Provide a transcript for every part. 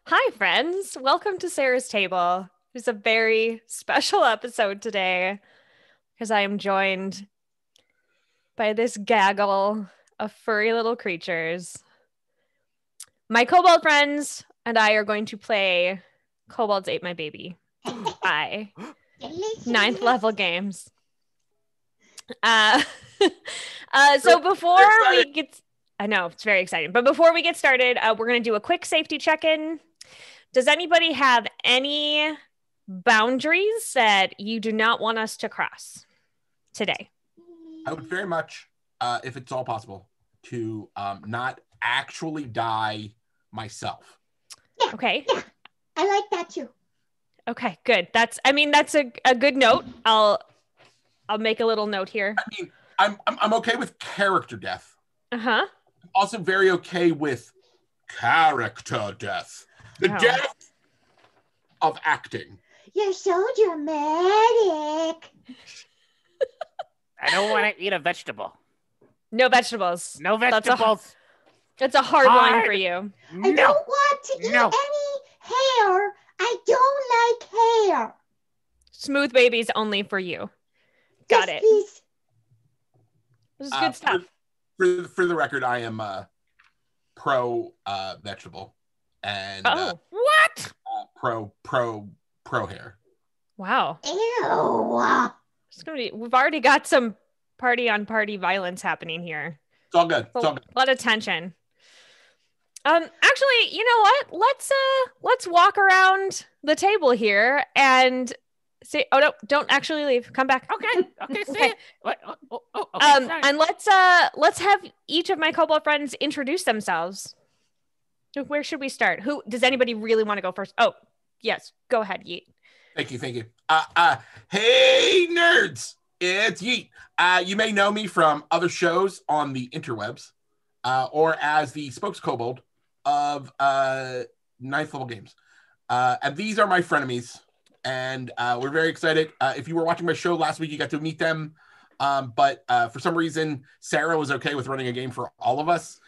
Hi, friends. Welcome to Sarah's Table. It's a very special episode today because I am joined by this gaggle of furry little creatures. My kobold friends and I are going to play Kobolds Ate My Baby by ninth level games. Uh, so before we get, I know it's very exciting, but before we get started, we're going to do a quick safety check-in. Does anybody have any boundaries that you do not want us to cross today? I would very much, if it's all possible, to not actually die myself. Yeah, Okay. Yeah, I like that too. Okay, good. That's a good note. I'll make a little note here. I mean, I'm okay with character death. Uh-huh. Also very okay with character death. The death of acting. You're so dramatic. I don't want to eat a vegetable. No vegetables. No vegetables. That's a hard line for you. I don't want to eat any hair. I don't like hair. Smooth babies only for you. Got it. Please. This is good stuff. For the record, I am pro vegetable and what? Pro hair. Wow. Ew. It's gonna be. We've already got some party on party violence happening here. It's all good. It's all good. A lot of tension. Actually, you know what? Let's walk around the table here and see. Oh no! Don't actually leave. Come back. Okay. See Okay. it. What? Okay, sorry. And let's have each of my kobold friends introduce themselves. Where should we start? Who does anybody really want to go first? Oh, yes. Go ahead, Yeet. Thank you. Hey, nerds! It's Yeet. You may know me from other shows on the interwebs, or as the spokes kobold of ninth level games. And these are my frenemies, and we're very excited. If you were watching my show last week, you got to meet them. But for some reason, Sarah was okay with running a game for all of us.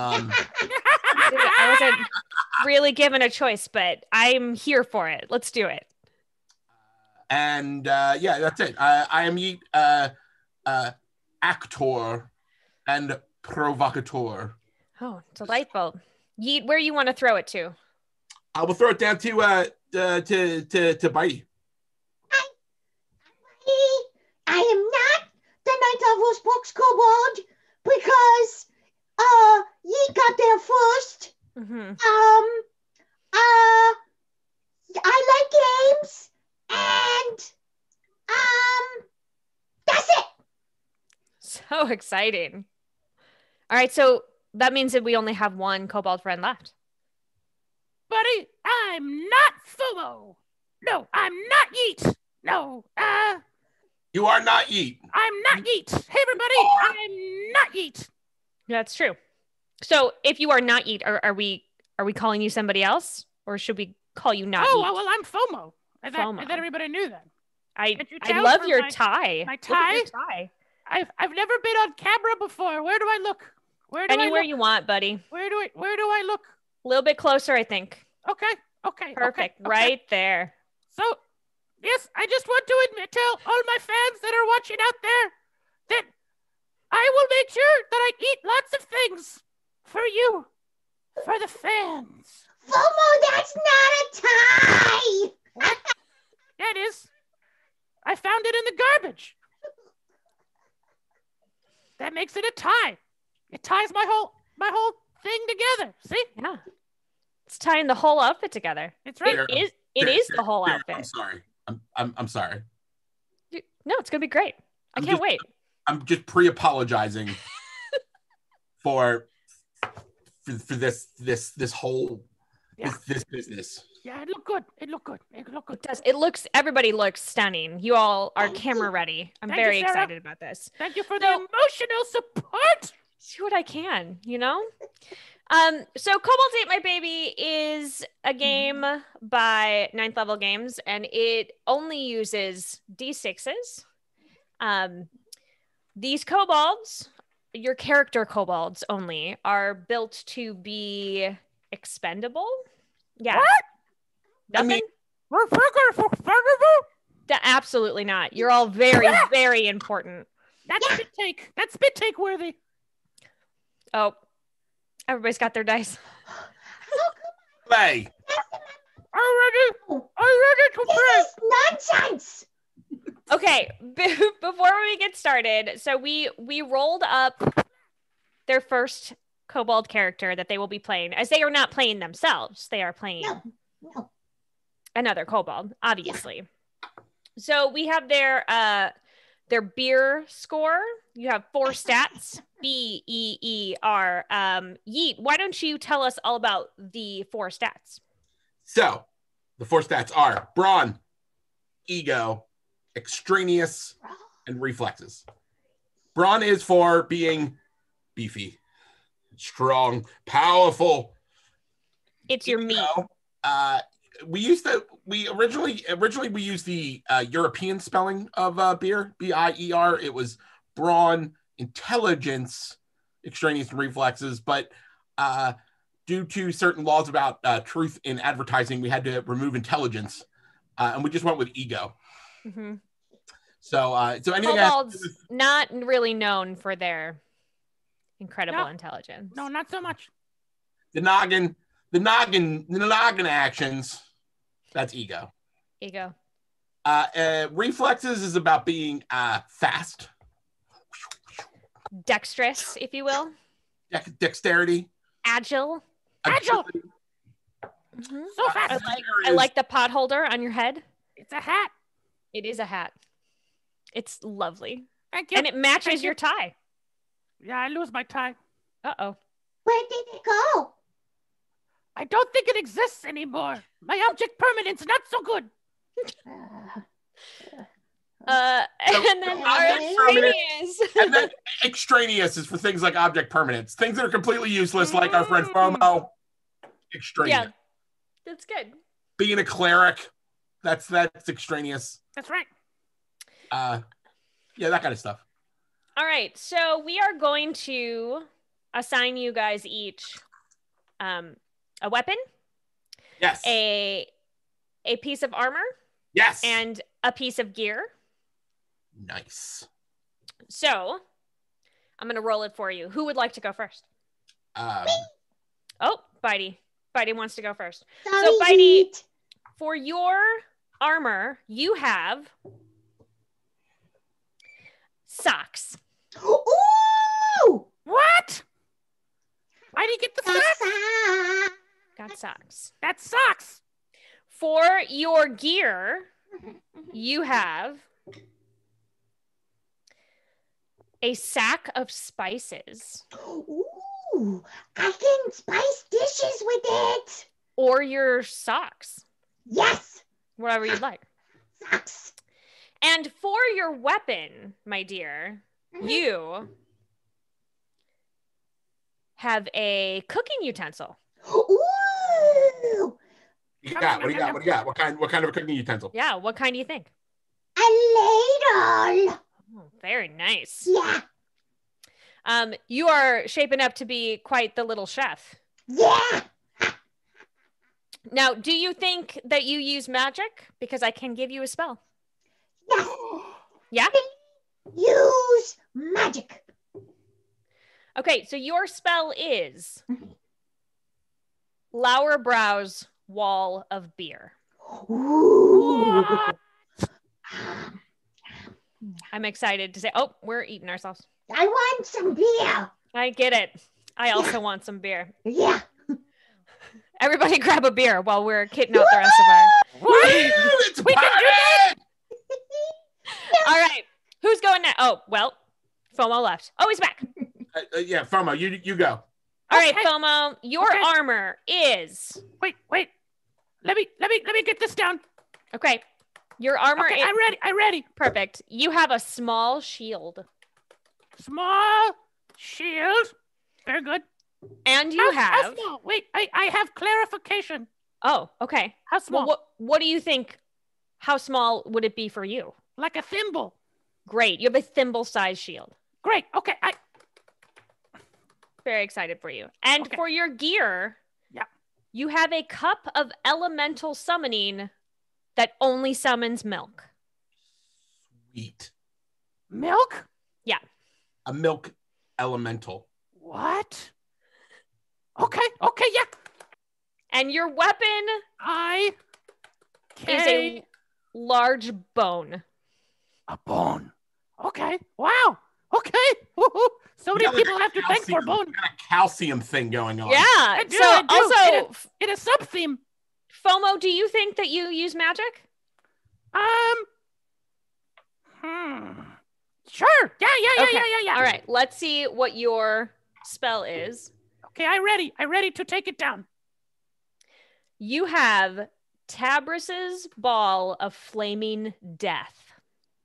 I wasn't really given a choice, but I'm here for it. Let's do it. And yeah, that's it. I am Yeet, actor and provocateur. Oh, delightful. Yeet, where you want to throw it to? I will throw it down to Bitey. I am not the ninth level spokes kobold because Yeet got there first. Mm-hmm. I like games and that's it. So exciting. All right, so that means that we only have one kobold friend left. Buddy, I'm not Fomo. No, I'm not Yeet. No, You are not Yeet. I'm not Yeet. Hey, everybody, I'm not Yeet. That's true. So if you are not Yeet, are we calling you somebody else, or should we call you not Yeet? Well, I'm Fomo. I Fomo. thought everybody knew that. I love your tie. My Look tie? at your tie. I've never been on camera before. Where do I look? Anywhere you want, buddy. Where do I look? A little bit closer, I think. Okay. Perfect. Okay. Right there. So, yes, I just want to tell all my fans that are watching out there that I will make sure that I eat lots of things for you, for the fans. Fomo, that's not a tie. What? Yeah, it is. I found it in the garbage. That makes it a tie. It ties my whole thing together. See? Yeah. It's tying the whole outfit together. It's right. It is the whole outfit. I'm sorry. I'm sorry. No, it's gonna be great. I can't wait. I'm just pre-apologizing for this whole this business. Yeah, it looked good. It does. Everybody looks stunning. You all are camera ready. I'm Thank you, very Sarah. excited about this. Thank you for the emotional support. See what I can, you know? So Kobolds Ate My Baby is a game by ninth level games, and it only uses D6s. These kobolds, your character kobolds only, are built to be expendable. Yeah. What? Nothing? mean- We're figuring for festival? Absolutely not. You're all very, very important. That's spit take. That's spit take worthy. Oh, everybody's got their dice. Play. I'm ready to This play. is nonsense. Okay, before we get started, so we rolled up their first kobold character that they will be playing, as they are not playing themselves. They are playing No. another kobold, obviously. So we have their beer score. You have 4 stats. BEER. Yeet, why don't you tell us all about the 4 stats? So, the 4 stats are brawn, ego, extraneous, and reflexes. Brawn is for being beefy, strong, powerful. It's your meat. We originally we used the European spelling of beer, BIER. It was brawn, intelligence, extraneous, and reflexes. But due to certain laws about truth in advertising, we had to remove intelligence, and we just went with ego. Mm-hmm. So anything kobolds not really known for their incredible No. intelligence. No, not so much. the noggin actions, that's ego. Ego. Reflexes is about being fast, Dexterous, if you will. dexterity, Agile. Agile. agility. Mm-hmm. So fast. I like the pot holder on your head. It's a hat. It is a hat. It's lovely. Thank you. And it matches Thank you. your tie. Yeah, I lose my tie. Uh-oh. Where did it go? I don't think it exists anymore. My object permanence not so good. And then our object permanence. extraneous. And then extraneous is for things like object permanence, things that are completely useless, like our friend Fomo. Extraneous. Yeah, that's good. Being a cleric, that's extraneous. That's right. Yeah, that kind of stuff. All right, so we are going to assign you guys each a weapon, Yes. a piece of armor, Yes. and a piece of gear. Nice. So I'm going to roll it for you. Who would like to go first? Oh, Bitey. Bitey wants to go first. Sorry, So, Bitey, Yeet. for your armor, you have socks. Ooh! What? I didn't get the That's socks. Got socks. That sucks. For your gear, you have a sack of spices Ooh! I can spice dishes with it. or your socks, Yes! whatever you'd like. Socks. And for your weapon, my dear, you have a cooking utensil. Ooh! Yeah, what do you got? What do you got? What kind of a cooking utensil? Yeah, what kind do you think? A ladle. Oh, very nice. Yeah. You are shaping up to be quite the little chef. Yeah. Now, do you think that you use magic? Because I can give you a spell. Yes. Yeah? Use magic. Okay, so your spell is Lower Brow's Wall of Beer. Ooh. I'm excited to say, oh, we're eating ourselves. I want some beer. I get it. I also want some beer. Yeah. Everybody grab a beer while we're kitting out the rest of our... Woo! It's a We can do that. All right, who's going next? Oh, well, FOMO left. Oh, he's back. Yeah, Fomo, you go. All right, Okay. FOMO, your Okay. armor is... Wait. Let me get this down. Okay, your armor Okay, is... I'm ready. Perfect. You have a small shield. Small shield. Very good. And you How have... small? Wait, I have clarification. Oh, okay. How small? Well, what do you think? How small would it be for you? Like a thimble. Great. You have a thimble-sized shield. Great. Okay. Very excited for you. And Okay. for your gear, Yeah. You have a cup of elemental summoning that only summons milk. Sweet. Milk? Yeah. A milk elemental. What? Okay, yeah. And your weapon is a large bone. A bone. Okay. Wow. Okay. Woo-hoo. So many people have to thank for bone. Got a calcium thing going on. Yeah. I do. Also, in a sub theme. Fomo, do you think that you use magic? Sure. Yeah. All right. Let's see what your spell is. Okay, I'm ready to take it down. You have Tabris's Ball of Flaming Death.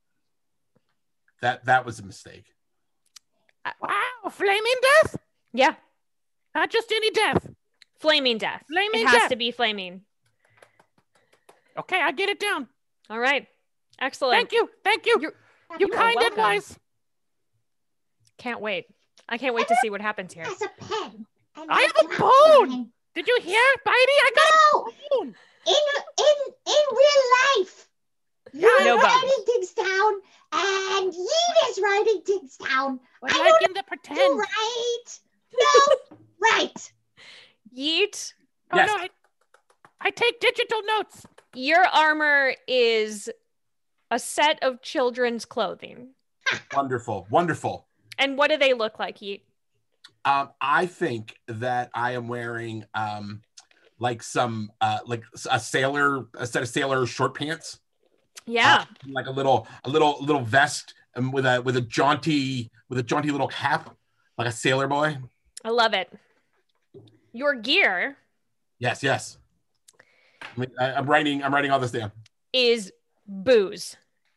That was a mistake. Wow, flaming death? Yeah. Not just any death. Flaming death. It has to be flaming. Okay, I get it down. All right. Excellent. Thank you. You kind and wise. Can't wait. I can't wait to see what happens here. As a pen. I have a bone. Did you hear, Bitey? I got a bone. In real life, you're no writing things down, and Yeet is writing things down. But like in the pretend. You right? No, right. Yeet. Oh yes. No, I take digital notes. Your armor is a set of children's clothing. Wonderful. And what do they look like, Yeet? I think that I am wearing like some like a set of sailor short pants. Yeah. Like a little vest and with a jaunty little cap, like a sailor boy. I love it. Your gear. Yes. I'm writing all this down. Is booze.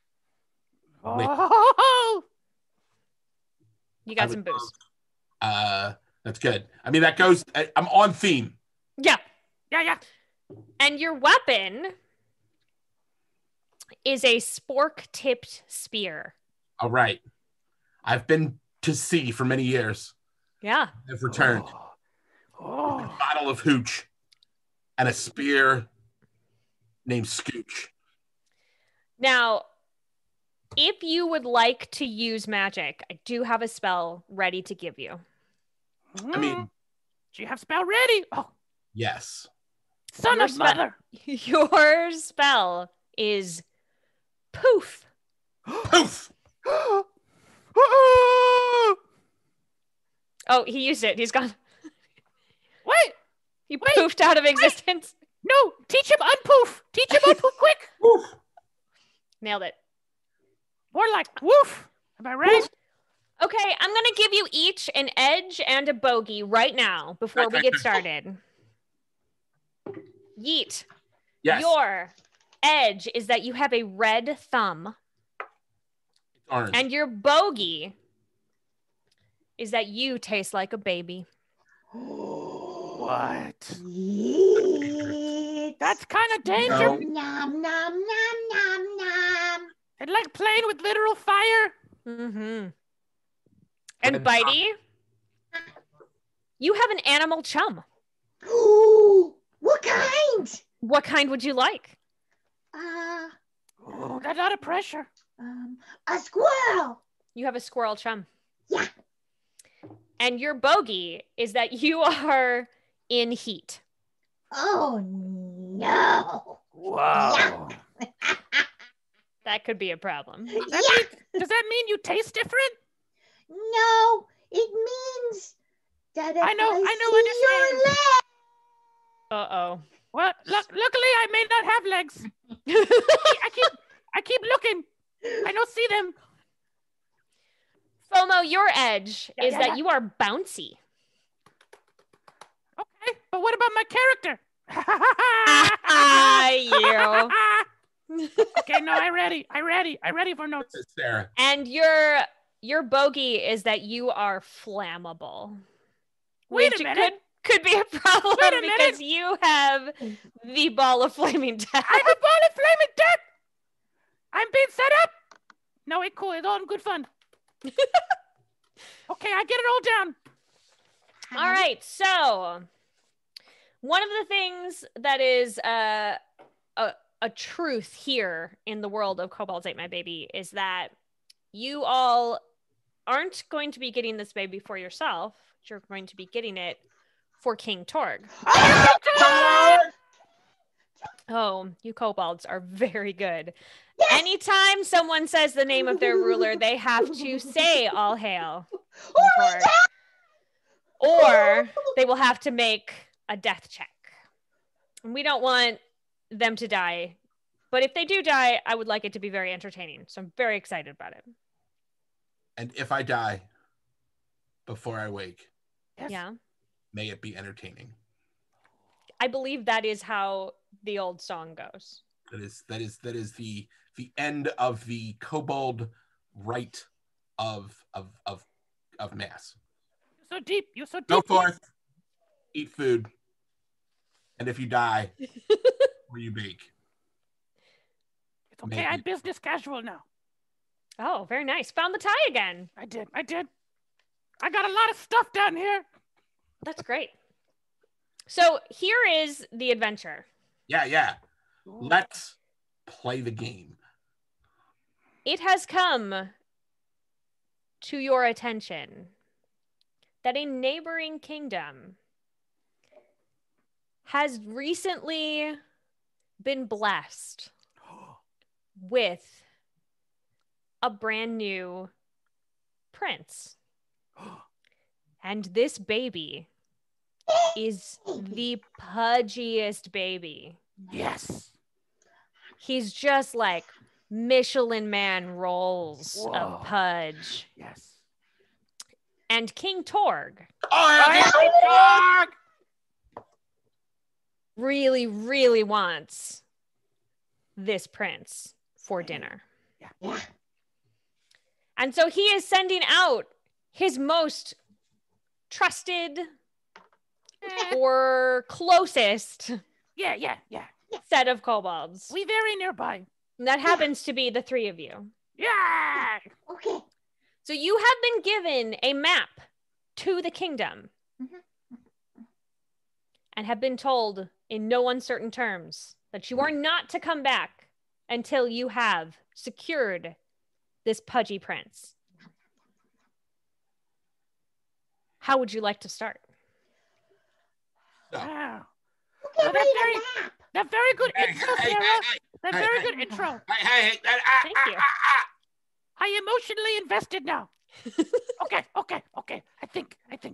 Oh. You got some booze. That's good. I mean, that goes. I'm on theme. Yeah. And your weapon is a spork-tipped spear. All right. I've been to sea for many years. Yeah. I've returned. A bottle of hooch and a spear named Scooch. Now, if you would like to use magic, I do have a spell ready to give you. I mean, do you have spell ready? Oh, yes. Son of mother. Your spell is poof. Poof. Oh, he used it. He's gone. Wait. He poofed out of existence. No, teach him unpoof. Teach him unpoof quick. Woof. Nailed it. More like woof. Am I right? Woof. Okay, I'm going to give you each an edge and a bogey right now before we get started. Yeet. Yes. Your edge is that you have a red thumb. Orange. And your bogey is that you taste like a baby. What? Yeet. That's kind of dangerous. Nom, nom, nom, nom, nom. It's like playing with literal fire. Mm-hmm. And Bitey, you have an animal chum. Ooh, what kind? What kind would you like? Oh, that's a lot of pressure. A squirrel. You have a squirrel chum. Yeah. And your bogey is that you are in heat. Oh, no. Wow. Yeah. That could be a problem. Yeah. Does that mean you taste different? No, it means that if I know, see your leg. Uh-oh. Well, luckily I may not have legs. I keep looking. I don't see them. Fomo, your edge is that you are bouncy. Okay, but what about my character? You. Okay, no, I ready for notes. Sarah. And your bogey is that you are flammable. Wait which a minute. Could be a problem Wait a minute. because you have the ball of flaming death. I have a ball of flaming death. I'm being set up. No, it's cool. It's all in good fun. Okay, I get it all down. All right, so One of the things that is a truth here in the world of Kobolds Ate My Baby is that you all aren't going to be getting this baby for yourself. You're going to be getting it for King Torg. Oh, you kobolds are very good. Yes! Anytime someone says the name of their ruler, they have to say all hail King Torg. Or they will have to make a death check. And we don't want them to die. But if they do die, I would like it to be very entertaining. So I'm very excited about it. And if I die before I wake, yeah, may it be entertaining. I believe that is how the old song goes. That is the end of the kobold rite of mass. You're so deep. You're so deep. Go forth, eat food, and if you die, or you bake. It's okay. I'm business casual now. Oh, very nice. Found the tie again. I did. I got a lot of stuff down here. That's great. So here is the adventure. Yeah. Let's play the game. It has come to your attention that a neighboring kingdom has recently been blessed with a brand new prince. And this baby is the pudgiest baby. Yes. He's just like Michelin Man rolls of pudge. Yes. And King Torg. Oh, really, really wants this prince for dinner. Yeah. And so he is sending out his most trusted or closest set of kobolds. We very nearby. And that happens to be the three of you. Yeah. Okay. So you have been given a map to the kingdom and have been told in no uncertain terms that you are not to come back until you have secured this pudgy prince. How would you like to start? Wow. Okay, That very good intro, Sarah. That very good intro. Thank you. I emotionally invested now. Okay. I think.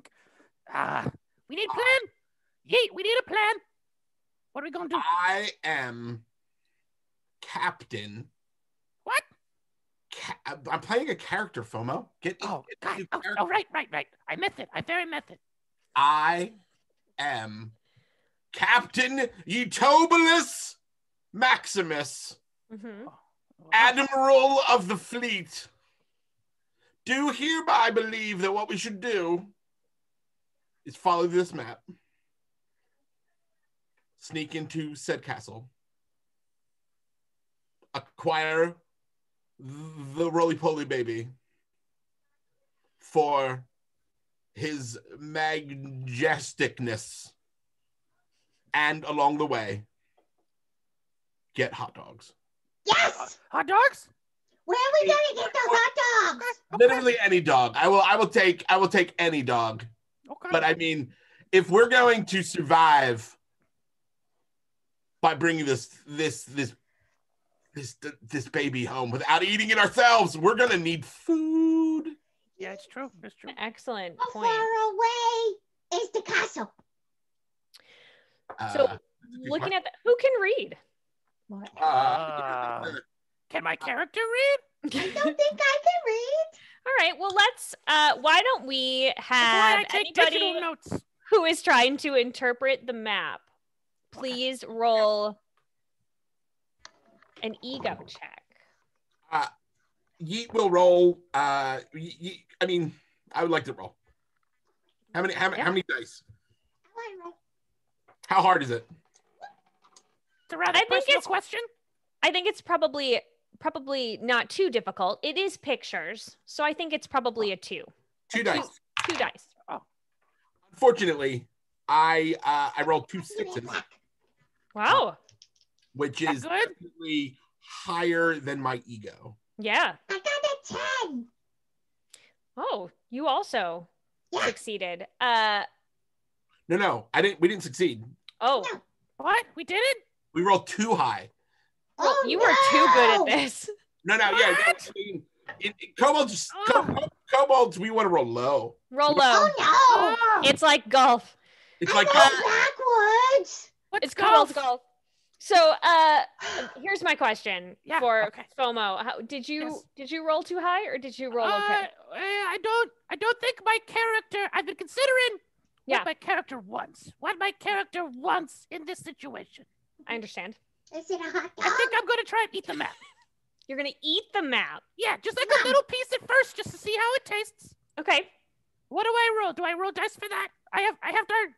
We need a plan. Yeet, we need a plan. What are we gonna do? I am captain. What? I'm playing a character, FOMO. Right. I method. I very method. I am Captain Eutobulus Maximus, Admiral of the Fleet. Do hereby believe that what we should do is follow this map, sneak into said castle, acquire the roly-poly baby for his majesticness, and along the way, get hot dogs. Yes! Hot dogs? Where are we gonna get the hot dogs? Literally any dog. I will take any dog. Okay. But I mean, if we're going to survive by bringing this baby home without eating it ourselves, we're gonna need food. Yeah, it's true. It's true. Excellent How point. far away is the castle? So, looking at who can read? Can my character read? I don't think I can read. All right. Well, let's. Why don't we have I take anybody digital notes. who is trying to interpret the map, please roll an ego check. Yeet will roll. I mean, I would like to roll. How many dice? How hard is it? It's a rather personal question. I think it's probably not too difficult. It is pictures, so I think it's probably a 2. Two dice. Two dice. Unfortunately, I rolled 2 6s, Wow. which That is good? definitely higher than my ego. Yeah. I got a 10. Oh, you also Yeah. succeeded. No, we didn't succeed. Oh, No. What? We did it? We rolled too high. well, Oh, you were too good at no. this. No, yeah. No, I mean, in kobolds, kobolds, we want to roll low. Roll low. Oh, no. Oh, It's like golf. It's I like know backwards. what's It's golf? kobolds golf. So, here's my question Yeah, for okay. FOMO. Did you roll too high or did you roll okay? I don't think my character. I've been considering Yeah. what my character wants. What my character wants in this situation. I understand. Is it a hot I dog? think I'm gonna try and eat the map. You're gonna eat the map. Yeah, just like a little piece at first, just to see how it tastes. Okay. What do I roll? Do I roll dice for that? I have to.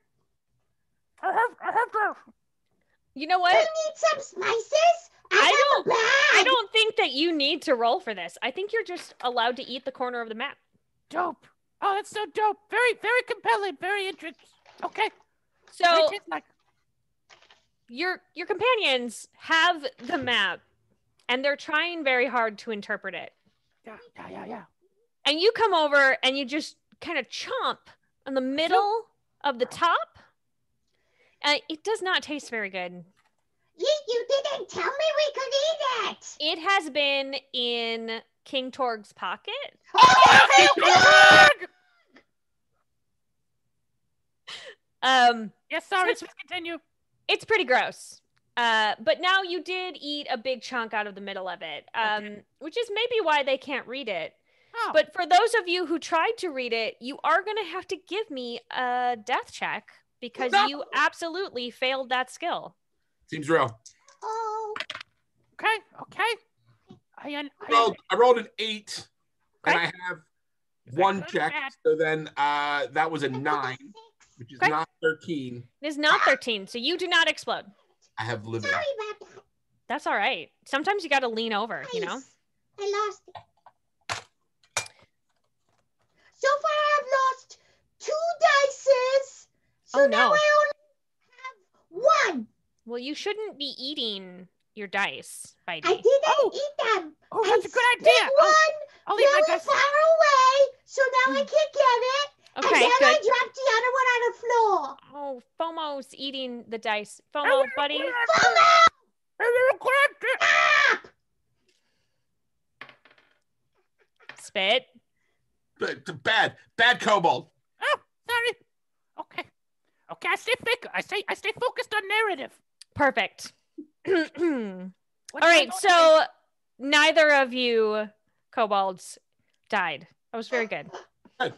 You know You what? need some spices? I got a I bag. don't think that you need to roll for this. I think you're just allowed to eat the corner of the map. Dope. Oh, that's so dope. Very, very compelling. Very interesting. Okay. What So it tastes like? your companions have the map and they're trying very hard to interpret it. Yeah. And you come over and you just kind of chomp on the middle of the top. It does not taste very good. You didn't tell me we could eat it. It has been in King Torg's pocket. Yes, sorry. So Please continue. it's pretty gross. But now you did eat a big chunk out of the middle of it, which is maybe why they can't read it. Oh, But for those of you who tried to read it, you are going to have to give me a death check because you absolutely failed that skill. seems real. Oh, okay. I rolled an 8, and Okay. I have Is that 1 good or check. bad? So then that was a 9, which is Okay. not 13. It is not 13, so you do not explode. I have livid. sorry about that. That's all right. Sometimes you got to lean over, you know? Nice. I lost it. So far, I've lost 2 dices. So Oh, now no. I only have 1. Well, you shouldn't be eating your dice, I Bitey. didn't eat them. Oh, that's a good I idea. split one I'll eat my very dice. far away, so now I can't get it. Okay, and then good. I dropped the other one on the floor. Oh, FOMO's eating the dice. FOMO, buddy. Stop! Spit. Bad kobold. Oh, sorry. Okay. I stay focused on narrative. Perfect. All What do I right, know so neither of you kobolds died. That was very good. Good.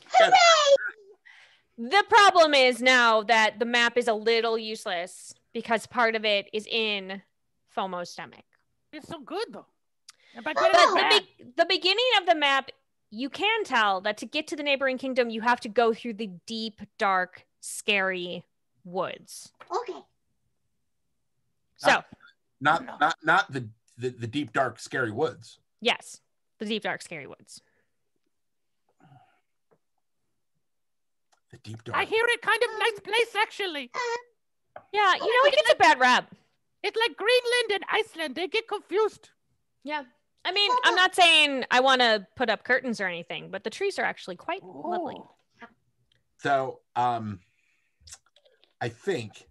The problem is now that the map is a little useless because part of it is in FOMO's stomach. It's so good though. Am I But good But or bad? the beginning of the map, you can tell that to get to the neighboring kingdom, you have to go through the deep, dark, scary woods. Okay. So, Not the deep, dark, scary woods. yes, the deep, dark, scary woods. The deep, dark. I hear it kind of nice place actually. Yeah, you know, it gets a bad rap. It's like Greenland and Iceland. They get confused. Yeah. I mean, I'm not saying I want to put up curtains or anything, but the trees are actually quite lovely. Oh. So, I think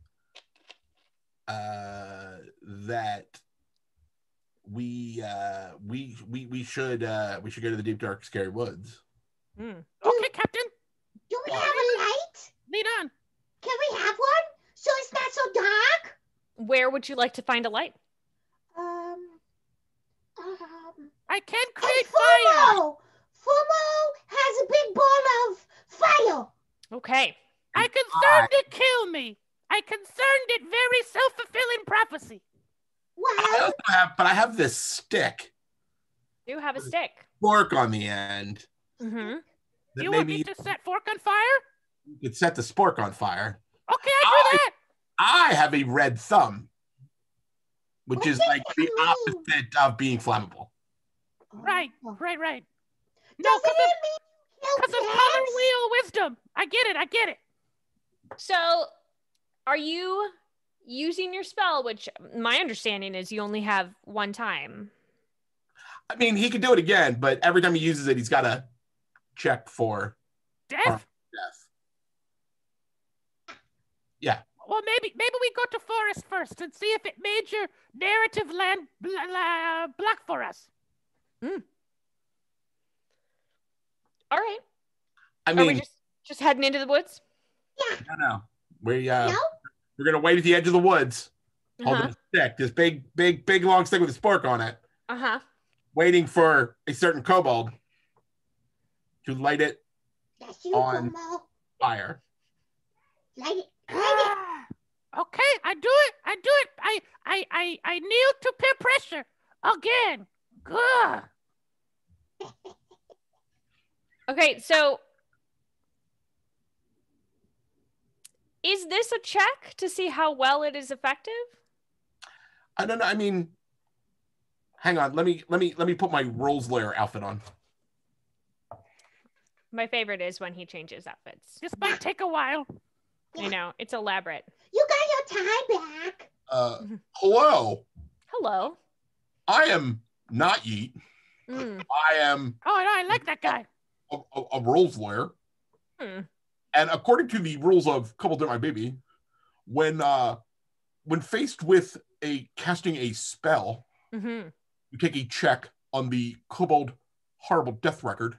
that we should go to the deep, dark, scary woods. Mm. Okay, Captain. Do we have a light? Lead on. Can we have one? So it's not so dark? Where would you like to find a light? I can And create fire. Fomo has a big ball of fire. Okay. I concerned it kill me. I concerned it very self-fulfilling prophecy. Well, I have this stick, Do have a stick. fork on the end. Mm-hmm. That You want maybe me to set fork on fire? you could set the spork on fire. Okay, I do that. I have a red thumb, which is Okay, like the cool. opposite of being flammable. Right. No, Doesn't because it mean you of kill color plants? wheel wisdom. I get it. So Are you using your spell, which my understanding is you only have one time? I mean, he could do it again, but every time he uses it, he's got to check for Death? death. Yeah. Well, maybe we go to forest first and see if it made your narrative land black for us. All right. I Are mean, we just heading into the woods? no. We're gonna wait at the edge of the woods, holding a stick, this big long stick with a spork on it, waiting for a certain kobold to light it on fire. Light it. Okay, I do it. I kneel to peer pressure again. Good. Okay, so is this a check to see how well it is effective? I don't know. I mean, hang on. Let me put my Rolls Layer outfit on. My favorite is when he changes outfits. This might take a while. I know, it's elaborate. You got your tie back. Hello. Hello. I am not Yeet. I am. Oh, no, I like that guy. A Rolls Layer. And according to the rules of Kobolds Ate My Baby, when faced with casting a spell, you take a check on the Kobold Horrible Death Record.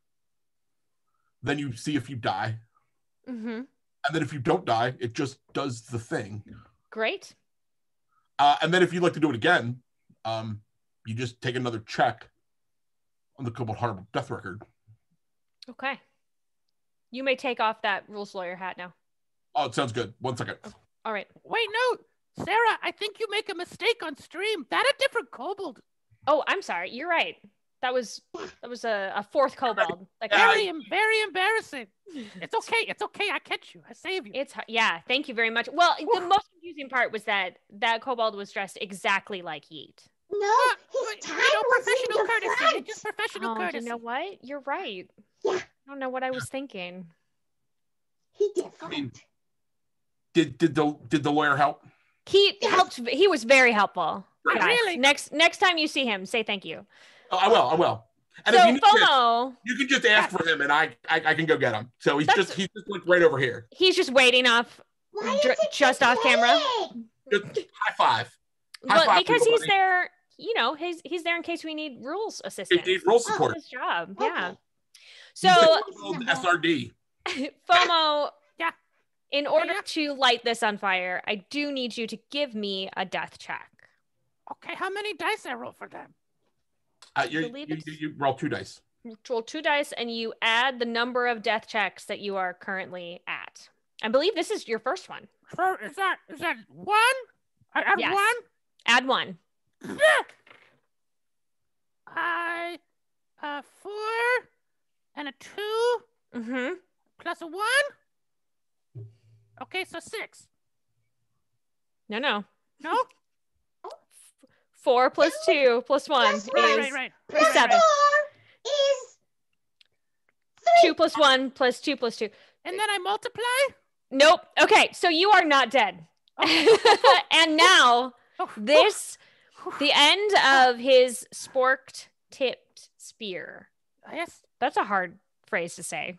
Then you see if you die. And then if you don't die, it just does the thing. Great. And then if you'd like to do it again, you just take another check on the Kobold Horrible Death Record. Okay. You may take off that rules lawyer hat now. Oh, it sounds good. 1 second. All right. Wait, no. Sarah, I think you make a mistake on stream. That a different kobold. Oh, I'm sorry. You're right. That was a fourth kobold. Like, very embarrassing. It's okay. I catch you. I save you. Yeah. Thank you very much. Well, the most confusing part was that kobold was dressed exactly like Yeet. No, his tie was in the courtesy. front. It's just professional courtesy. You know what? You're right. Yeah. I don't know what I was thinking. He did. I mean, did the lawyer help? He helped. He was very helpful. Yes. Really? Next time you see him, say thank you. Oh, I will. And so if you need Fomo, you can just ask for him, and I can go get him. So he's just like right over here. He's just waiting off, just off camera. Just high five. But because he's there, you know, he's there in case we need rules assistance. He needs rules support. His job, Okay. yeah. So SRD. Fomo, yeah. In order to light this on fire, I do need you to give me a death check. Okay, how many dice I roll for them? You roll 2 dice. Roll 2 dice, and you add the number of death checks that you are currently at. I believe this is your first one. So is that 1? I add 1? Add 1. I 4 and a 2 plus a 1. Okay, so 6. No. 4 plus 2 plus 1 is Right. 7. 4 is 3. 2 plus 1 plus 2 plus 2. And then I multiply? Nope. Okay, so you are not dead. And now the end of his sporked tipped spear. Yes. That's a hard phrase to say.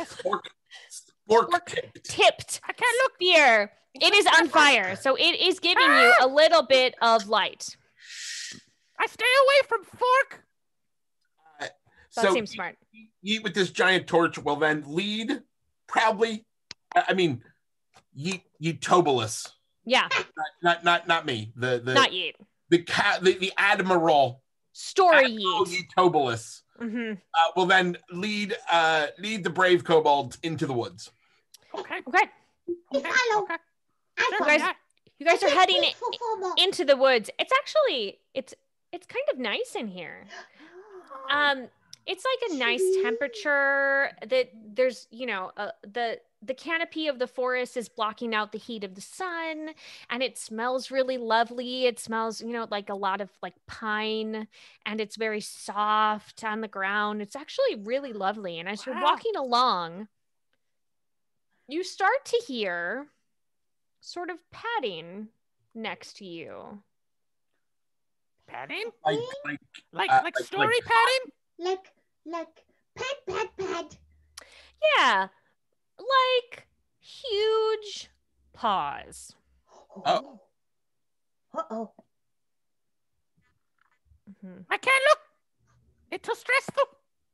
Spork tipped. I can't look. Spear. It is on fire, so it is giving you a little bit of light. I stay away from fork. That seems smart. Yeet with this giant torch will then lead proudly. I mean, Yeetobolus. Yeah. Not me. Not Yeet. The Admiral. Story Yeet. Yeetobolus will then lead the brave kobolds into the woods. Okay. Follow. You guys are heading into the woods. It's actually it's kind of nice in here. It's like a nice temperature that there's, you know, the canopy of the forest is blocking out the heat of the sun, and it smells really lovely. It smells, you know, like a lot of like pine, and it's very soft on the ground. It's actually really lovely. And as you're walking along, you start to hear sort of padding next to you. Padding? Like Story padding? Like pad. Yeah, like huge paws. Oh. Uh-oh. I can't look. It's too stressful.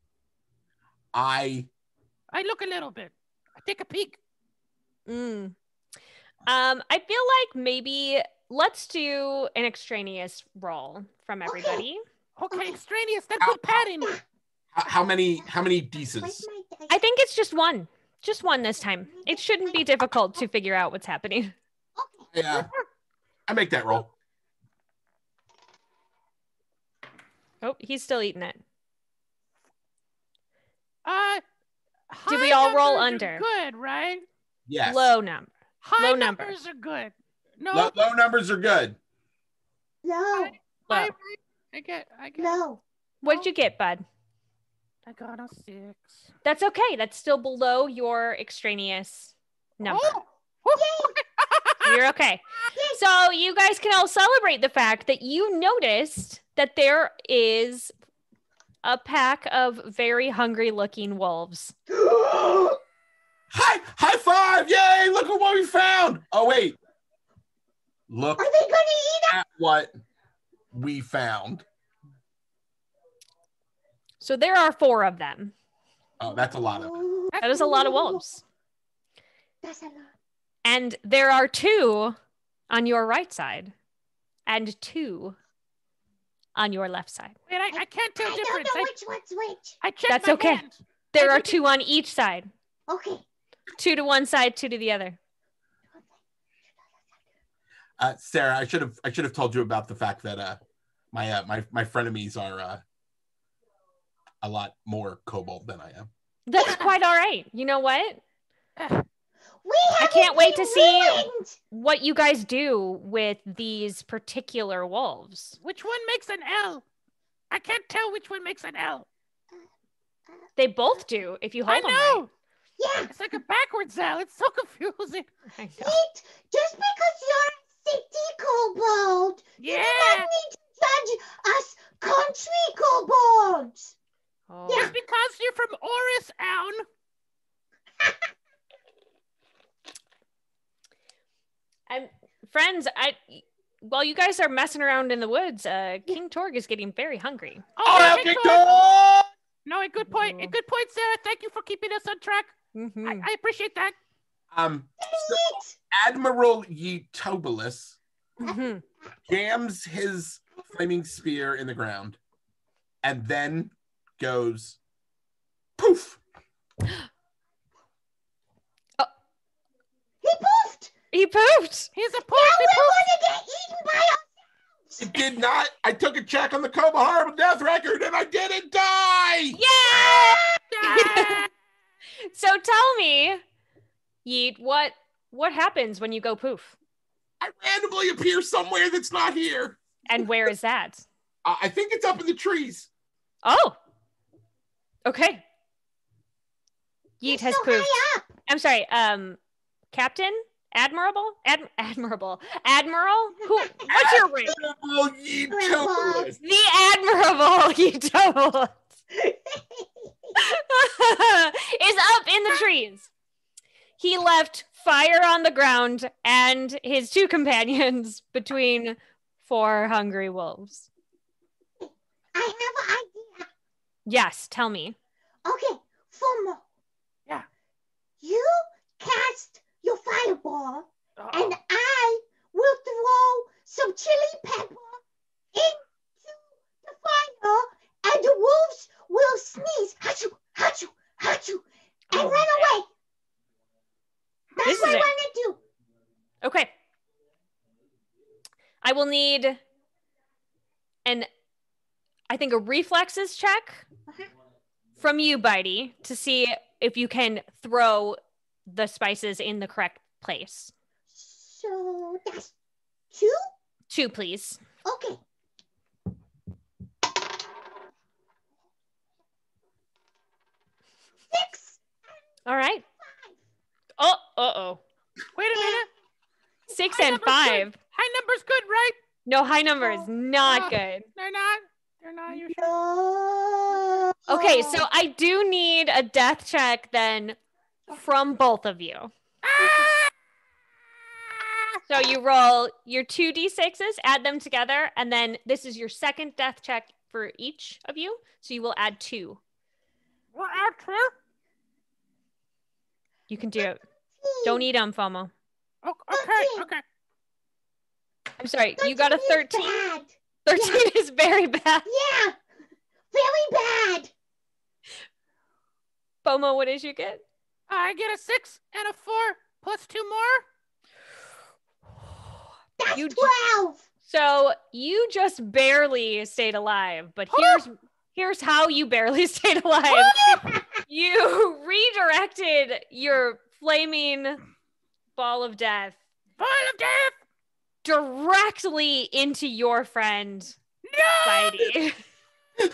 I look a little bit. I take a peek. I feel like maybe let's do an extraneous roll from everybody. Okay, extraneous. That's good padding. how many Where's Deeses? my dice? I think it's just one. Just one this time. It shouldn't be difficult to figure out what's happening. Yeah, I make that roll. Oh, he's still eating it. Did we all roll under? Good, right? Yes. Low number. High Low number. numbers are good. No. Low numbers are good. No. Low. I get. No. What'd you get, bud? I got a 6. That's okay. That's still below your extraneous number. Oh! You're okay. So you guys can all celebrate the fact that you noticed that there is a pack of very hungry looking wolves. High five! Yay! Look at what we found. Oh wait, look Are they gonna eat at what we found. So there are 4 of them. Oh, that's a lot of it. That is a lot of wolves. That's a lot. And there are 2 on your right side and 2 on your left side. Wait, I can't tell I difference. don't know which one's which. I checked That's my okay. hand. There are 2 on each side. Okay. 2 to one side, 2 to the other. Sarah, I should have told you about the fact that my frenemies are a lot more kobold than I am. That's quite all right. You know what? I can't wait to see what you guys do with these particular wolves. Which one makes an L? I can't tell which one makes an L. They both do if you hold them I know. right. Yeah. It's like a backwards L. It's so confusing. I know. Yeet, just because you're a city kobold, you do not need to judge us country kobolds. Oh. Just because you're from Oristown. Friends, while you guys are messing around in the woods, King Torg is getting very hungry. Oh, King Torg! No, a good point. A good point, Sarah. Thank you for keeping us on track. Mm-hmm. I appreciate that. So Admiral Yeetobolus Mm-hmm. jams his flaming spear in the ground and then goes poof. He poofed. He pooped. He's a Now poof. we're gonna get eaten by ourselves. It did not. I took a check on the Kobo Horrible Death record and I didn't die. Yeah. So tell me, Yeet, what happens when you go poof? I randomly appear somewhere that's not here. And where is that? I think it's up in the trees. Oh. Okay. Yeet has so poofed. high up. I'm sorry, Captain? Admiral? Admiral? What's your rank? Admiral Yeetobolus. The Admirable Yeetobolus is up in the trees. He left fire on the ground and his 2 companions between 4 hungry wolves. I have an idea. Yes, tell me. Okay, Fomo. Yeah. You cast your fireball, Uh-oh. and I will throw some chili pepper into the fire, and the wolves will sneeze, achoo, achoo, achoo, and run away. That's This what is I it. want to do. Okay. I will need I think a reflexes check from you, Bitey, to see if you can throw the spices in the correct place. So that's 2? 2, please. Okay. 6. All right. Oh, uh-oh. Wait a minute. 6 High and number's 5. Good. High number's good, right? No, high number is not good. They're not. They're not. You sure? No. Okay, so I do need a death check then from both of you. Ah! So you roll your 2d6s, add them together, and then this is your second death check for each of you. So you will add 2. We'll add 2? You can do it. Don't eat them, FOMO. Okay. I'm sorry, you got a 13? Bad. 13 is very bad. Yeah, very bad. FOMO, what did you get? I get a 6 and a 4 plus 2 more. That's You 12. So you just barely stayed alive, but here's how you barely stayed alive. You redirected your flaming ball of death directly into your friend, No! Bitey. Bitey!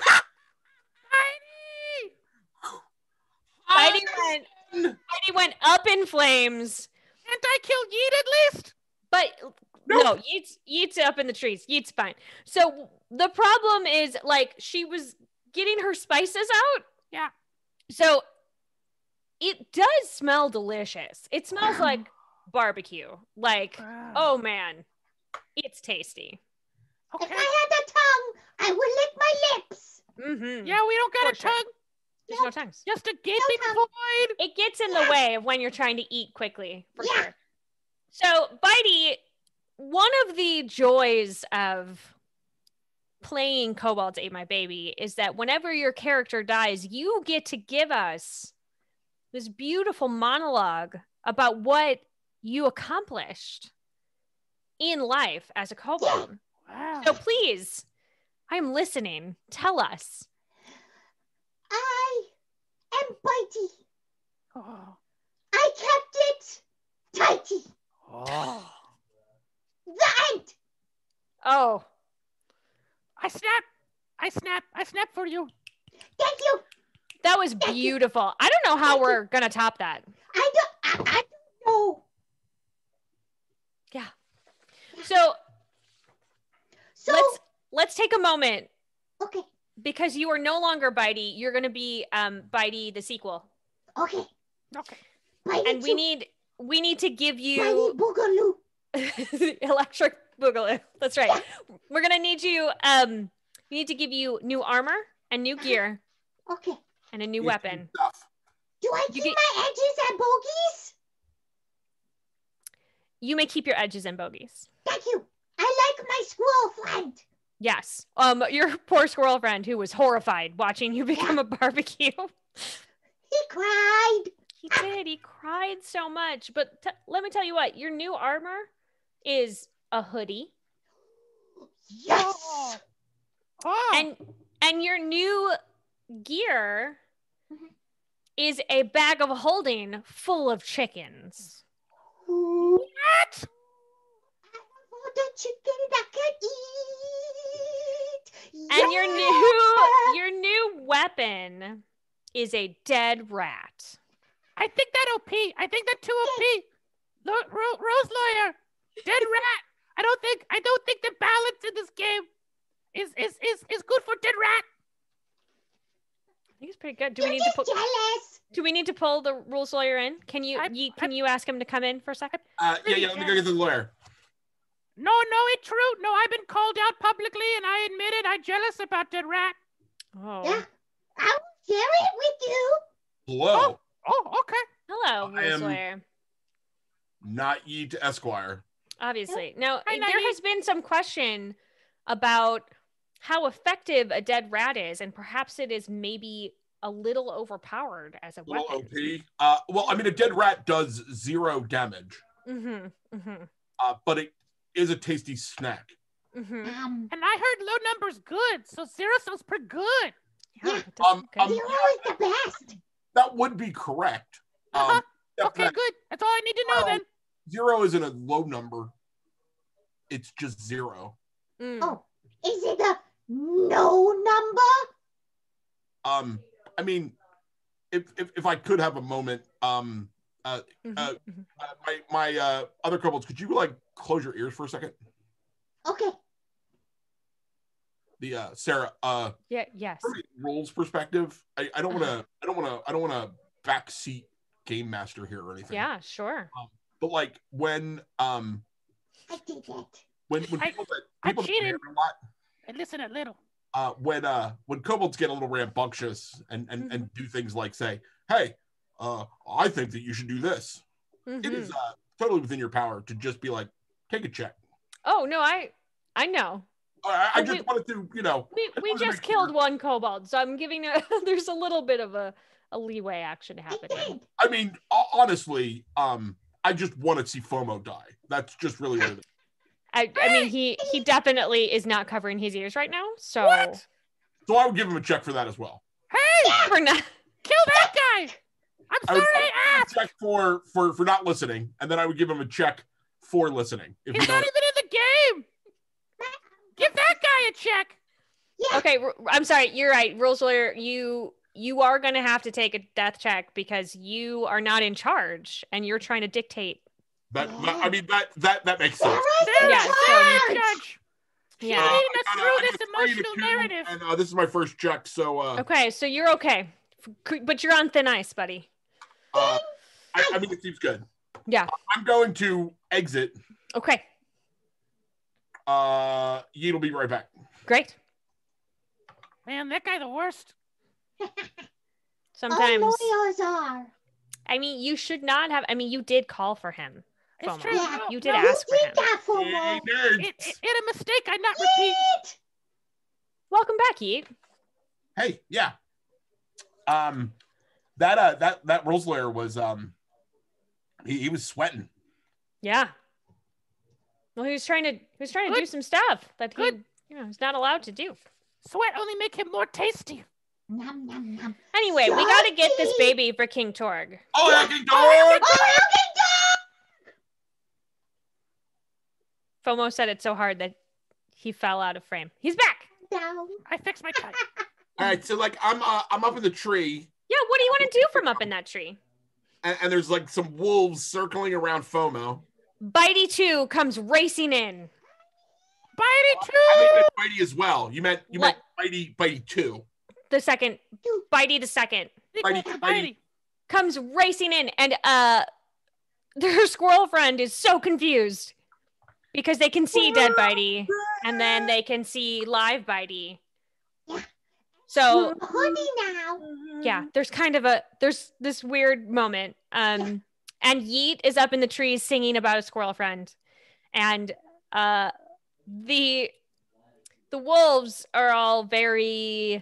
Bitey went up in flames. Can't I kill Yeet at least? But no, Yeet's up in the trees. Yeet's fine. So the problem is, like, she was getting her spices out. Yeah. So it does smell delicious. It smells like barbecue. Like, oh man, it's tasty. Okay. If I had a tongue, I would lick my lips. Mm-hmm. Yeah, we don't got a For sure. tongue. There's no tongues. Just a gaping void. It gets in the way of when you're trying to eat quickly, for Yeah. sure. So, Bitey, one of the joys of playing KOBOLDS Ate My Baby is that whenever your character dies, you get to give us this beautiful monologue about what you accomplished in life as a kobold. Wow. So please, I'm listening. Tell us. I am Bitey. Oh. I kept it tighty. Oh. The end. Oh, I snap for you. Thank you. that was beautiful. I don't know how we're going to top that. I don't know. Yeah. So So, let's take a moment okay, because you are no longer Bitey. You're going to be Bitey the sequel. okay. Okay. Bitey And two. we need to give Bitey you Boogaloo. electric boogaloo. That's right. We're going to need you we need to give you new armor and new gear Okay. and a new weapon. Stuff. Do I keep my edges and bogeys? You may keep your edges and bogeys. Thank you. I like my squirrel friend. Yes. Your poor squirrel friend who was horrified watching you become a barbecue. He cried. He did. He cried so much. But let me tell you what, your new armor is a hoodie. Yes. Oh. And your new gear is a bag of holding full of chickens. What? I want the chicken that can eat. And Yeah. your new weapon is a dead rat. I think that OP. I think that too OP. Rose lawyer. Dead rat. I don't think the balance in this game is good for dead rat. I think it's pretty good. You're just jealous. Do we need to pull the rules lawyer in? Can you ask him to come in for a second? Yeah, let me go get the lawyer. No, it's true. No, I've been called out publicly, and I admitted I'm jealous about dead rat. Oh. Yeah. I will share it with you. Hello. Oh, okay. Hello, I rules am- lawyer. Not Yeet Esquire. Obviously. Now, Hi, there Nigel. has been some question about how effective a dead rat is, and perhaps it is maybe a little overpowered as a Little weapon. OP. Well, I mean, a dead rat does 0 damage, Mm-hmm. Mm-hmm. but it is a tasty snack. Mm-hmm. And I heard low numbers good, so 0 sounds pretty good. Yeah, it does sound good. 0 is the best. That would be correct. Okay, good. That's all I need to know then. 0 isn't a low number. It's just 0. Mm. Oh, is it a no number? I mean, if I could have a moment, my other kobolds, could you like close your ears for a second? Okay. The Sarah, Yes. from a rules perspective, I don't want to backseat game master here or anything. Yeah, sure. But like when I did that. when people I that cheated. a lot, I listen a little. when kobolds get a little rambunctious and do things like say, hey, I think that you should do this. It is totally within your power to just be like, take a check. Oh no, I know. I just wanted to, We just killed one kobold, so I'm giving there's a little bit of a leeway action happening. I mean, honestly, I just want to see Fomo die. That's just really what it is. I mean, he definitely is not covering his ears right now, so. What? So I would give him a check for that as well. Hey, We're not. kill that guy! I'm sorry I asked. Check for not listening, and then I would give him a check for listening. If He's not even in the game. Give that guy a check. Yeah. Okay, I'm sorry. You're right, rules lawyer. You are going to have to take a death check because you are not in charge, and you're trying to dictate. that makes sense. Yeah, Judge. Yeah. Leading us I through got this 3 emotional and a 2, narrative. and this is my first check, so Okay, so you're okay, but you're on thin ice, buddy. I mean it seems good. Yeah. I'm going to exit. Okay. Yeet will be right back. Great. Man, that guy the worst. Sometimes. All lawyers are. I mean, you should not have. I mean, you did call for him. It's Fomo. true. Yeah, You did Who ask for did him. that for Hey, more? nerds. It a mistake I not repeat. Yeet! Welcome back, Yeet. Hey, yeah. That rules lawyer was he was sweating. Yeah. Well, he was trying to Good. do some stuff that he, Good. he's not allowed to do. Sweat only make him more tasty. Nom, nom, nom. Anyway, we got to get this baby for King Torg. Oh, yeah, King Dog! Oh, Fomo said it so hard that he fell out of frame. He's back. down. I fixed my tie. All right, so like I'm up in the tree, Yeah, what do you want to do from up in that tree? and there's like some wolves circling around Fomo. Bitey 2 comes racing in. Bitey I too. meant Bitey as well. You meant Bitey 2. The second, Bitey the second, Bitey. Bitey. comes racing in, and their squirrel friend is so confused because they can see dead Bitey, and then they can see live Bitey. Yeah. So Honey now. yeah, there's kind of there's this weird moment. And Yeet is up in the trees singing about a squirrel friend, and the wolves are all very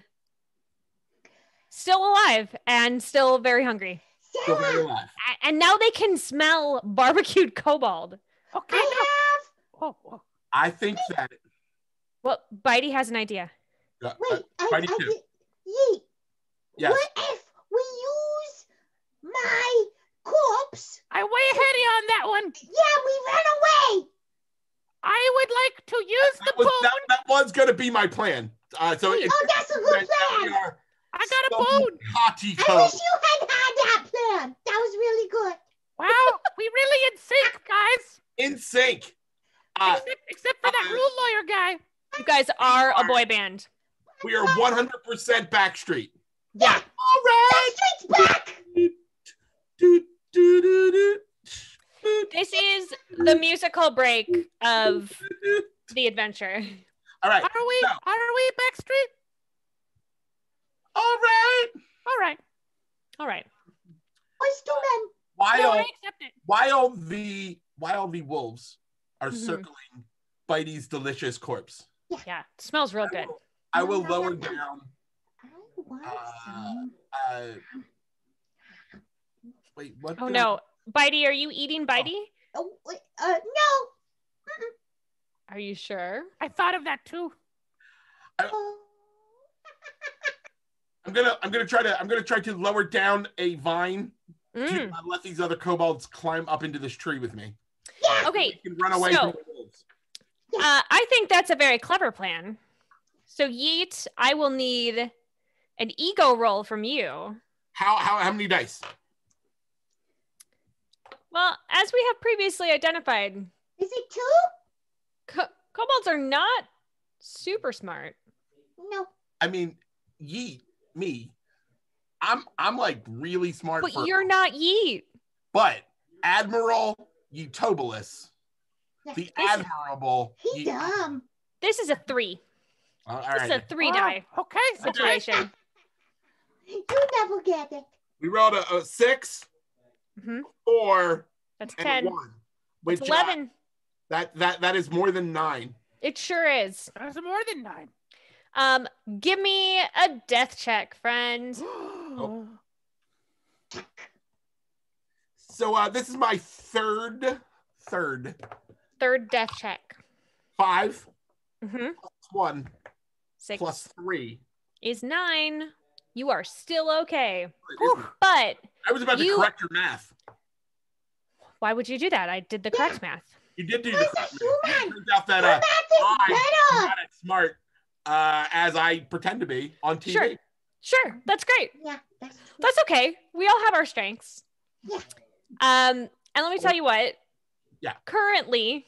still alive and still very hungry. Still very Sarah, alive. And now they can smell barbecued kobold. Okay. I have. Oh. I think that Well, Bitey has an idea. Wait, Bitey 2. Yeet. Yes. What if we use my corpse? I way ahead of you on that one. Yeah, we ran away. I would like to use the bone. That was going to be my plan. So Oh, that's a good plan. I got a bone. Hottie I code. wish you had that plan. That was really good. Wow, we really in sync, guys. In sync. Except for that rule lawyer guy. You guys are a boy band. We are 100% Backstreet. Yeah. All right. Street's back. This is the musical break of the adventure. All right. Are we So, Backstreet? all right. All right. All right. Oyster men. No, I While accept it. while the wolves are Mhm. circling Bitey's delicious corpse, Yeah. It smells real good. I will lower down. I want some. Wait, what? Oh no. Bitey, are you eating Bitey? Oh, wait, no. Are you sure? I thought of that too. Oh. I'm gonna try to lower down a vine to Mm. let these other kobolds climb up into this tree with me. Yeah. Okay. We can run away So- from the wolves. I think that's a very clever plan. So Yeet, I will need an ego roll from you. How many dice? Well, as we have previously identified, Is it 2? kobolds are not super smart. No. I mean, Yeet, me. I'm like really smart. But you're not Yeet. But Admiral Eutobolus, the admirable. He dumb. This is a 3. All This right. is a 3 die Okay. situation. You never get it. We rolled a 6, Mm-hmm. 4, That's and 10. 1. Which, It's 11. That is more than 9. It sure is. That's more than 9. Give me a death check, friend. Oh. So this is my third Third death check. 5 Mm-hmm. plus 1 6 plus 3. is 9. You are still okay. Whew. But I was about to correct your math. why would you do that? I did the correct math. You did do the Where's correct the math. human? It turns out that Your math I'm is better. not as smart as I pretend to be on TV. Sure. That's great. Yeah, that's true. That's okay. We all have our strengths. Yeah. And let me tell you what. Yeah. Currently,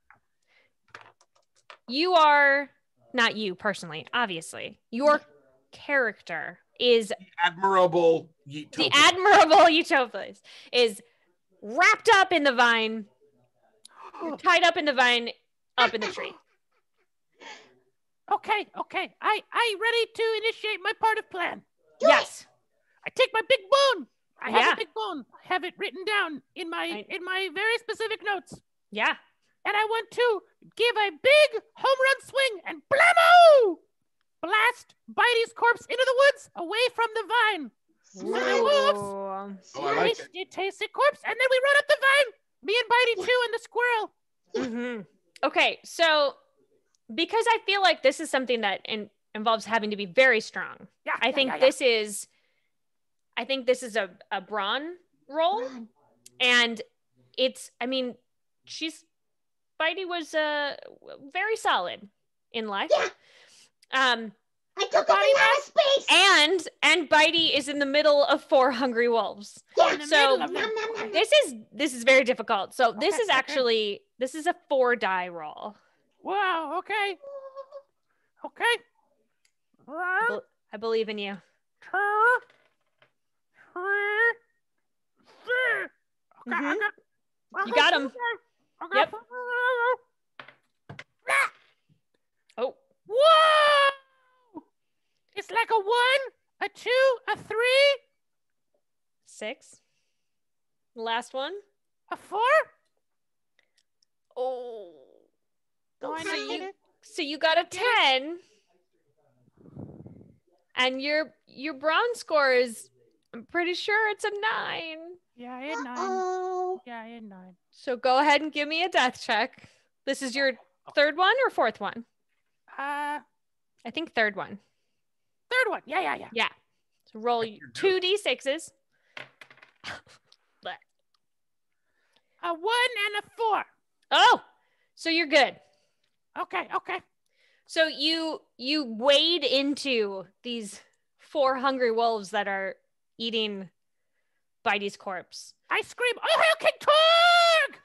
you are not you personally, obviously. Your character is Admirable Yeet. the admirable Utopia is wrapped up in the vine. You're tied up in the vine, up in the tree. Okay. I ready to initiate my part of plan. Yes. I take my big bone. I have Yeah. a big bone. I have it written down in my very specific notes. Yeah. And I want to give a big home run swing and blammo! Blast Bitey's corpse into the woods away from the vine. So the wolves Ooh. Oh, I like it. taste the corpse, and then we run up the vine. Me and Bitey too, and the squirrel. Mm-hmm. Okay, so because I feel like this is something that involves having to be very strong, I think this is a brawn roll, Run. and it's, I mean, Bitey was very solid in life. Yeah. I took up a lot of space. And Bitey is in the middle of 4 hungry wolves. Yeah. In the So middle of them. Nom, nom, nom. this is very difficult. So this Okay, is actually this is a 4 die roll. Wow. Okay. I believe in you. Mhm. You got him. Yep. Oh, Whoa! It's like a 1, a 2, a 3, 6. Last one. a 4. Oh. Do I So need it? So you got a 10. And your bronze score is, I'm pretty sure it's a 9. Yeah, I had 9. Oh. Yeah, I had 9. So go ahead and give me a death check. This is your third one or fourth one? I think third one. Third one. Yeah. Yeah. So roll 2 d6s. A 1 and a 4. Oh, so you're good. Okay. So you wade into these 4 hungry wolves that are eating Bitey's corpse. I scream, "Oh, hail King Torg!"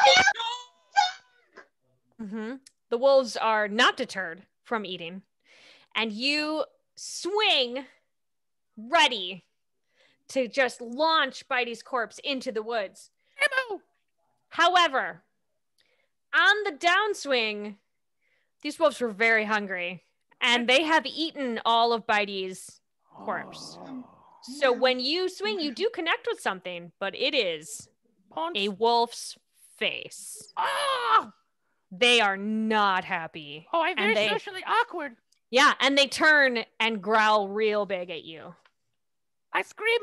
Mm-hmm. The wolves are not deterred from eating, and you swing ready to just launch Bitey's corpse into the woods. Ammo! However, on the downswing, these wolves were very hungry, and they have eaten all of Bitey's corpse. So when you swing, you do connect with something, but it is a wolf's face. Oh! They are not happy. Oh, I'm very And they- socially awkward. Yeah, and they turn and growl real big at you. I scream,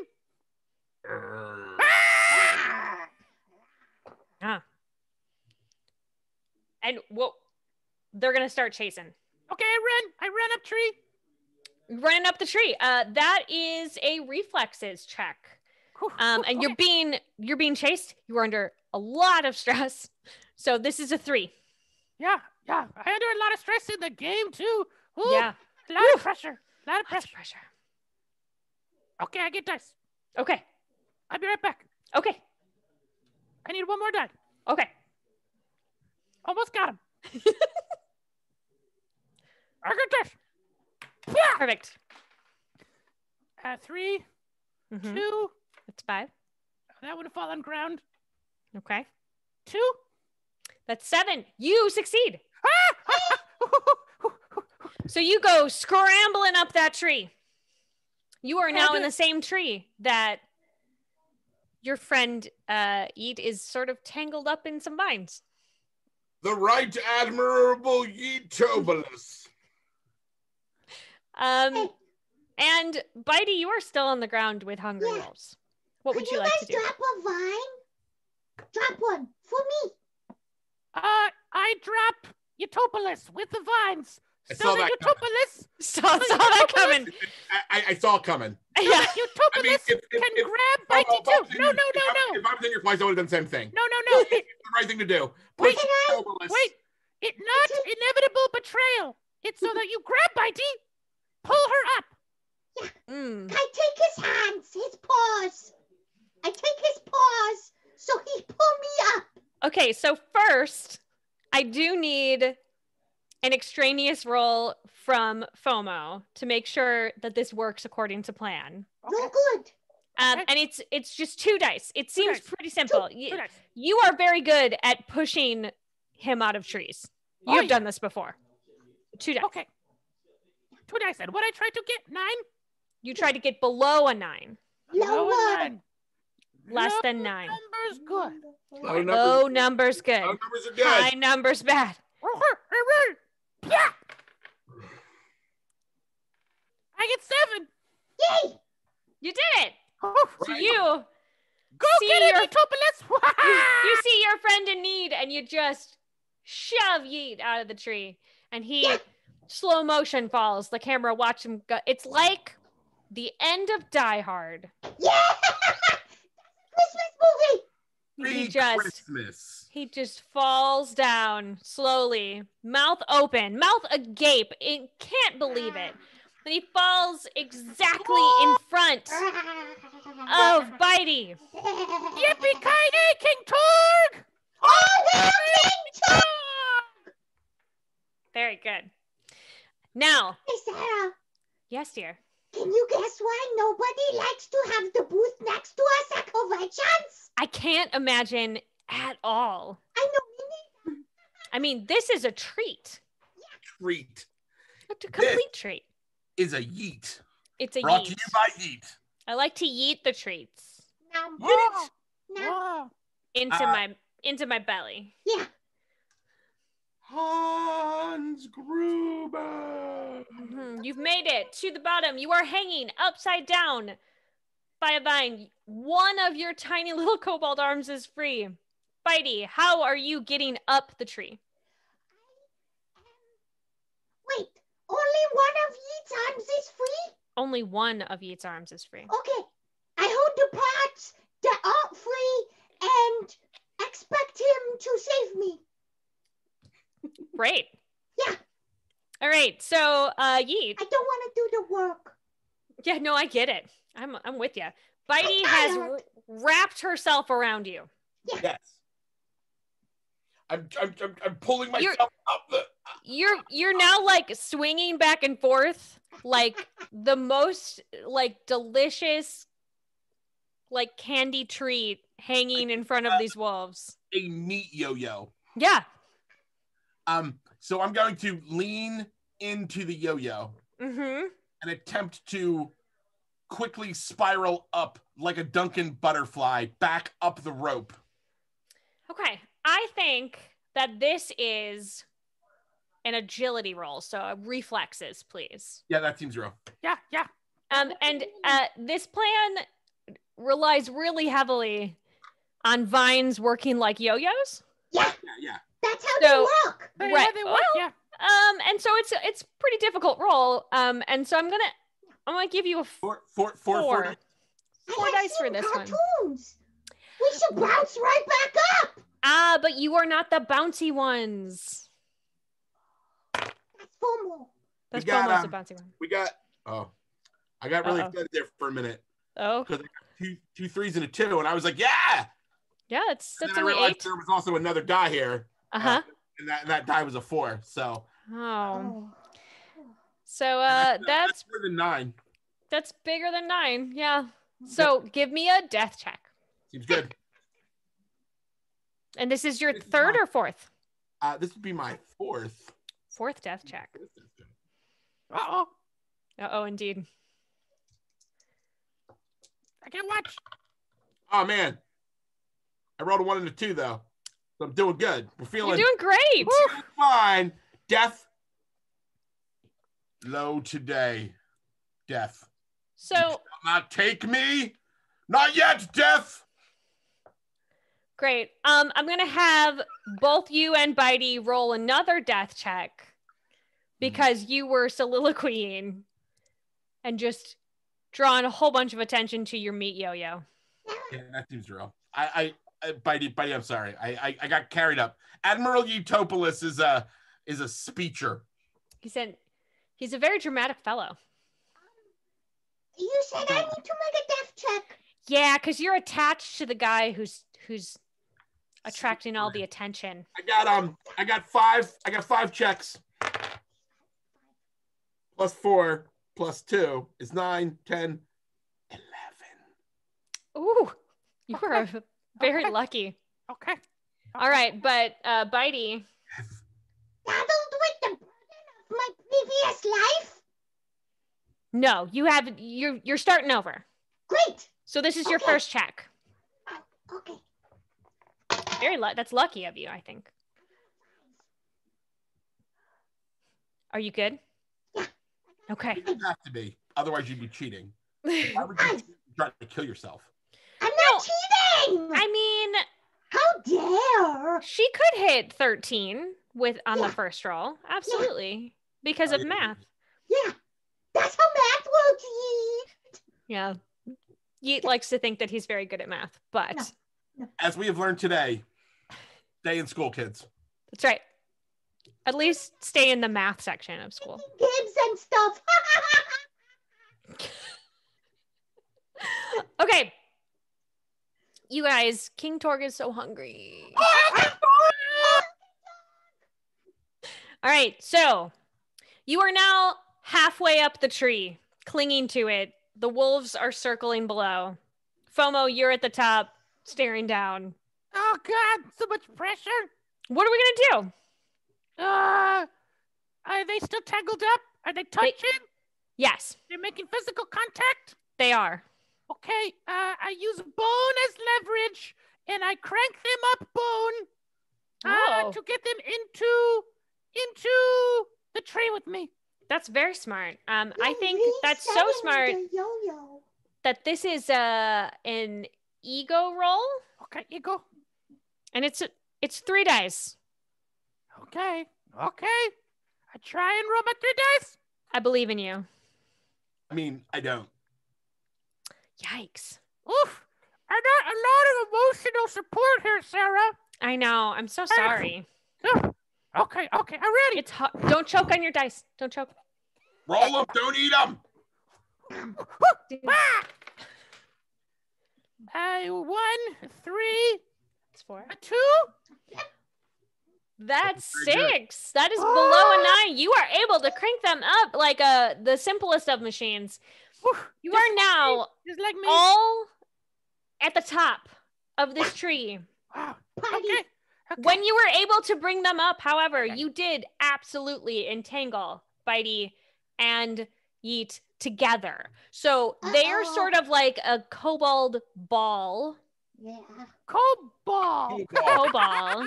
Ah. And they're gonna start chasing. okay, I run up tree. Running up the tree. That is a reflexes check. And you're being chased. You are under a lot of stress. So this is a 3. Yeah. I under a lot of stress in the game too. Ooh, Yeah. A lot of pressure. Lots of pressure. Okay, I get dice. Okay. I'll be right back. Okay. I need one more die. Okay. Almost got him. I got this. Yeah. Perfect. 3, Mm-hmm. 2. That's 5. That would fall on ground. Okay. 2. That's 7. You succeed. So you go scrambling up that tree. You are now in the same tree that your friend Yeet is sort of tangled up in some vines. The Right Admirable Yeetobolus. And Bitey, you are still on the ground with hungry wolves. What would you like to do? Drop a vine? Drop one for me. I drop Eutopolis with the vines. I So saw that that Eutopolis Saw that coming. I saw it coming. Yeah. Eutopolis can grab Bitey too. No. If I was in your place, I would have done the same thing. No. It's the right thing to do. Wait, Push Yeetobolus. Wait. It's not inevitable betrayal. It's so that you grab Bitey, pull her up. Mm. I take his hands, his paws. I take his paws so he pull me up. Okay, so first, I do need an extraneous roll from Fomo to make sure that this works according to plan. Real good. And it's just 2 dice. It seems pretty simple. Two dice. You are very good at pushing him out of trees. You have done this before. 2 dice. Okay. 2 dice then. What I tried to get? 9? You tried to get below a 9. Lower. Less than 9. Numbers good. Low numbers good. Low numbers are good. High numbers bad. Yeah. I get 7. Yay! You did it. Oh, So you go see get it, Eutopolis. you see your friend in need and you just shove Yeet out of the tree and he slow motion falls. The camera watch him go. It's like the end of Die Hard. Yeah! Christmas movie! Christmas. He just falls down slowly, mouth open, mouth agape. It can't believe it. And he falls exactly in front of Bitey. Yippee-ki-yay, King Torg! Oh, King Torg! Very good. Now, Hey, Sarah, yes, dear. can you guess why nobody likes to have the booth next to us at Conventions? I can't imagine at all. I know me neither. I mean, this is a treat. Treat A complete treat. is a Yeet. It's a Brought yeet. to you by Yeet. I like to yeet the treats Yeet. Wow. into my belly. Yeah. Hans Gruber. You've made it to the bottom. You are hanging upside down by a vine. One of your tiny little kobold arms is free. Bitey, how are you getting up the tree? Wait, only one of Yeet's arms is free? Only one of Yeet's arms is free. Okay. I hold the parts that aren't free and expect him to save me. Great. Yeah. All right. So, Yeet. I don't want to do the work. Yeah, no, I get it. I'm with you. Bitey has wrapped herself around you. Yes. I'm pulling myself up the. You're now like swinging back and forth like the most like delicious like candy treat hanging in front of these wolves. A neat yo-yo. Yeah. So I'm going to lean into the yo-yo and attempt to quickly spiral up like a Duncan butterfly back up the rope. Okay. I think that this is an agility roll. So reflexes, please. Yeah, that seems real. Yeah. And this plan relies really heavily on vines working like yo-yos. Yeah, Yeah. that's how So- they work. Yeah, Right. they work, yeah. And so it's pretty difficult roll. And so I'm gonna give you a Four four I have dice for seen this one. cartoons. We should bounce right back up. But you are not the bouncy ones. That's Fomo. That's We got, almost a bouncy one. We got. Oh, I got really Uh-oh. excited there for a minute Oh, because I got two threes and a 2, and I was like, yeah. Yeah, that's And then I only realized 8. there was also another die here. Uh-huh. And that die was a 4. So Oh. Oh. So that's more than 9. that's bigger than 9. Yeah. So give me a death check. Seems good. And this is your third or fourth? This would be my 4th. Fourth death check. Uh-oh. Uh-oh, indeed. I can't watch. Oh man. I rolled a 1 and a 2 though. So I'm doing good. We're feeling You're doing great. fine. Death. Low today. Death. So You shall not take me. Not yet, Death. great. I'm gonna have both you and Bitey roll another death check because you were soliloquying and just drawing a whole bunch of attention to your meat yo-yo. Yeah, that seems real. Bitey, I'm sorry. I got carried up. Admiral Utopoulos is a speecher. He's a very dramatic fellow. You said I need to make a death check. Yeah, because you're attached to the guy who's attracting all the attention. I got 5 checks. Plus 4 plus 2 is 9, 10, 11. Ooh, you were very lucky. Okay. All right, but Bitey. Saddled with the burden of my previous life? No, you're starting over. Great. So this is your Okay. first check. Okay. That's lucky of you, I think. Are you good? Yeah. Okay. You have to be. Otherwise, you'd be cheating. Why would you try to kill yourself? I'm not cheating. I mean, How dare? she could hit 13 on the Yeah. first roll. Absolutely. Because of math. Yeah. That's how math works, Yeet. Yeah. Yeet likes to think that he's very good at math, but No. As we have learned today, stay in school, kids. that's right. At least stay in the math section of school. Games and stuff. Okay. You guys, King Torg is so hungry. All right, so you are now halfway up the tree, clinging to it. The wolves are circling below. Fomo, you're at the top, staring down. Oh, God. So much pressure. What are we going to do? Are they still tangled up? Are they touching? Yes, They're making physical contact? they are. Okay, I use bone as leverage, and I crank them up bone to get them into the tree with me. That's very smart. I think You're that's so resetting smart the yo-yo. that this is an ego roll, Okay, Eagle. and it's 3 dice. Okay. I try and roll my 3 dice. I believe in you. I mean, I don't. Yikes. Oof. I got a lot of emotional support here, Sarah. I know. I'm so sorry. Oof. Okay, I'm ready. It's hot. Don't choke on your dice. Don't choke. Roll them, don't eat them. Ah! 1, 3, It's 4. a 2. That's Very good. 6. That is below a 9. You are able to crank them up like the simplest of machines. Oof. You are now Just like me. all at the top of this tree. Wow. Party. Okay. When you were able to bring them up, however, you did absolutely entangle Bitey and Yeet together. So they're Uh-oh. sort of like a kobold ball. Yeah. Cobalt. Kobold.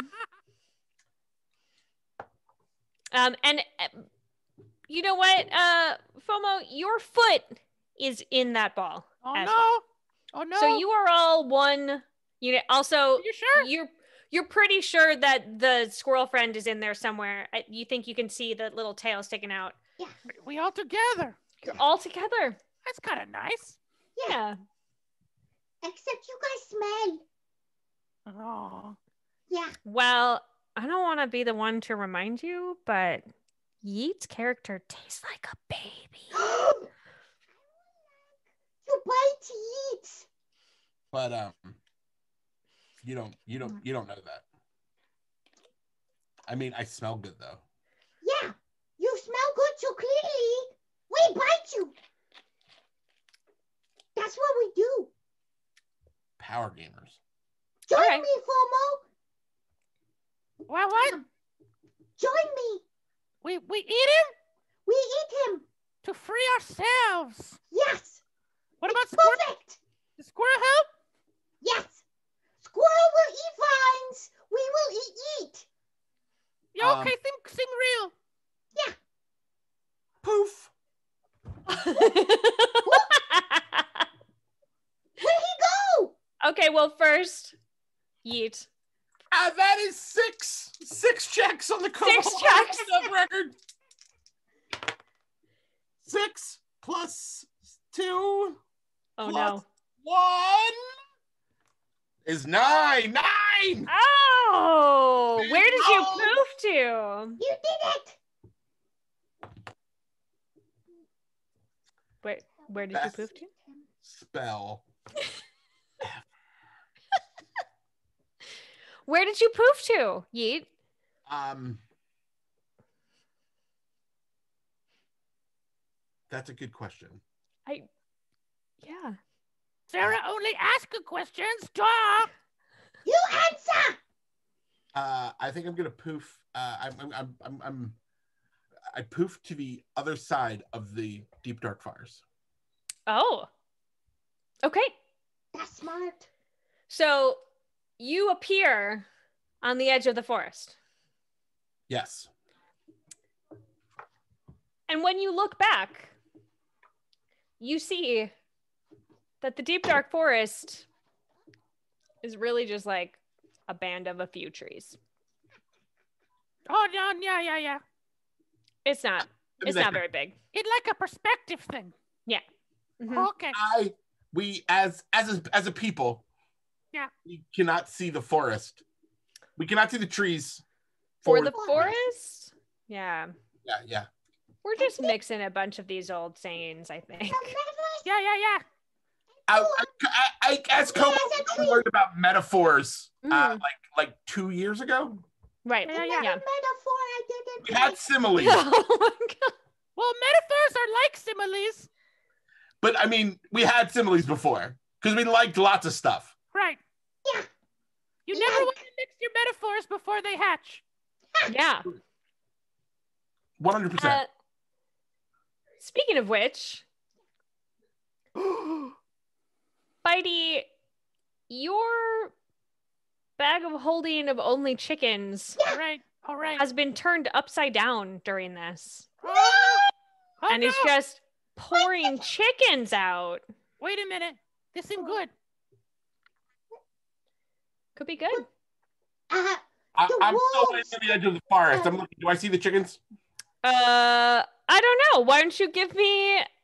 And you know what, Fomo, your foot is in that ball. Oh as no. well. Oh no. So you are all one unit. Also, Are you sure? you're pretty sure that the squirrel friend is in there somewhere. You think you can see the little tail sticking out. Yeah. We all together. You're all together. That's kind of nice. Yeah. Except you guys smell. Oh. Yeah. Well, I don't want to be the one to remind you, but Yeet's character tastes like a baby. You bite to eat. But You don't know that. I mean, I smell good though. Yeah, you smell good so clearly. We bite you. That's what we do. Power gamers. Join Okay. me, Fomo. What? Join me. We eat him We eat him. to free ourselves. Yes. What about It's squirrel? perfect. The squirrel help? Yes. Squirrel will eat vines. We will eat yeet. Yeah, okay, seem real. Yeah. Poof. Where'd he go? Okay, well, first, Yeet. That is six checks on the Kobold checks. of record. 6 plus 2 Oh, plus no. 1 is 9. 9! Oh, where did you No. poof to? You did it. Where did you Best poof to? spell. Where did you poof to, Yeet? That's a good question. Yeah. Sarah only asking questions. Duh. You answer. I think I'm gonna poof. I poof to the other side of the deep dark fires. Oh. Okay. That's smart. So you appear on the edge of the forest. Yes. And when you look back, you see that the deep dark forest is really just like a band of a few trees. Oh, no, yeah. It's not very big. It's like a perspective thing. Mhm. Okay. We as a people, Yeah. we cannot see the forest. We cannot see the trees For the forest. forest? Yeah. Yeah. We're just mixing a bunch of these old sayings, I think. Yeah. I as Kobo learned about metaphors Mhm. like 2 years ago. Right. Yeah. Another metaphor I didn't We had like. similes, Oh my God. Well, metaphors are like similes. but I mean, we had similes before because we liked lots of stuff. Right. Yeah. You never want to mix your metaphors before they hatch. Yeah. 100%. Speaking of which, Bitey, your bag of holding of only chickens All right. has been turned upside down during this. Oh, And no. it's just pouring chickens out. Wait a minute. This isn't good. Could be good. I'm still wolves. at the edge of the forest. I'm looking. Do I see the chickens? I don't know. Why don't you give me an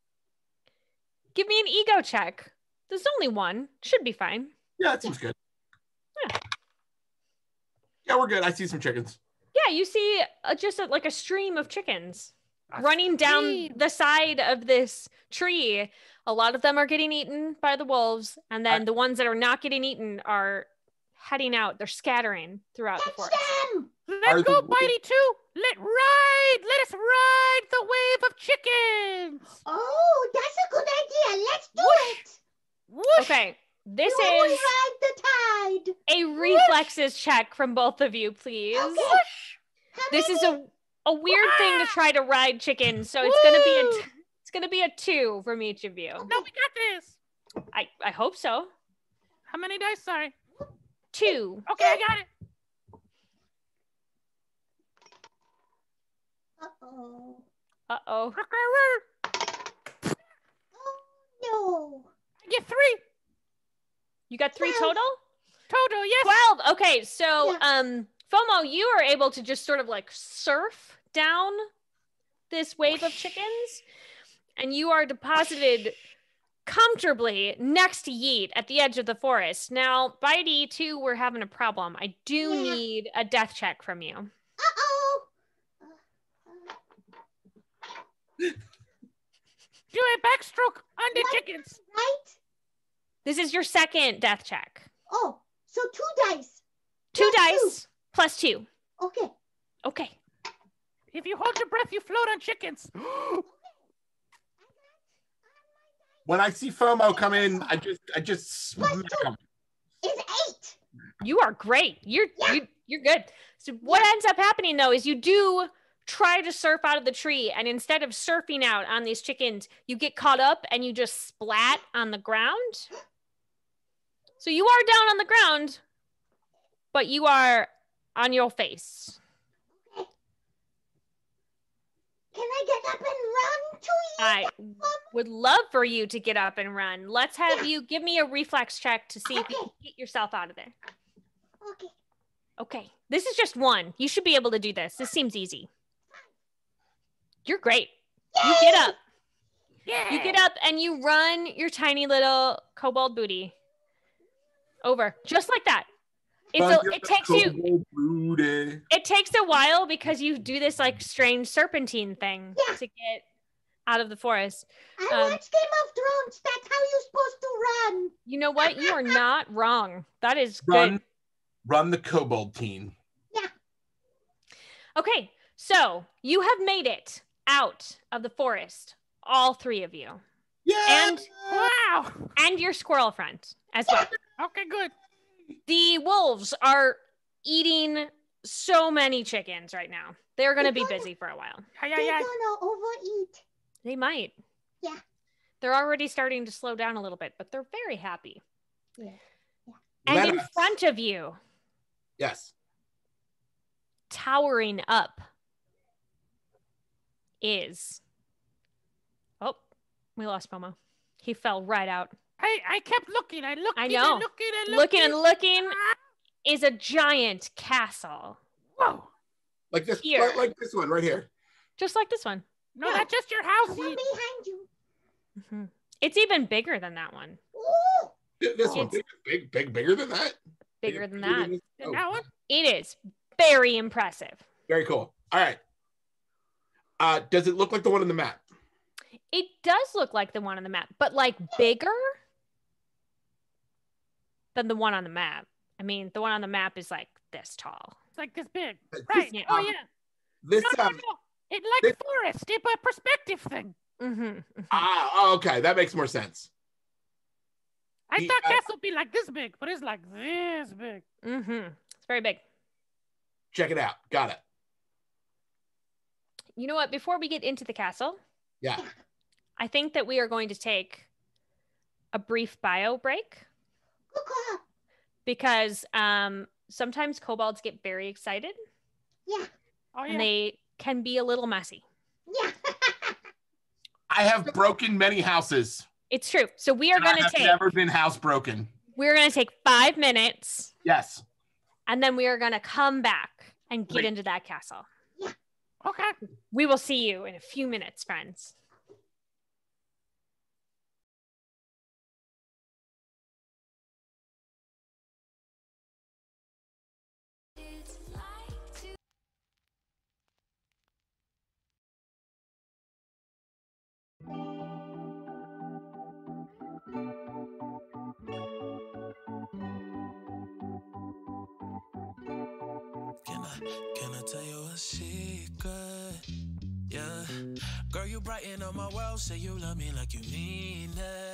ego check? There's only one. Should be fine. Yeah, that seems good. Yeah. Yeah, we're good. I see some chickens. Yeah, you see just like a stream of chickens running down stream. the side of this tree. A lot of them are getting eaten by the wolves, and then the ones that are not getting eaten are heading out. They're scattering throughout the Catch forest. them. Let's go, Bitey, too. Let us ride the wave of chickens. Oh, that's a good idea. Let's do it. Whoosh. Okay, this We is ride the tide. a reflexes check from both of you, please. Okay. Whoosh. How This is many? a weird thing to try to ride chickens, so it's gonna be a 2 from each of you. No, we got this. I hope so. How many dice? Sorry. 2. Okay, I got it. Uh-oh. Uh-oh. Oh, no. I get 3 You got 3 12. total? total. Yes. 12. Okay, so Yeah. Fomo, you are able to just sort of like surf down this wave of chickens, and you are deposited comfortably next to Yeet at the edge of the forest. Now, Bitey, too, we're having a problem. I do need a death check from you. Uh-oh. Do a backstroke on the chickens. Right? This is your second death check. Oh, So 2 dice. Two Plus dice plus 2. Okay. Okay. If you hold your breath, you float on chickens. When I see Fomo come in, I just smack him. Is 8. You are great. You're good. So what ends up happening though is you do try to surf out of the tree, and instead of surfing out on these chickens, you get caught up and you just splat on the ground. So you are down on the ground, but you are on your face. Can I get up and run to you? I would love for you to get up and run. Let's have you give me a reflex check to see if you can get yourself out of there. Okay. Okay. This is just one. You should be able to do this. This seems easy. You're great. You get up. Yeah. You get up and you run your tiny little kobold booty over. Just like that. It takes a while because you do this like strange serpentine thing to get out of the forest. I watched Game of Thrones. That's how you're supposed to run. You know what? You are not wrong. That is good. Run the kobold team. Yeah. Okay, so you have made it out of the forest, all 3 of you. Yeah. And Wow. and your squirrel friend as well. Okay, good. The wolves are eating so many chickens right now. They're going to be busy for a while. They're gonna overeat. They might. Yeah. They're already starting to slow down a little bit, but they're very happy. Yeah. And in front of you, yes, towering up is... Oh, we lost Fomo. He fell right out. I kept looking. I looked. I know. Looking is a giant castle. Whoa. like this one right here. Just like this one. No, that's just your house. The one behind you. Mm-hmm. It's even bigger than that one. Ooh. This one, bigger than that. Bigger than that. That one? It is very impressive. Very cool. All right. Does it look like the one on the map? It does look like the one on the map, but like bigger than the one on the map. I mean, the one on the map is like this tall. It's like this big. Right. Yeah. Oh, yeah. This No. It's like forest. It's a perspective thing. Mm-hmm. Okay. That makes more sense. I thought castle would be like this big, but it's like this big. Mm-hmm. It's very big. Check it out. Got it. You know what? Before we get into the castle, Yeah. I think that we are going to take a brief bio break because sometimes kobolds get very excited. Yeah. Oh, yeah. And they can be a little messy. Yeah. I have broken many houses. It's true. So we are going to take... never been housebroken. We're going to take 5 minutes. Yes. And then we are going to come back and get into that castle. Yeah. Okay. We will see you in a few minutes, friends. Can I tell you a secret? Yeah. Girl, you brighten up my world. Say you love me like you mean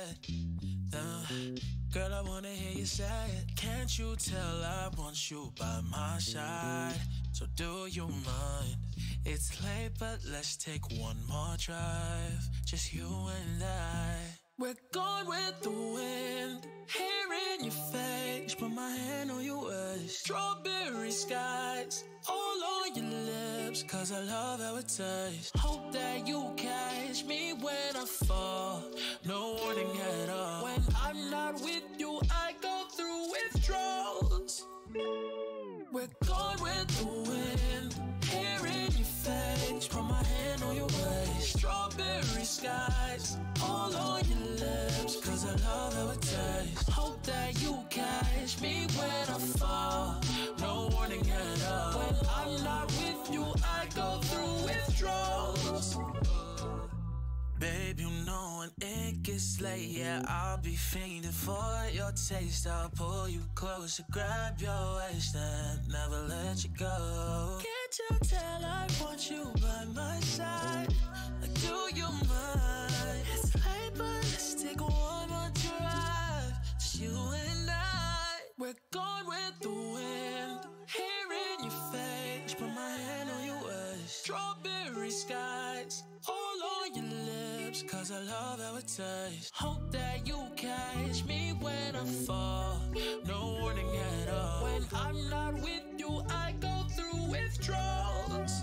it. Girl, I wanna hear you say it. Can't you tell I want you by my side? So do you mind? It's late, but let's take one more drive. Just you and I. We're gone with the wind, hair in your face. Put my hand on your waist. Strawberry skies, all on your lips. Cause I love how it tastes. Hope that you catch me when I fall. No warning at all. When I'm not with you, I go through withdrawals. We're gone with the wind, hair in your face. Put my hand on your waist. Strawberry skies, all on your lips. Cause I love how it tastes. Hope that you catch me when I fall. No warning at all. When I'm not with you, I go through withdrawals. Babe, you know when it gets it's late, yeah, I'll be fiending for your taste. I'll pull you closer, grab your waist and never let you go. Can't you tell I want you by my side? Like, do you mind? It's late, but let's take one more drive. Just you and I. We're going with the wind. Here in your face, put my hand on your waist. Strawberry skies all on your lips, cause I love how it tastes. Hope that you catch me when I fall. No warning at all. When I'm not with you, I go through withdrawals.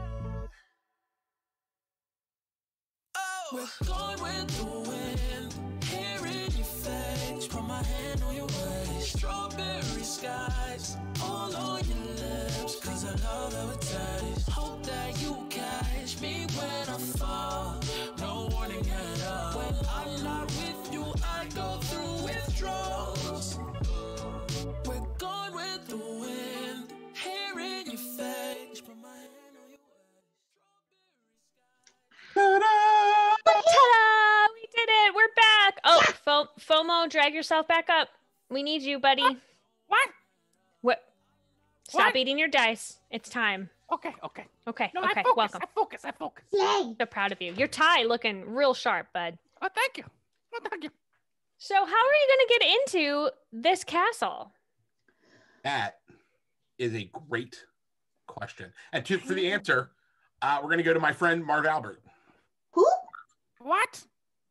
Oh, we're going with the wind. Here in your face, put my hand on your waist. Strawberry skies all on your lips, cause I love how it tastes. Hope that you catch me when I fall. No warning at all. When I'm not with you, I go through withdrawals. We're going with the wind. Here in your face, put my hand on your waist. Strawberry skies. Ta-da! We did it. We're back. Oh, Fomo, drag yourself back up. We need you, buddy. What? What? Stop What? eating your dice. It's time. Okay. Okay. No, Okay. I focus. Welcome. I focus. Yay. So proud of you. Your tie looking real sharp, bud. Oh, thank you. So how are you going to get into this castle? That is a great question. And for the answer, we're going to go to my friend Marv Albert. Who? What?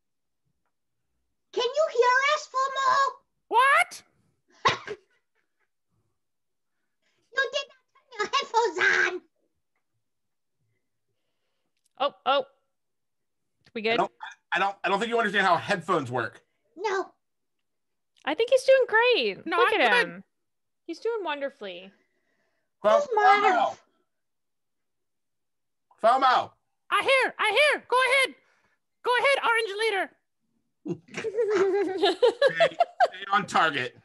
Can you hear us, Fomo? What? You did not turn your headphones on. Oh. We good? I don't think you understand how headphones work. No. I think he's doing great. No, Look I'm at good. him. He's doing wonderfully. Who's Marv? FOMO. I hear. Go ahead, orange leader. Stay on target.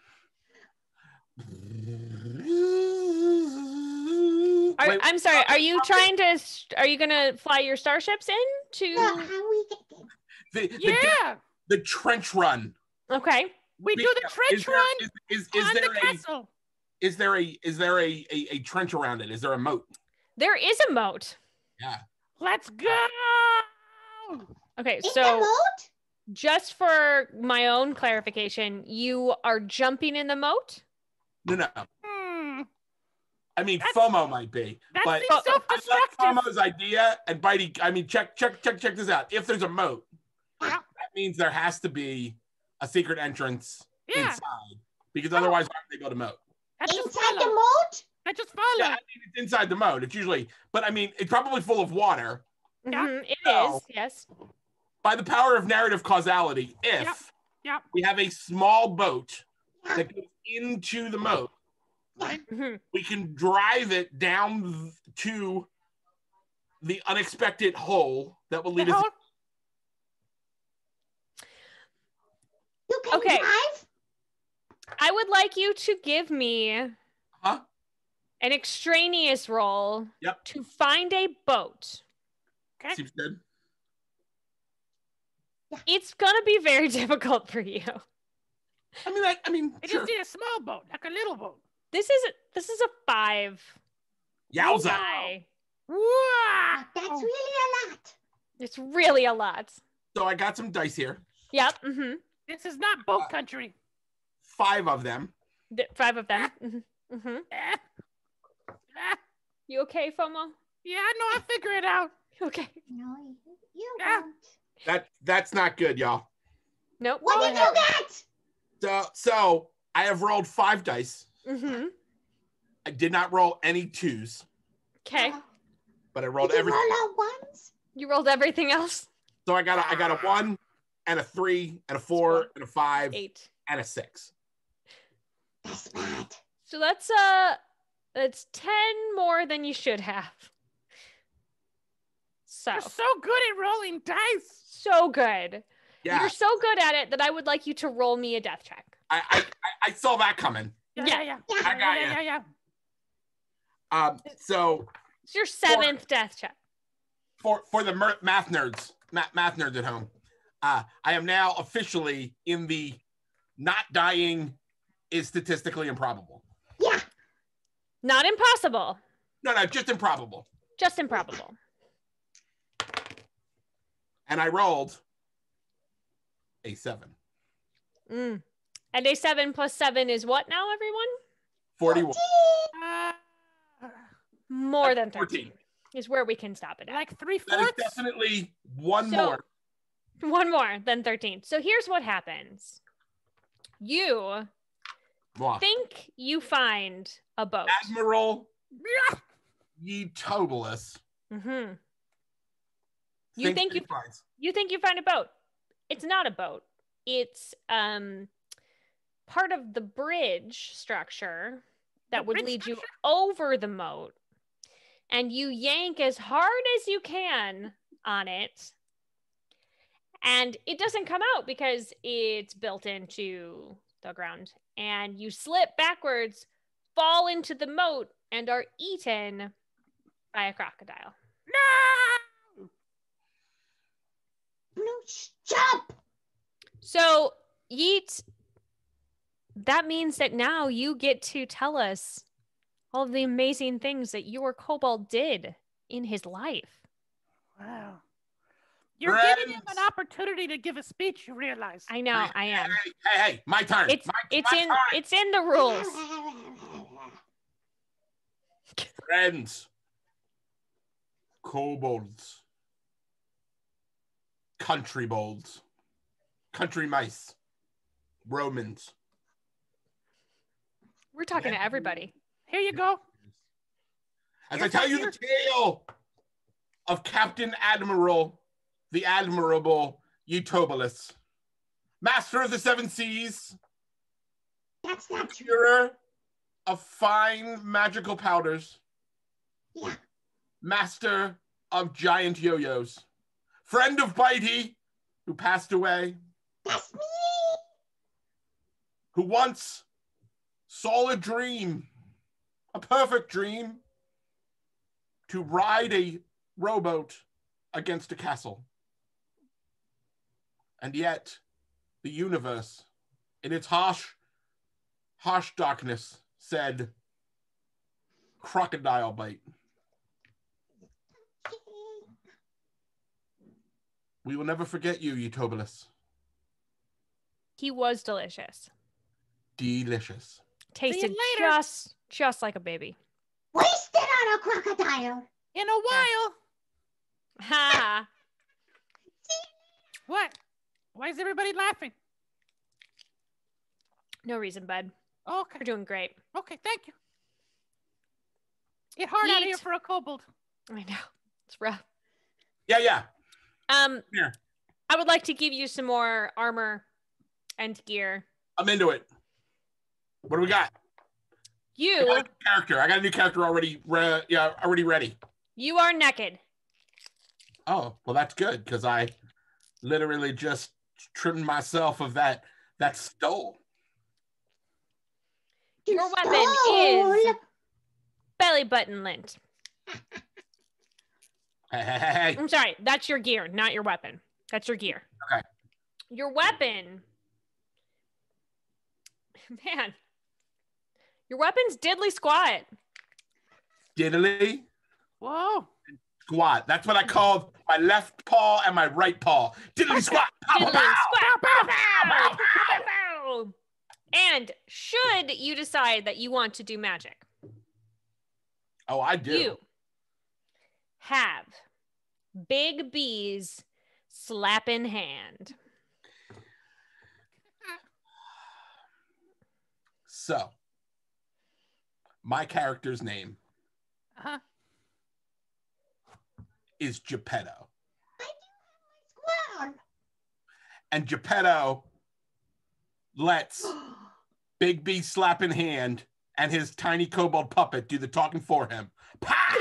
I'm sorry. Are you going to fly your starships in to? Yeah, how we get there? Yeah. The trench run. Okay. We do the trench run Is on there the castle. is there a trench around it? Is there a moat? There is a moat. Yeah. Let's go. Okay, In the so moat? just for my own clarification, you are jumping in the moat? No. Hmm. I mean, That's- FOMO might be, That but seems I like self-destructive. FOMO's idea. And Bitey, I mean, check this out. If there's a moat, Yeah. that means there has to be a secret entrance Yeah. inside, because otherwise, why would they build a moat? That just Inside the follow. moat? That just follow. Yeah, I mean, it's inside the moat. It's usually, but I mean, it's probably full of water. Yeah. Mhm, it So- is, yes. By the power of narrative causality, if Yep. we have a small boat that goes into the moat, Mhm. we can drive it down to the unexpected hole that will lead us. Oh, You can Okay. drive? I would like you to give me Huh? an extraneous roll Yep. to find a boat. okay. Seems good. It's going to be very difficult for you. I mean, I sure. just need a small boat, like a little boat. This is a 5. Yowza. Die. Wow. That's really a lot. It's really a lot. So I got some dice here. Yep. Mm-hmm. This is not boat country. 5 of them. 5 of them. Mm-hmm. Mm-hmm. Eh. Eh. You okay, FOMO? Yeah, I know. I figure it out. Okay. No, you Yeah. won't. That's not good, y'all. Nope. What did you get? So I have rolled 5 dice. Mm-hmm. I did not roll any 2s, Okay. but I rolled Did you everything. roll out ones? You rolled everything else? So I got a 1 and a 3 and a 4 and a 5 8. and a 6. That's bad. So that's 10 more than you should have. So You're so good at rolling dice. so good. Yeah, You're so good at it that I would like you to roll me a death check. I saw that coming. Yeah. I got ya. Yeah. So It's your 7th death check. for the math nerds at home, I am now officially in the not dying is statistically improbable. Yeah. Not impossible, No, just improbable. just improbable. And I rolled a 7. And a 7 plus 7 is what now, everyone? 41. More than 14. 13 is where we can stop it at. Like That 3/4? is definitely one So- more. One more than 13. So here's what happens. You Mwah. think you find a boat. Admiral Yeetobolus. Mm-hmm. You thinks think he finds. You think you find a boat. It's not a boat. It's part of the bridge structure that would lead you over the moat. And you yank as hard as you can on it. And it doesn't come out because it's built into the ground. And you slip backwards, fall into the moat, and are eaten by a crocodile. No! Blooch, jump! So, Yeet, that means that now you get to tell us all of the amazing things that your kobold did in his life. Wow. You're giving him an Friends. opportunity to give a speech, you realize. I know, I am. Hey, my turn. It's in the rules. Friends. Kobolds. Country bolds. Country mice. Romans. We're talking to everybody. Here you go. As I tell you the tale of Captain Admiral, the Admirable Yeetobolus, Master of the Seven Seas, That's not true. procurer of fine magical powders, Yeah. master of giant yo-yos, friend of Bitey, who passed away, That's me. who once saw a dream, a perfect dream, to ride a rowboat against a castle. And yet, the universe, in its harsh darkness, said, crocodile bite. We will never forget you, Yeetobolus. He was delicious. Delicious. Tasted later. just like a baby. Wasted on a crocodile. In a while. Ha! What? Why is everybody laughing? No reason, bud. Okay. We're doing great. Okay, thank you. Get hard out of here Yeet. for a kobold. I know. It's rough. Yeah. Here, I would like to give you some more armor and gear. I'm into it. What do we got? I got a new character. I got a new character already. Already ready. You are naked. Oh, well, that's good because I literally just trimmed myself of that stole. Your weapon Stole. is belly button lint. Hey. I'm sorry, that's your gear, not your weapon. That's your gear. Okay. Your weapon, man, your weapon's diddly squat. Diddly Whoa. squat. That's what I called my left paw and my right paw. Diddly squat. Pow, Diddly pow, squat. pow, Pow, pow, pow, pow. pow. And should you decide that you want to do magic, Oh, I do. you have Big B's slap in hand. So, my character's name Uh-huh. is Geppetto. Squirrel. And Geppetto lets Big B slap in hand and his tiny kobold puppet do the talking for him. Pa!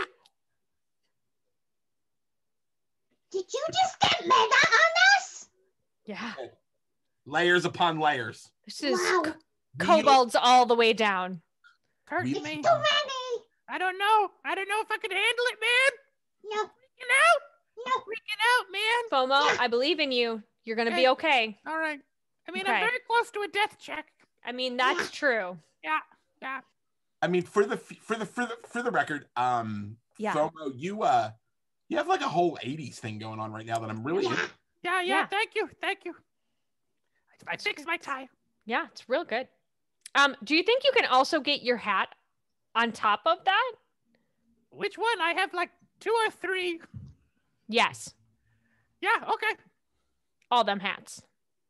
Did you just get meta on us? Yeah, Layers upon layers. this is Wow. kobolds all the way down. Hurt We- me. Too many. I don't know. I don't know if I can handle it, man. No. Freaking out. No. Freaking out, man. FOMO, I believe in you. You're going to be okay. All right. I mean, Okay. I'm very close to a death check. I mean, that's true. Yeah. Yeah. I mean, for the record, Yeah. FOMO, you have like a whole 80s thing going on right now that I'm really into. Yeah. Thank you. I fixed my tie. Yeah, it's real good. Do you think you can also get your hat on top of that? Which one? I have like 2 or 3. Yes. Yeah, okay. All them hats.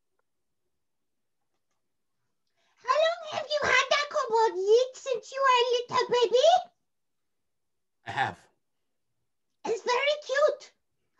How long have you had that kobold, Yeet, since you were a little baby? I have. It's very cute.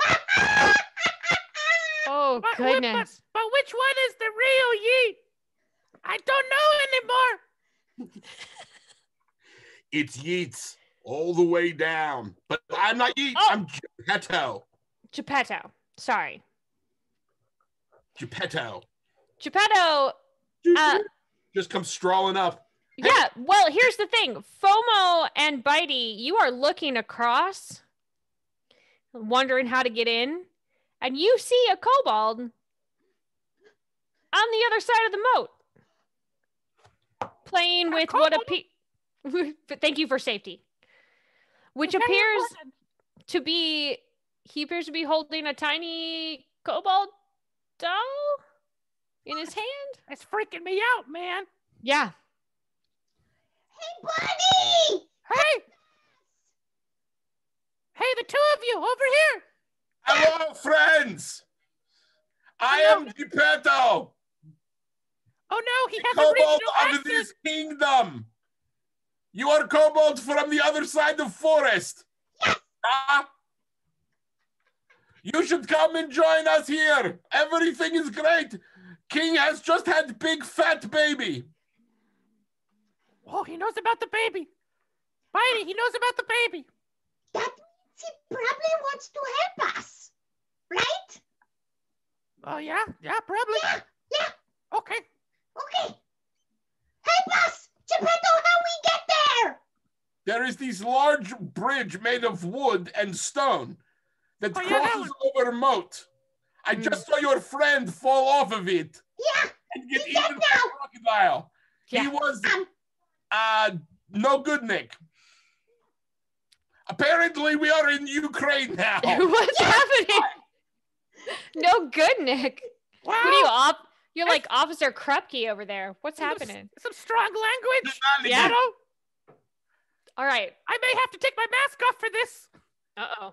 Oh, goodness. But which one is the real Yeet? I don't know anymore. It's Yeets all the way down. But I'm not Yeet. Oh. I'm Geppetto. Geppetto. Sorry. Geppetto. Geppetto. Just come strolling up. Yeah, well, here's the thing. FOMO and Bitey, you are looking across, wondering how to get in, and you see a kobold on the other side of the moat, playing with what thank you for safety, which appears to be, he appears to be holding a tiny kobold doll in his hand. It's freaking me out, man. Yeah. Hey, buddy! Hey, the 2 of you over here. Hello, friends. I am Geppetto. Oh no, he has a Kobold regional of accent. this kingdom. You are kobolds from the other side of the forest. You should come and join us here. Everything is great. King has just had big fat baby. Oh, he knows about the baby. Bitey, he knows about the baby. That means he probably wants to help us, right? Oh, yeah? Yeah, probably. Yeah. Okay. Help us! Geppetto, how we get there? There is this large bridge made of wood and stone that crosses over a moat. I just saw your friend fall off of it. Yeah. And get eaten by a crocodile. Yeah. He was no good, Nick. Apparently, we are in Ukraine now. What's happening? No good, Nick. Wow. What are you You're like Officer Krupke over there. What's happening? Some strong language. Yeah. You know? All right. I may have to take my mask off for this. Uh-oh.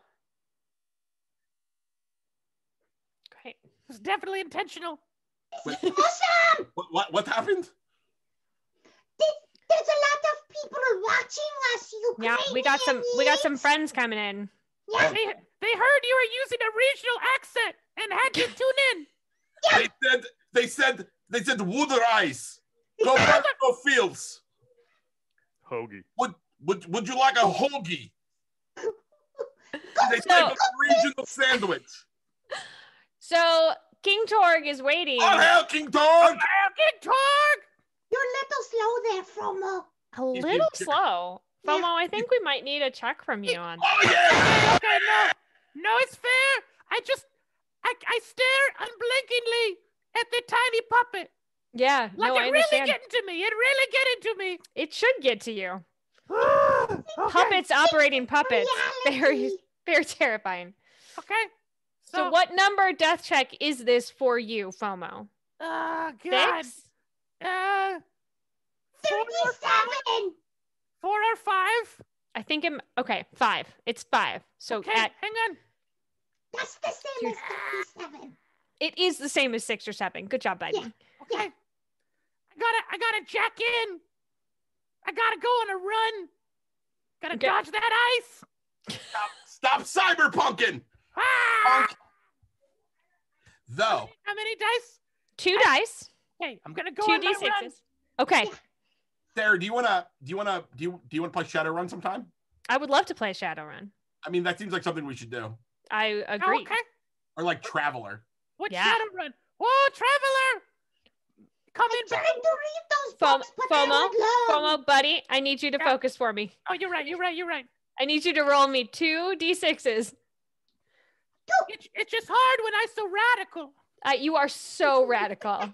Great. It was definitely intentional. Awesome! What happened? There's a lot of people watching us, Ukrainian. Yeah, we got some friends coming in. Yeah. They heard you were using a regional accent and had to tune in. They said wood rice. Go back to fields. Hoagie. Would you like a hoagie? They say a regional sandwich. So King Torg is waiting. All hail King Torg! King Torg! You're a little slow there, Fomo. A little slow. FOMO, I think we might need a check from you on that. Oh yeah! Okay, no, it's fair. I stare unblinkingly at the tiny puppet. Yeah, Like no, I it understand. really getting to me. It really getting to me. It should get to you. Okay. Puppets operating puppets. Very, Reality. very terrifying. Okay. So what number death check is this for you, FOMO? Oh, God. 6? 37. 4 or 5? I think okay, 5. It's 5. So Okay, hang on. That's the same as 37. it is the same as 6 or 7. Good job, Bitey. Yeah. Okay. I gotta jack in. I gotta go on a run. Gotta Okay. dodge that ice. Stop cyberpunking! Ah! Though. How many dice? 2 dice. Okay, I'm gonna go 2 on my run. d6s. Okay. Sarah, do you wanna play Shadowrun sometime? I would love to play Shadowrun. I mean, that seems like something we should do. I Oh, agree. okay. Or like Traveler. What Yeah. Shadowrun? Whoa, Traveler! Come in, Trying buddy. to read those Fom- books, but FOMO, they're long. FOMO, buddy, I need you to Yeah. focus for me. Oh, you're right. I need you to roll me 2 d6s. It's just hard when I'm so radical. You are so radical.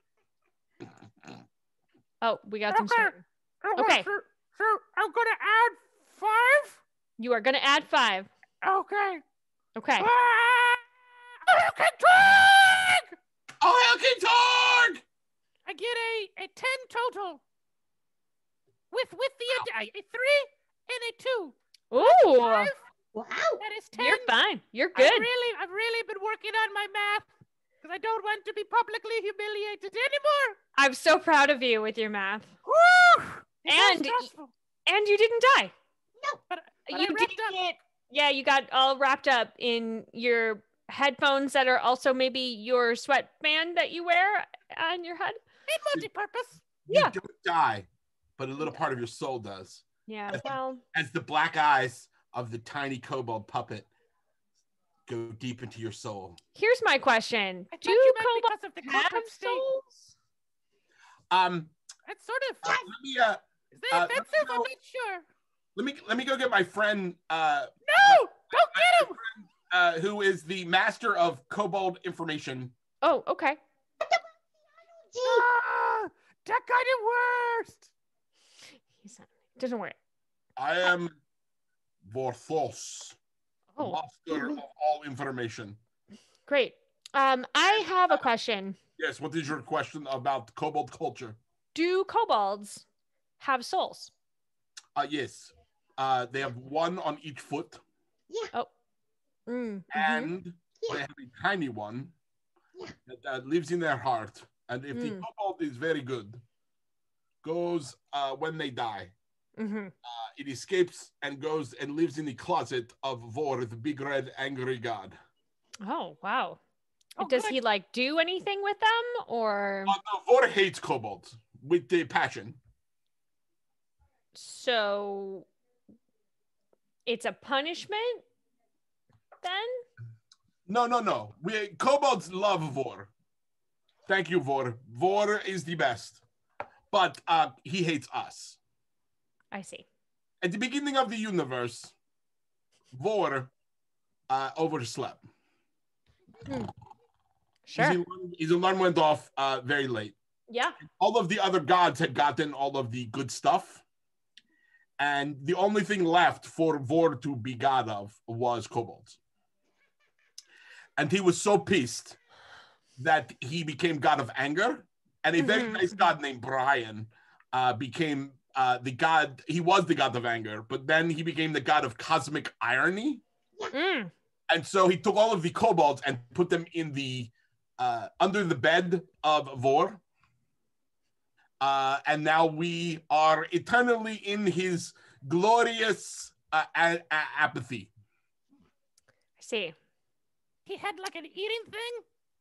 Oh, we got some stirring. Okay. So I'm gonna add 5. You are going to add 5. Okay. Okay. Okay, Torg! Oh, okay, Torg! I get a 10 total. With the a 3 and a 2. Ooh. 5, Wow. that is 10. You're fine. You're good. I've really been working on my math because I don't want to be publicly humiliated anymore. I'm so proud of you with your math. Woo! And you didn't die. But You I wrapped did up. get, yeah, you got all wrapped up in your headphones that are also maybe your sweatband that you wear on your head. Ain't multi-purpose. You Yeah. don't die, but a little part of your soul does. Yeah, well, As the black eyes of the tiny kobold puppet go deep into your soul. here's my question. I thought Do you meant kobolds because of the have corporate state. souls? That's sort of. Let me Is that offensive? go- I'm not sure. let me go get my friend No! Don't get him! who is the master of kobold information. Oh, okay. Ah, that got it worst. Doesn't work. I am Vorthos, Oh, master of all information. great. I have a question. Yes, what is your question about kobold culture? Do kobolds have souls? Yes. They have one on each foot, Mhm. and they have a tiny one that lives in their heart. And if the kobold is very good, goes when they die, Mhm. it escapes and goes and lives in the closet of Vor, the big red angry god. Oh, wow. Oh, Does good. he like do anything with them or No, Vor hates kobolds with the passion. so it's a punishment then? No. Kobolds love Vor. Thank you, Vor. Vor is the best. But he hates us. I see. At the beginning of the universe, Vor overslept. Sure. His alarm went off very late. Yeah. All of the other gods had gotten all of the good stuff. And the only thing left for Vor to be god of was kobolds. And he was so pissed that he became god of anger. And a very nice god named Brian became the god. He was the god of anger, but then he became the god of cosmic irony. Mm. And so he took all of the kobolds and put them in the under the bed of Vor. And now we are eternally in his glorious apathy. I see. He had like an eating thing?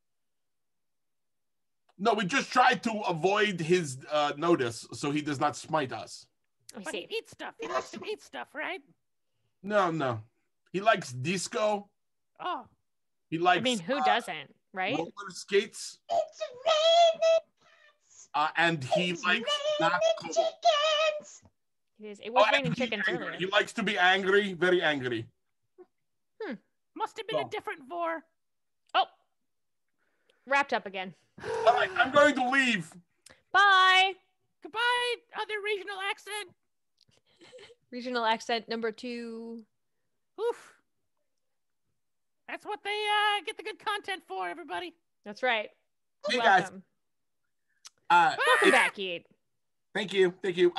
No, we just tried to avoid his notice so he does not smite us. I But he see. eats stuff. He likes to eat stuff, right? No. He likes disco. Oh. He likes I mean, who doesn't, right? roller skates. It's raining. And he It's likes not raining chickens. It was and raining he's chickens angry. earlier. He likes to be angry, very angry. Must have been Oh. a different Vor. Oh, wrapped up again. All right, I'm going to leave. Bye. Goodbye, other regional accent. Regional accent number 2. Oof. That's what they get the good content for, everybody. That's right. Hey guys, Welcome. if- Back, Yeet. thank you.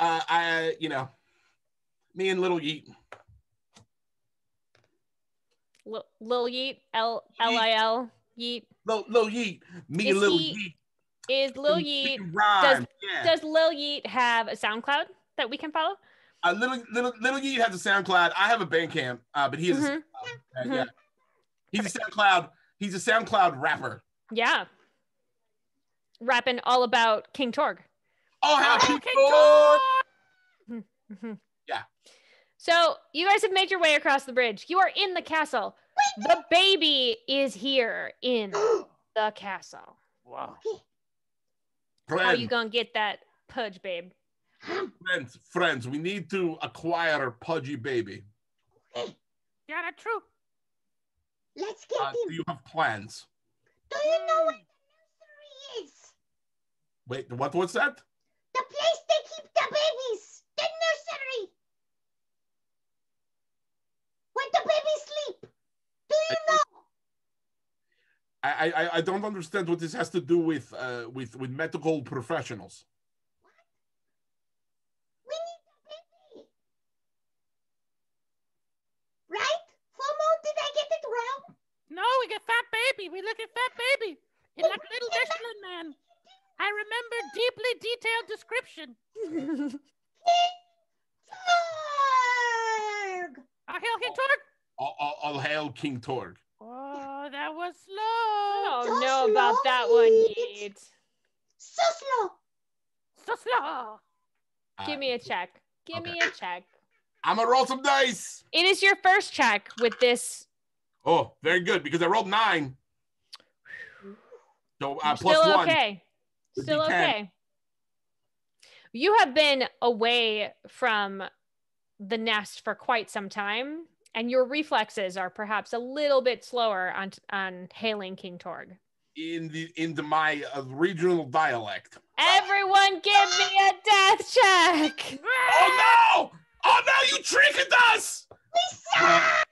Me and Little Yeet. Lil Yeet, Lil Yeet. Little Yeet. Me Is and Little he- Yeet. Is Lil We Yeet, can rhyme. Yeah. does Lil Yeet have a SoundCloud that we can follow? Little Yeet has a SoundCloud. I have a Bandcamp, but he has a SoundCloud. Yeah. He's a SoundCloud. He's a SoundCloud rapper. Yeah. Rapping all about King Torg. Oh, how cute! King Torg! Yeah. So you guys have made your way across the bridge. You are in the castle. The baby is here in the castle. Wow. How you gonna get that pudge, babe? Friends, we need to acquire Pudgy Baby. Yeah, that's true. Let's get Do him. you have plans? Do you know where the nursery is? Wait, what was that? The place they keep the babies. The nursery. Where the babies sleep. Do you know? I don't understand what this has to do with medical professionals. We need the baby. Right? Fomo, did I get it wrong? No, we get Fat Baby. We look at Fat Baby. In like Little Michelin Man. I remember deeply detailed description. Torg! Hail King Torg. All hail King Torg. Oh, that was slow. I don't So know about slow, that one, Yeet. Yeet. So slow. So slow. Give me a check. Give me a check. I'm gonna roll some dice. It is your first check with this. Oh, very good, because I rolled 9. So You're plus still 1. okay. The Still D10. okay. You have been away from the nest for quite some time, and your reflexes are perhaps a little bit slower on hailing King Torg. Into my regional dialect. Everyone give me a death check. Oh no! Oh no! You tricked us! We suck.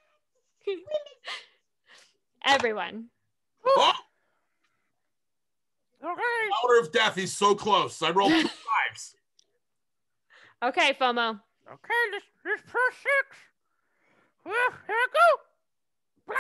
Everyone. Oh, Okay. hour of death is so close. I rolled 2 5s. Okay, FOMO. Okay, this first 6. Well, here I go.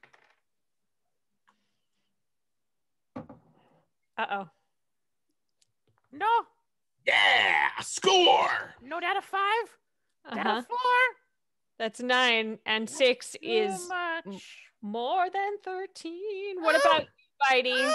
Blah. Uh-oh. No. Yeah, score. No down to 5. Down Uh-huh. to 4. That's 9, and 6 Too is much. more than 13. What about you, Bitey?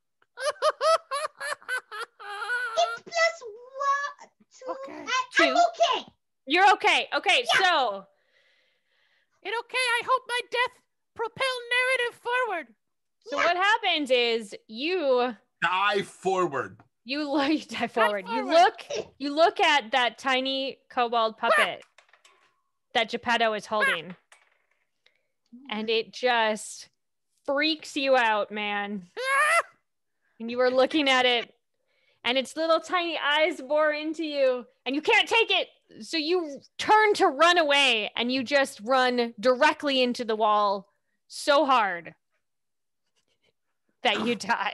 It's plus 1, 2. Okay. I'm okay. You're okay. Okay, so It's okay. I hope my death propel narrative forward. what happens is you Die forward. dive forward. forward. You look at that tiny kobold puppet that Geppetto is holding, and it just freaks you out, man. And you were looking at it, and its little tiny eyes bore into you, and you can't take it. So you turn to run away, and you just run directly into the wall so hard that you die.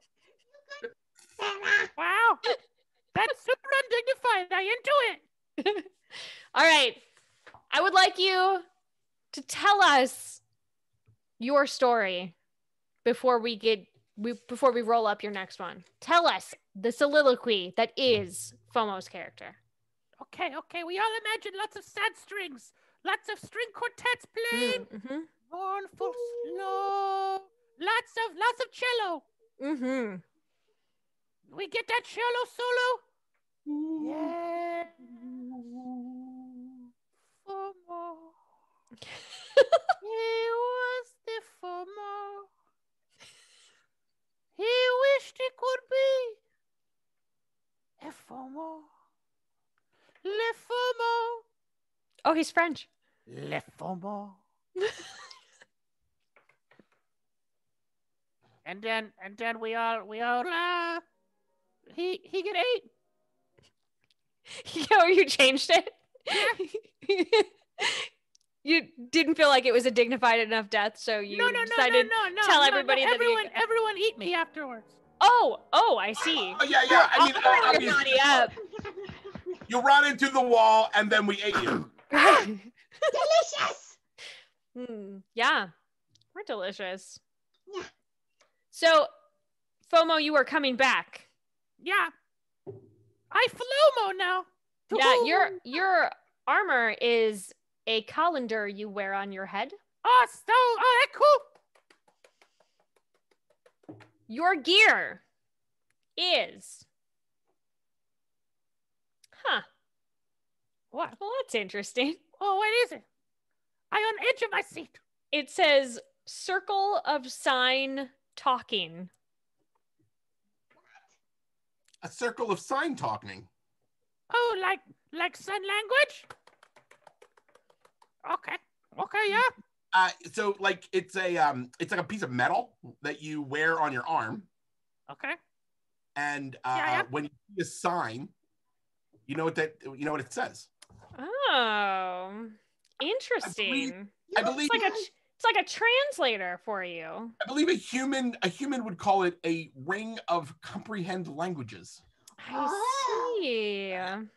Wow. That's super undignified. I into it. All right. I would like you to tell us your story before we roll up your next one. Tell us the soliloquy that is FOMO's character. Okay. We all imagine lots of sad strings. Lots of string quartets playing. Mm-hmm. Mournful, slow. Lots of cello. Mm-hmm. We get that cello solo. Yeah. FOMO. He was the FOMO. He wished he could be a FOMO. Le FOMO. Oh, he's French. Le FOMO. and then we all he get 8. Oh, you changed it? You didn't feel like it was a dignified enough death, so you decided to tell everybody that everyone eat me afterwards. Oh, I see. Oh, yeah. I mean, Your body up. you run into the wall, and then we ate you. Delicious. Yeah, we're delicious. Yeah. So, FOMO, you are coming back. Yeah. I Flomo now. Yeah, your armor is a colander you wear on your head. Oh, that's cool. Your gear is... Huh. What? Well, that's interesting. Oh, what is it? I on the edge of my seat. It says Circle of Sign Talking. A circle of sign talking. Oh, like sign language? Okay, yeah. So like it's like a piece of metal that you wear on your arm, Okay. and Yeah. when you see a sign, you know what it says. Oh, interesting. I believe It's like a translator for you. I believe a human would call it a ring of comprehend languages. I see.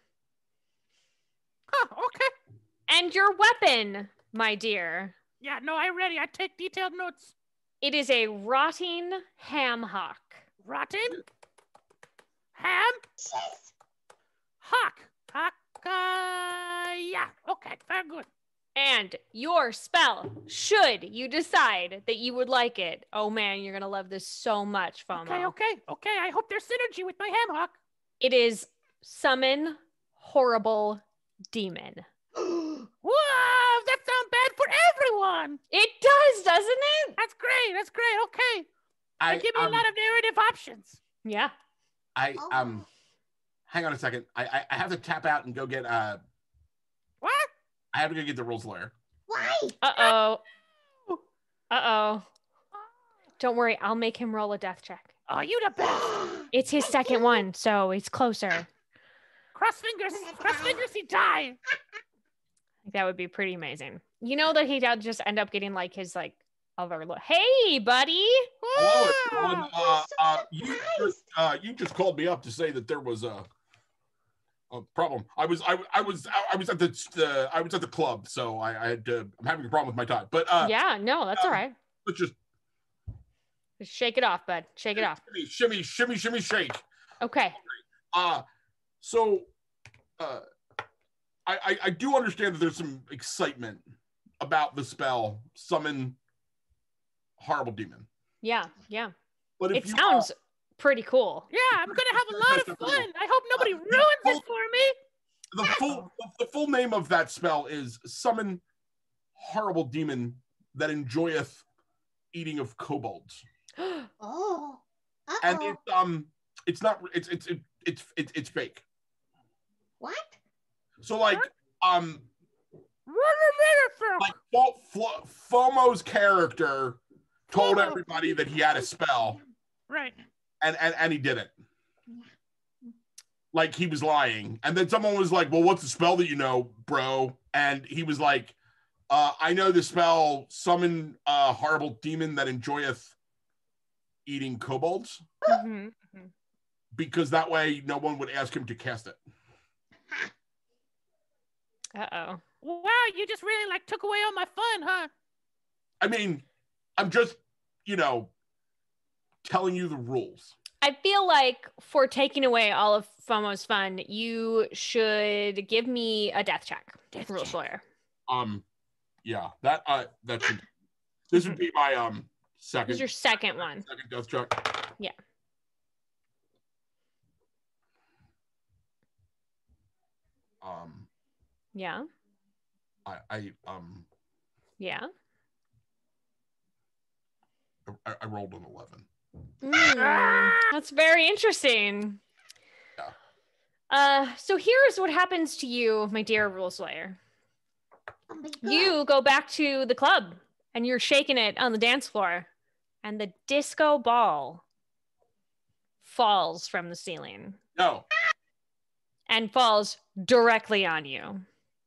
Okay. And your weapon, my dear. Yeah, no, I'm ready. I take detailed notes. It is a rotting ham hock. Rotten? Ham? Hawk. Hawk. Yeah. Okay, very good. And your spell, should you decide that you would like it. Oh man, you're gonna love this so much, Fomo. Okay. I hope there's synergy with my ham hawk. It is summon horrible demon. Whoa, that sounds bad for everyone. It does, doesn't it? That's great. Okay. That give me a lot of narrative options. Yeah. Hang on a second. I have to tap out and go get What? I have to go get the rules lawyer. Why? Uh-oh. Don't worry, I'll make him roll a death check. Oh, you the best. It's his second one, so he's closer. Cross fingers he die. That would be pretty amazing. You know that he'd just end up getting like his like other look. Hey, buddy. Hello, everyone. You just called me up to say that there was a problem. I was at the club, so I had to. I'm having a problem with my tie. But yeah, no, that's all right. Let's just shake it off, bud. Shake it off. Shimmy, shake. Okay. So I do understand that there's some excitement about the spell summon horrible demon. Yeah. But it sounds pretty cool. Yeah, I'm gonna have a lot of fun. I hope nobody ruins it for me. The full name of that spell is summon horrible demon that enjoyeth eating of kobolds. Oh. And it's not it's fake. What? So like Fomo's character told everybody that he had a spell. Right. And he didn't. Like he was lying. And then someone was like, well, what's the spell that you know, bro? And he was like, I know the spell summon a horrible demon that enjoyeth eating kobolds. Mm-hmm. Because that way no one would ask him to cast it. Uh-oh. Wow, you just really like took away all my fun, huh? I mean, I'm just, telling you the rules. I feel like for taking away all of FOMO's fun, you should give me a death check. Rules lawyer. Yeah, that should. This would be my second. This is your second one. Second death check. Yeah. Yeah. Yeah. I rolled an 11. That's very interesting. Yeah. So here's what happens to you, my dear rules lawyer. You go back to the club and you're shaking it on the dance floor, and the disco ball falls from the ceiling. No. And falls directly on you.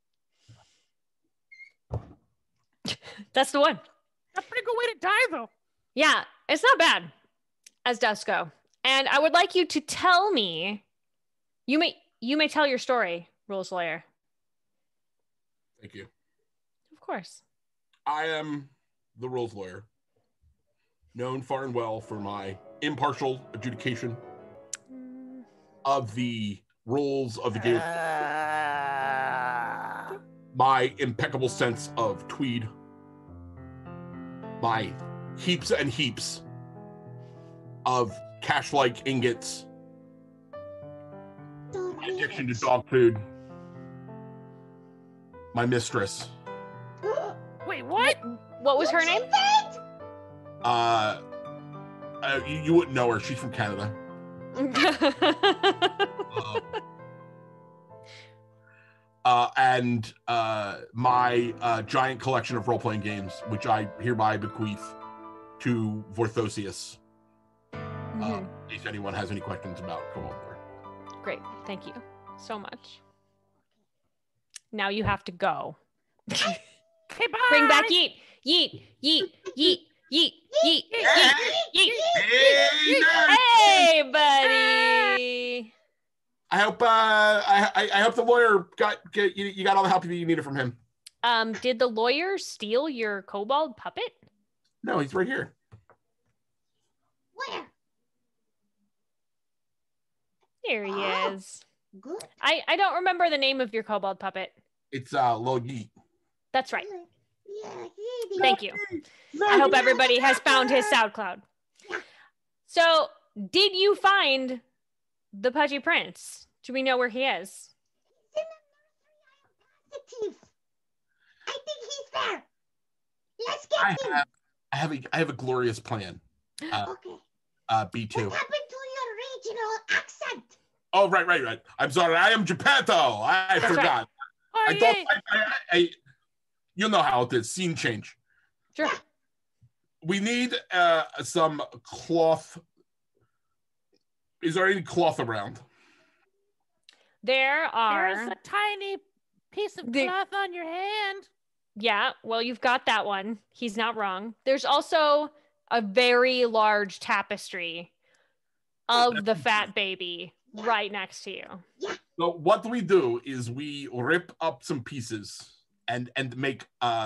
That's the one. That's a pretty good way to die, though. Yeah, it's not bad as deaths go. And I would like you to tell me, you may tell your story, rules lawyer. Thank you. Of course. I am the rules lawyer, known far and well for my impartial adjudication of the rules of the game, my impeccable sense of tweed, my heaps and heaps of cash-like ingots, my addiction to dog food, my mistress. Wait, what? What was her name? You wouldn't know her. She's from Canada. and my giant collection of role-playing games, which I hereby bequeath to Vorthosius. In case anyone has any questions about Kobold lore. Great. Thank you so much. Now you have to go. Okay, bye. Bring back Yeet. Yeet. Yeet. Yeet. Yeet. Yeet. Yeet. Yeet. Hey, nerds! Hey, buddy. I hope I hope the lawyer you got all the help you needed from him. Did the lawyer steal your kobold puppet? No, he's right here. Where? Here he is. Good. I don't remember the name of your kobold puppet. It's Lil Yeet. That's right. Yeah, Yeet. Thank you. I hope everybody has found his SoundCloud. So, did you find the Pudgy Prince? Do we know where he is? Positive. I think he's there. Let's get him. I have a glorious plan. Okay. B2. What happened to your regional accent? Oh, right. I'm sorry. I am Geppetto. I That's forgot. Oh, I yeah. thought you know how it is. Scene change. Sure. We need some cloth. Is there any cloth around? There are. There's a tiny piece of cloth on your hand. Yeah, well, you've got that one. He's not wrong. There's also a very large tapestry of the fat baby right next to you. So what we do is we rip up some pieces and make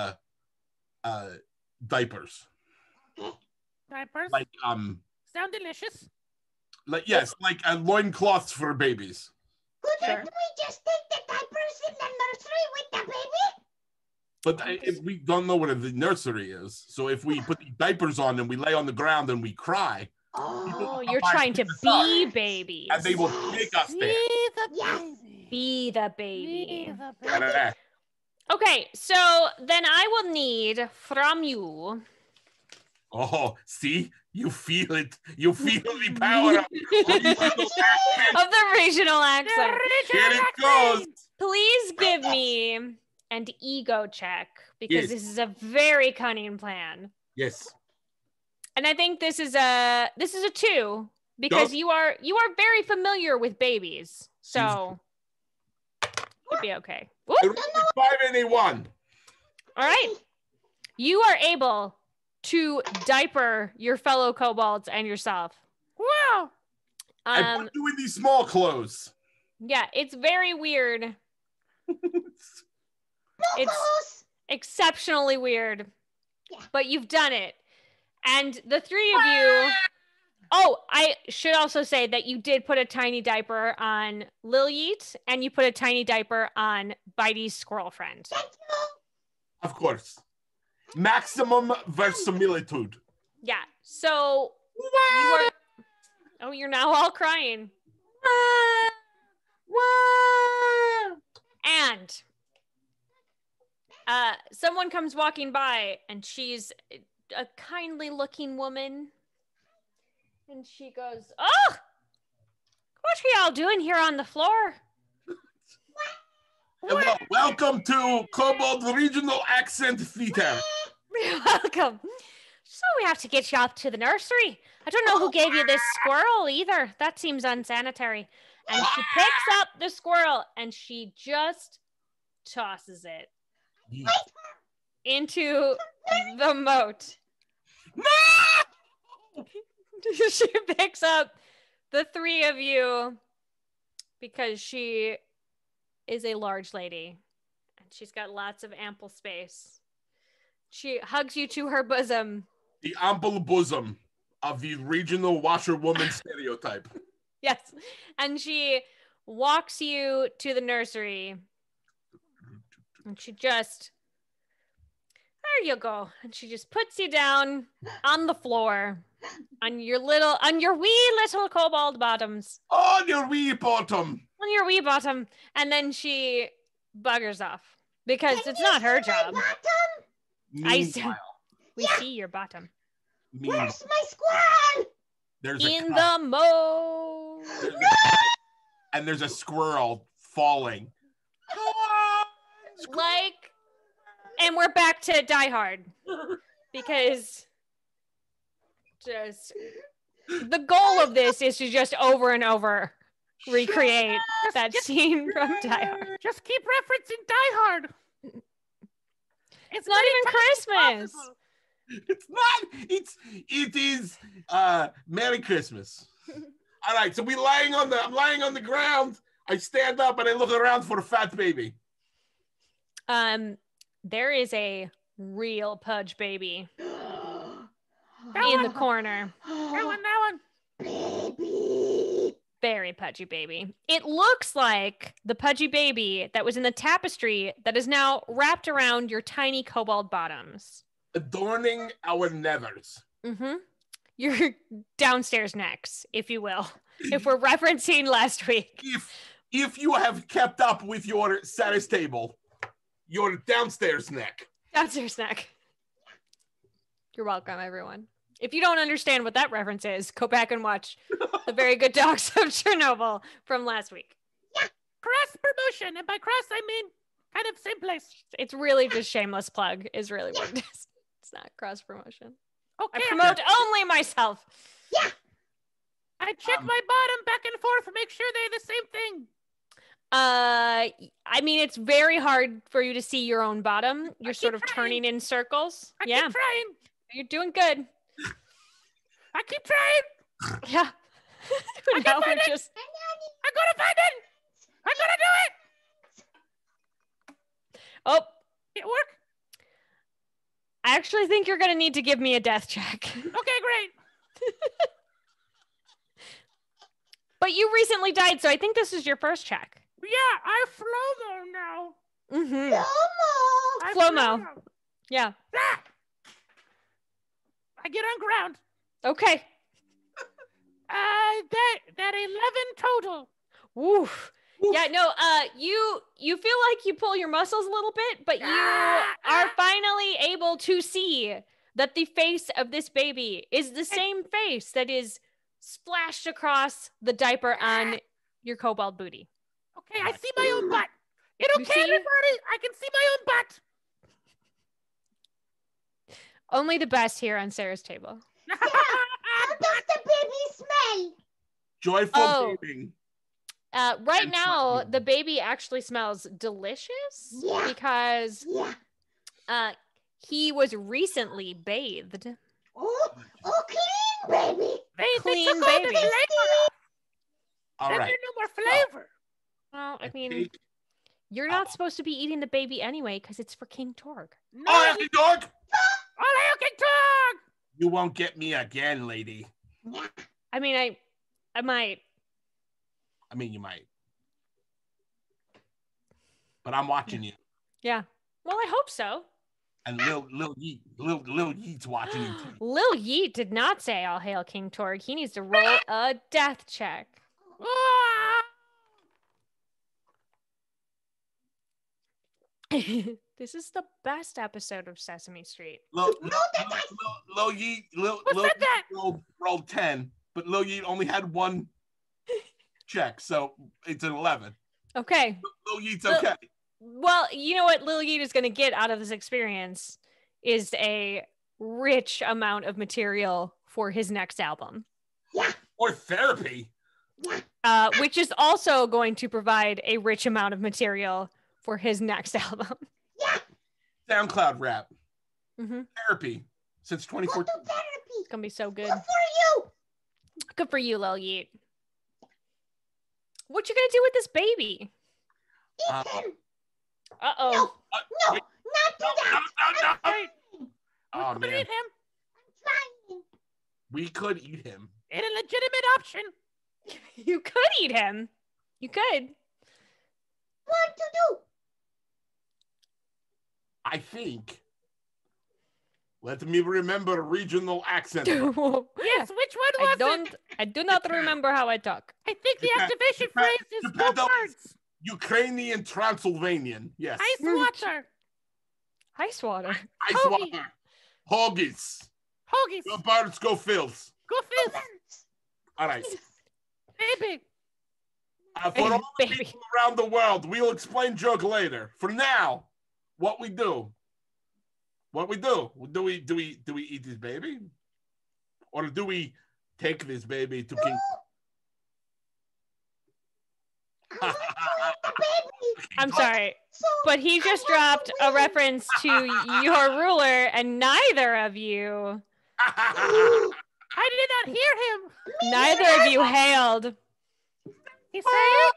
diapers. Diapers Like sound delicious. like loincloths for babies. Couldn't we just take the diapers in the nursery with the baby? But if we don't know where the nursery is, so if we put the diapers on and we lay on the ground and we cry, Oh, you're trying to be babies. and they will take us there. Be the baby. Be the baby. Okay, so then I will need from you. Oh, see? You feel it. You feel the power of Of the regional accent. Here it goes. Please give me an ego check because Yes. this is a very cunning plan. Yes. And I think this is a 2 because you are very familiar with babies. So it'd be okay. Whoop. It was 581. All right. You are able to diaper your fellow kobolds and yourself. Wow. I put you in these small clothes. Yeah, it's very weird. It's exceptionally weird. Yeah. But you've done it. And the three of you... Oh, I should also say that you did put a tiny diaper on Lil Yeet, and you put a tiny diaper on Bitey's squirrel friend. Thank you. Of course. Maximum verisimilitude. Yeah, so you are... Oh, you're now all crying. And someone comes walking by, and she's a kindly looking woman. And she goes, "Oh, what are y'all doing here on the floor?" Hello, welcome to Kobold Regional Accent Theater. Welcome. So we have to get you up to the nursery. I don't know who gave you this squirrel either. That seems unsanitary. And she picks up the squirrel and she just tosses it into the moat. She picks up the three of you because she is a large lady and she's got lots of ample space. She hugs you to her bosom. The ample bosom of the regional washerwoman stereotype. Yes. And she walks you to the nursery. And she just, there you go. And she just puts you down on the floor on your wee little kobold bottoms. On your wee bottom. On your wee bottom. And then she buggers off because it's not her job. Meanwhile, We see your bottom. Where's my squirrel? There's In a the moat. and there's a squirrel falling. Like, and we're back to Die Hard because just the goal of this is to just over and over recreate that scene from Die Hard. Just keep referencing Die Hard. It's not even Christmas. Possible. It's not. It is Merry Christmas. All right, so I'm lying on the ground. I stand up and I look around for a fat baby. There is a real pudge baby in the corner. That one. Baby. Very pudgy baby. It looks like the pudgy baby that was in the tapestry that is now wrapped around your tiny kobold bottoms. Adorning our nethers. Mm-hmm. Your downstairs necks, if you will. If we're referencing last week. If you have kept up with your Sarah's table, your downstairs neck. Downstairs neck. You're welcome, everyone. If you don't understand what that reference is, go back and watch The Very Good Dogs of Chernobyl from last week. Cross promotion, and by cross I mean kind of same place. It's really just shameless plug is really what it is. It's not cross promotion. Okay. I promote only myself. Yeah. I check my bottom back and forth to make sure they're the same thing. I mean, it's very hard for you to see your own bottom. You're sort of turning in circles. I keep trying. You're doing good. I keep trying. Yeah. Now we're just. I'm gonna find it. I'm gonna do it. Oh, It work? I actually think you're gonna need to give me a death check. Okay, great. But you recently died, so I think this is your first check. Yeah, I Flomo now. Mm-hmm. Elmo. I Flomo. Yeah. Ah! I get on ground. Okay. That 11 total. Woof. Yeah, no, you feel like you pull your muscles a little bit, but you are finally able to see that the face of this baby is the same face that is splashed across the diaper on your kobold booty. Okay, I see my own butt. You You okay, see? everybody? I can see my own butt. Only the best here on Sarah's table. How does the baby smell? Joyful baby. Right And now, slightly. the baby actually smells delicious Yeah. because Yeah. he was recently bathed. Oh, clean baby. They Clean took all the baby. flavor off. All Then right. there's no more flavor. Well, I mean, Take- you're not supposed to be eating the baby anyway because it's for King Torg. No, Oh, Happy dog! all hail King Torg! You won't get me again, lady. I mean, I might. I mean, you might. But I'm watching you. Yeah. Well, I hope so. And Lil Yeet's watching you too. Lil Yeet did not say "All hail King Torg." He needs to roll a death check. Ah! This is the best episode of Sesame Street. Lil Yeet said that? rolled 10, but Lil Yeet only had one check, so it's an 11. Okay. Lil Yeet's Lil- okay. Well, you know what Lil Yeet is going to get out of this experience is a rich amount of material for his next album, Or therapy. which is also going to provide a rich amount of material for his next album. SoundCloud rap. Mm-hmm. Therapy. Since Go to 2014. therapy. It's going to be so good. Good for you. Good for you, Lil Yeet. What you going to do with this baby? Uh, Eat him. Uh-oh. No, wait. not do that. No. Hey, Oh, we could man. eat him. I'm trying. We could eat him. It's a legitimate option. You could eat him. You could. What to do? I think. Let me remember regional accent. Yes, which one was it? I do not remember how I talk. I think the activation Japan- phrase is Japan two words. Ukrainian Transylvanian. Yes. Ice water. Ice water. Ice Hoagie. water. Hoggies. Hoagies. Go birds, go Phils. Go Phils. All right. Baby. For all the Baby. people around the world, we'll explain joke later. For now, what we do? What we do? Do we eat this baby, or do we take this baby to King? I want to eat the baby. I'm sorry, So but he just dropped a reference to your ruler, and neither of you, I did not hear him. neither of you hailed. He said it.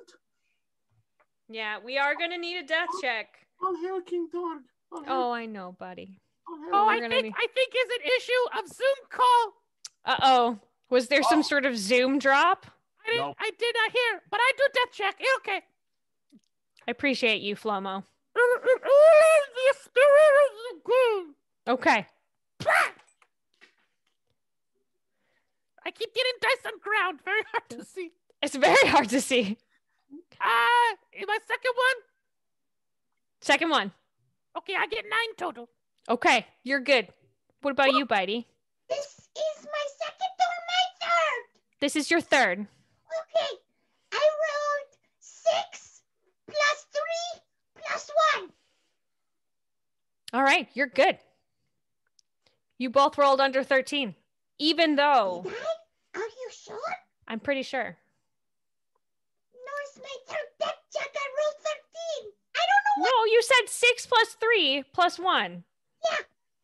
Yeah, we are gonna need a death check. I'll hail King Dog. Oh, I know, buddy. Oh, I We're gonna think is an issue of Zoom call. Uh-oh. Was there some sort of Zoom drop? Nope. I did not hear, but I do death check. Okay. I appreciate you, Flomo. The spirit of the game. Okay. I keep getting dice on ground. Very hard to see. It's very hard to see. My second one. Second one. Okay, I get 9 total. Okay, you're good. What about you, Bitey? this is my second or my third. This is your third. Okay, I rolled 6 plus 3 plus 1. All right, you're good. You both rolled under 13. Even though, Did I? Are you sure? I'm pretty sure. No, it's my third death check. I rolled 13. I don't know what. No, you said 6 plus 3 plus 1. Yeah.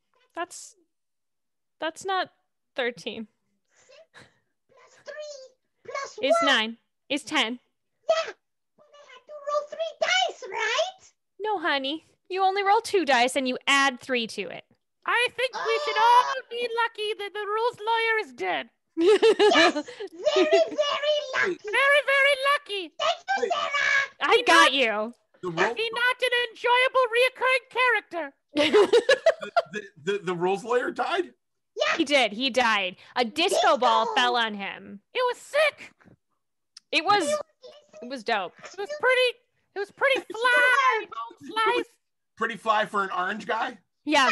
That's not 13. 6 plus 3 plus It's 1. 9. It's 10. Yeah, but I had to roll 3 dice, right? No, honey. You only roll 2 dice and you add 3 to it. I think we should all be lucky that the rules lawyer is dead. Yes, very, very lucky. Very, very lucky. Thank you, Sarah. I got you. The, ro- He not an enjoyable reoccurring character. the rules lawyer died. Yeah, He did. He died. A disco ball fell on him. It was sick. It was dope. It was pretty fly. Slice. Pretty fly for an orange guy. Yeah,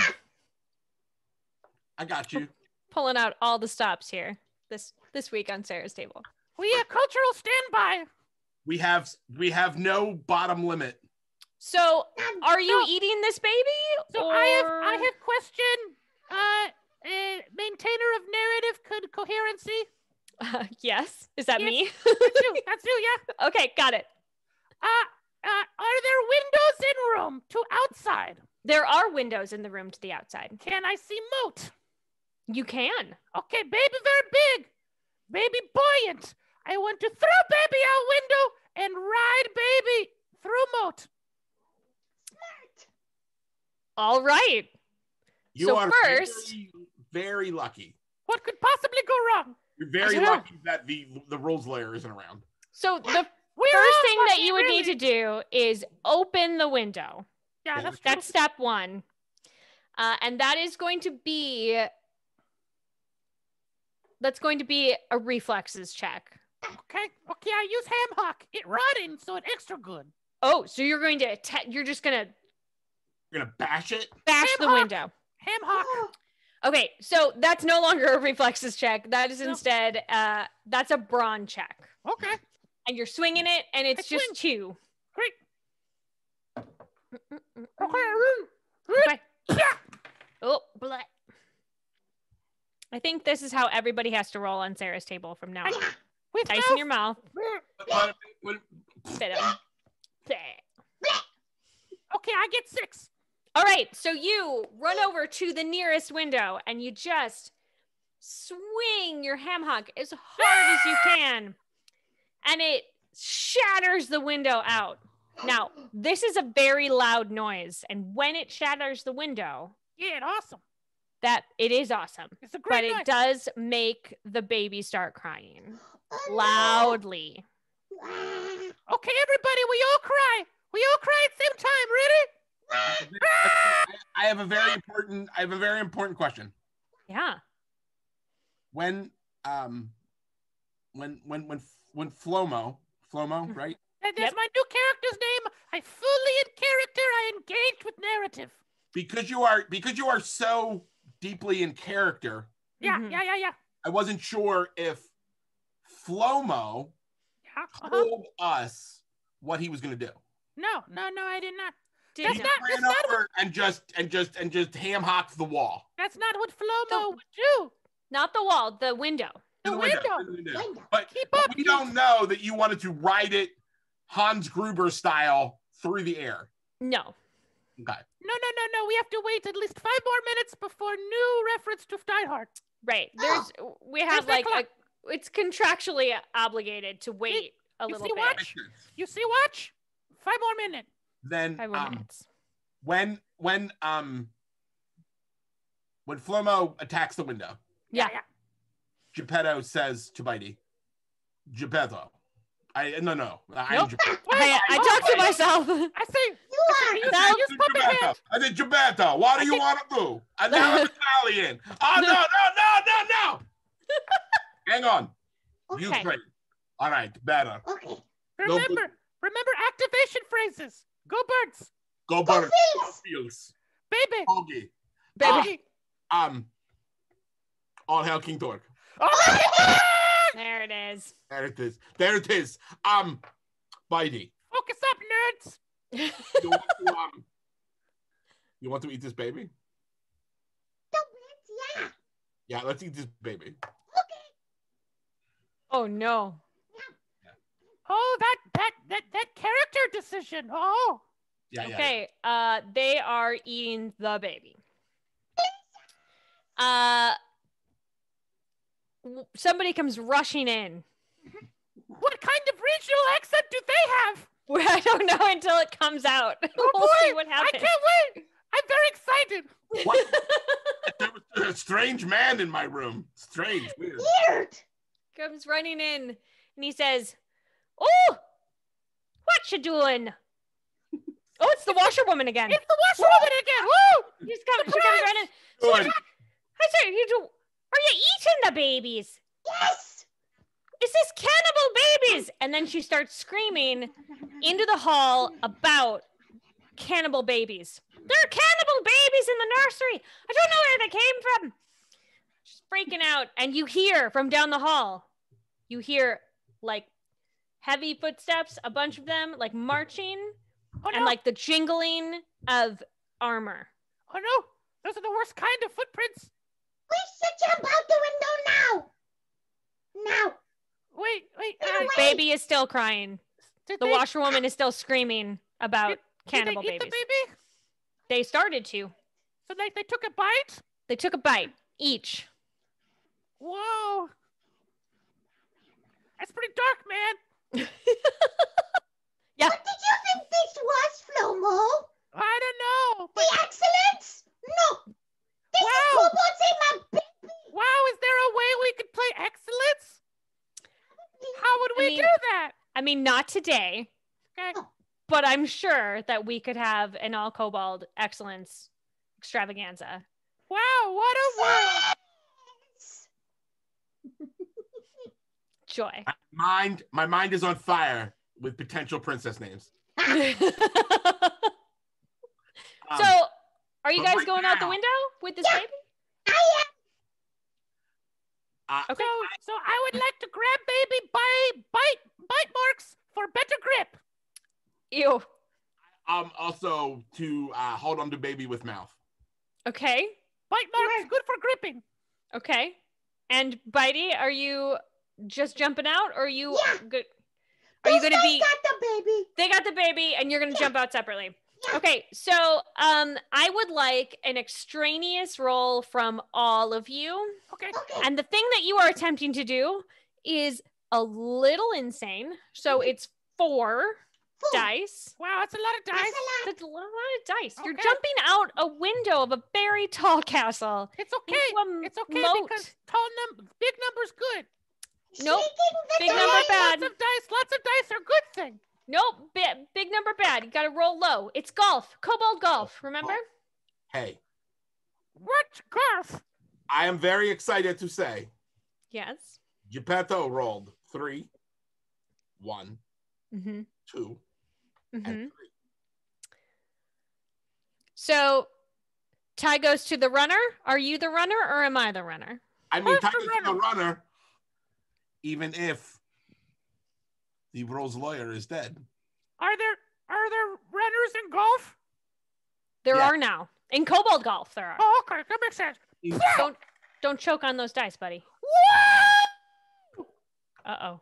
I got you. pulling out all the stops here this week on Sarah's table. We a cultural standby. We have no bottom limit. So, are you eating this baby? So or... I have question. Maintainer of narrative coherency. Yes. Is that Yes. me? That's you. Yeah. Okay, got it. Are there windows in room to outside? There are windows in the room to the outside. Can I see moat? You can. Okay, baby very big. Baby buoyant. I want to throw baby out window and ride baby through moat. smart. All right. You So are first- very, very lucky. What could possibly go wrong? You're very I know. lucky that the rules lawyer isn't around. So the We're first all thing that lucky, you would need to really. do is open the window. Yeah, that's That's step 1. And that is going to be a reflexes check. okay. Okay, I use ham hock. It rotting, so it extra good. Oh, so you're going to you're just going to You're gonna bash it. bash Ham the hock. window. Ham hock. Okay, so that's no longer a reflexes check. That is No. instead that's a brawn check. Okay, And you're swinging it and it's I just 2. great. Okay. Oh, blah. I think this is how everybody has to roll on Sarah's table from now on. With Dice in your mouth. But- Spit 'em. Okay, I get 6. All right, so you run over to the nearest window and you just swing your ham hock as hard as you can. And it shatters the window out. Now, this is a very loud noise. And when it shatters the window, Yeah, awesome. that it is awesome. It's a But great it night. does make the baby start crying Oh, no. loudly. Wow. Okay, everybody, we all cry. We all cry at the same time. Ready? I have a very important question. Yeah. When Flomo, right? That's Yep. my new character's name. I fully in character. I engaged with narrative. Because you are so deeply in character, Yeah, Mhm. yeah. I wasn't sure if Flomo Yeah. told us what he was gonna do. No, I did not. Did He you? ran over and just ham hocked the wall. That's not what Flomo would do. Not the wall, the window. The window. But we don't know that you wanted to ride it Hans Gruber style through the air. No. Okay. No. We have to wait at least 5 more minutes before new reference to Die Hard. Right. We have it's contractually obligated to wait a little bit. Watch? You see watch? 5 more minutes. Then 5 more minutes. When Flomo attacks the window, yeah. Geppetto says to Bitey, Geppetto. I talk to myself. I say, I said, Geppetto, what do you want to do? And now I'm Italian. Oh, no. Hang on. Okay. Ukraine. All right, better. Okay. Remember activation phrases. Go birds. Go birds. Go fields. Baby. Hoagie. Baby. All hail King Torque. There it is. There it is. Bitey. Focus up, nerds. You want to eat this baby? Yeah. Yeah, let's eat this baby. Okay. Oh no. Oh, that character decision. Oh. Yeah. Okay. They are eating the baby. Somebody comes rushing in. What kind of regional accent do they have? I don't know until it comes out. We'll see what happens. I can't wait. I'm very excited. What? There was a strange man in my room. Strange. Weird. Comes running in and he says, "Oh, what you doing?" Oh, it's the washerwoman again. It's the washerwoman again. Woo! She comes running. I say, are you eating the babies? Yes. Is this cannibal babies? And then she starts screaming into the hall about cannibal babies. There are cannibal babies in the nursery. I don't know where they came from. She's freaking out. And you hear from down the hall, you hear like heavy footsteps, a bunch of them like marching, and like the jingling of armor. Oh no, those are the worst kind of footprints. We should jump out the window now. Now. Wait. Baby is still crying. The washerwoman is still screaming about cannibal did they eat babies. the baby? They started to. So they took a bite? They took a bite each. Whoa. That's pretty dark, man. Yeah. What did you think this was, Flomo? I don't know. The excellence? No. This is KOBOLDS ATE MY BABY. Wow, is there a way we could play excellence? How would we do that? I mean, not today. Okay. But I'm sure that we could have an all kobold excellence extravaganza. Wow, what a world. Joy. My mind is on fire with potential princess names. So, are you guys going out the window with this baby? I am. Okay. So I would like to grab baby by bite marks for better grip. Ew. Also to hold on to baby with mouth. Okay. Bite marks good for gripping. Okay. And Bitey, are you just jumping out, or are you good? Are you going to be? They got the baby. They got the baby, and you're going to jump out separately. Yeah. Okay, so I would like an extraneous roll from all of you. Okay. And the thing that you are attempting to do is a little insane. So it's 4 dice. Wow, that's a lot of dice. That's a lot of dice. Okay. You're jumping out a window of a very tall castle. It's okay. It's okay because big numbers good. Nope. Big number bad. Lots of dice are good thing. Nope. Big number bad. You got to roll low. It's golf. Kobold golf. Remember? Hey. What golf? I am very excited to say. Yes. Geppetto rolled 3, 1, 2, and 3. So, tie goes to the runner. Are you the runner, or am I the runner? I mean, tie goes to the runner, even if the Rose lawyer is dead. Are there runners in golf? There Yeah. are now. In Kobold Golf, there are. Oh, okay, that makes sense. Don't choke on those dice, buddy. Uh-oh.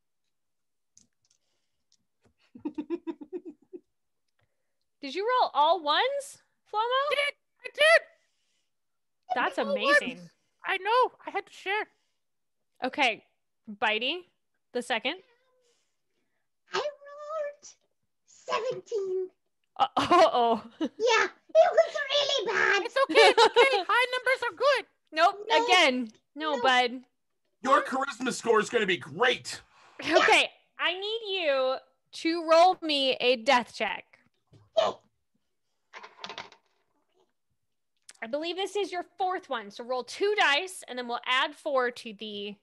Did you roll all ones, Flomo? I did. That's All amazing. ones. I know. I had to share. Okay, Bitey, the second. I rolled 17. Uh-oh. Yeah, it was really bad. It's okay. It's okay. High numbers are good. Nope, No. again. No, bud. Your charisma score is going to be great. Okay, I need you to roll me a death check. I believe this is your fourth one, so roll 2 dice, and then we'll add 4 to the...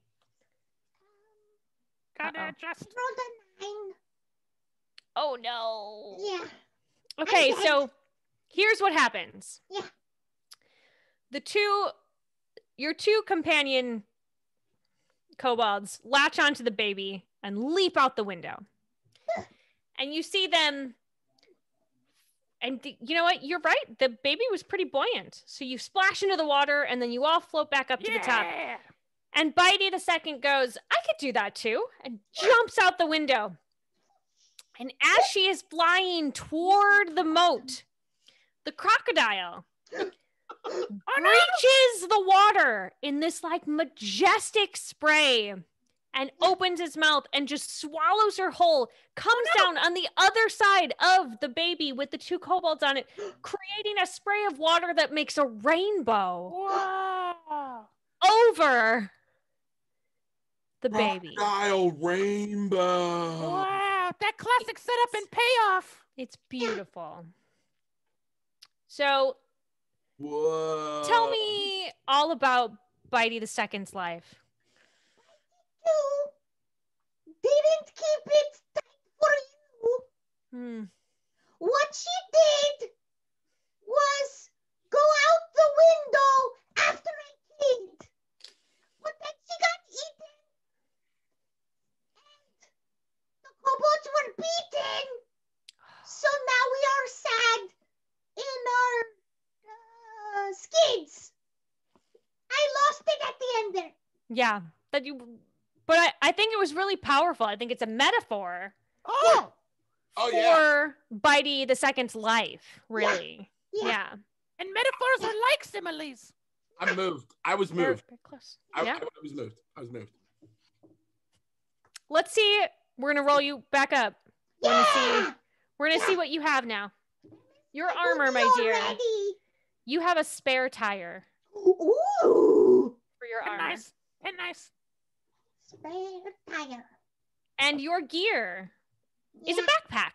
Gotta Uh-oh. adjust. Rolled a 9. Oh, no. Yeah. Okay, I'm so here's what happens. Yeah. Your two companion kobolds latch onto the baby and leap out the window. And you see them, and you know what? You're right. The baby was pretty buoyant. So you splash into the water, and then you all float back up to the top. And Bitey the second goes, I could do that too, and jumps out the window. And as she is flying toward the moat, the crocodile reaches the water in this like majestic spray and opens his mouth and just swallows her whole, comes down on the other side of the baby with the 2 kobolds on it, creating a spray of water that makes a rainbow Wow. over the baby. Crocodile rainbow. Wow. That classic setup and payoff. It's beautiful. So Whoa. tell me all about Bitey the Second's life. You didn't keep it tight for you. What she did was go out the window after I kid. But then she got eaten. And the kobolds were beaten. So now we are sad in our skids. I lost it at the end there. Yeah, but I think it was really powerful. I think it's a metaphor Oh. Oh, yeah. for Bitey the Second's life, really. Yeah. And metaphors are like similes. I'm moved. I was They're moved. very close. I Yeah. was moved. I was moved. Let's see. We're gonna roll you back up. We're gonna Yeah. see. We're gonna see what you have now. Your armor, my dear. Already. You have a spare tire Ooh. for your And armor, nice. And nice. Spare tire. and your gear is a backpack.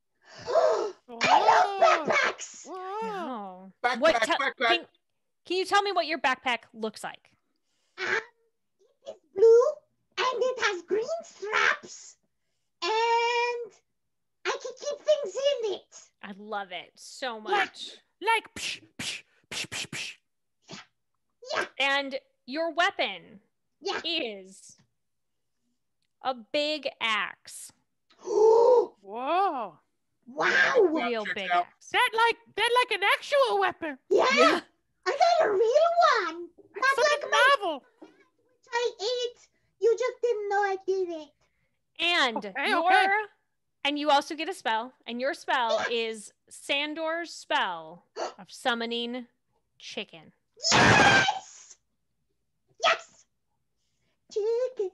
I love backpacks. Whoa. Oh. Backpack, What? backpack. Can you tell me what your backpack looks like? It is blue and it has green straps and I can keep things in it. I love it so much. Like psh, psh, psh, psh, psh. And your weapon Yeah. is a big axe. Ooh, Whoa. wow. Real Checks big out. axe. That like an actual weapon. Yeah. Yeah. I got a real one. Not Something like my novel. I ate. You just didn't know I did it. And Okay. and you also get a spell, and your spell is Sandor's spell of summoning chicken. Yes! Yes! Chickens!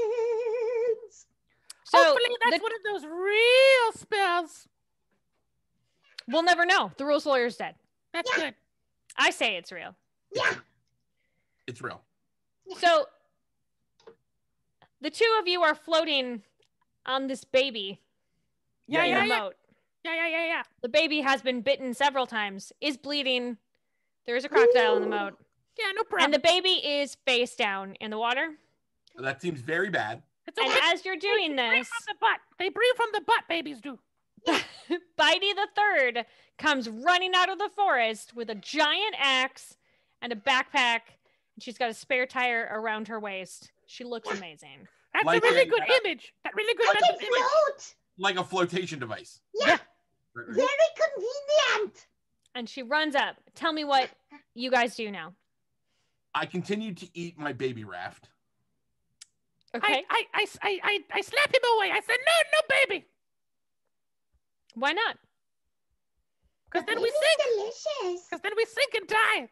So Hopefully that's one of those real spells. we'll never know. The rules lawyer's dead. That's Yeah. good. I say it's real. Yeah. It's real. So the 2 of you are floating on this baby Yeah, in yeah, the yeah. moat. Yeah. The baby has been bitten several times, is bleeding. There is a crocodile in the moat. Yeah, no problem. And the baby is face down in the water. That seems very bad. It's And okay. as you're doing They breathe this, from the butt. They breathe from the butt, babies do. Bitey the Third comes running out of the forest with a giant axe and a backpack. And she's got a spare tire around her waist. She looks amazing. That's Like a really a- good image. That really good I mental can image. float. Like a flotation device. Yeah. Right. Very convenient. And she runs up. Tell me what you guys do now. I continue to eat my baby raft. Okay. I slap him away. I said, no, baby. Why not? Because then we Baby's sink. delicious. Because then we sink and die.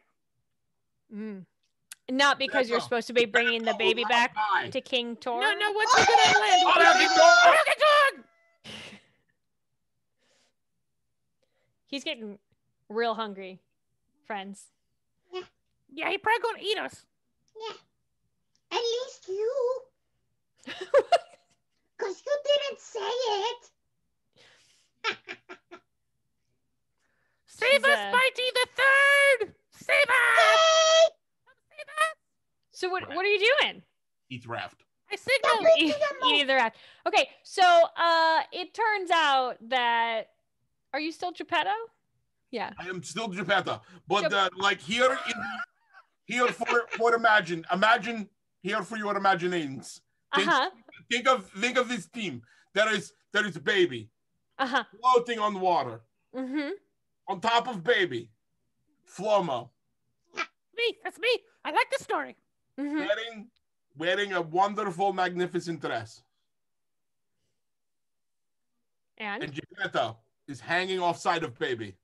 Not because you're Geppetto. supposed to be bringing the baby back Die. to King Tor. No, once we get on land. Oh, no, King Tor! Okay, dog! He's getting real hungry, friends. Yeah, he probably gonna eat us. Yeah. At least you. Because you didn't say it. Save She's, us, Bitey the Third! Save us! Save us! So what are you doing? Eat raft. I signal. Eating the raft. Okay, so it turns out that are you still Geppetto? Yeah. I am still Geppetto, but like here for imagine here for your imaginations. Think of this team. There is baby floating on water. On top of baby, Fomo. That's me. I like the story. Wearing a wonderful, magnificent dress. And Geppetto is hanging off side of baby.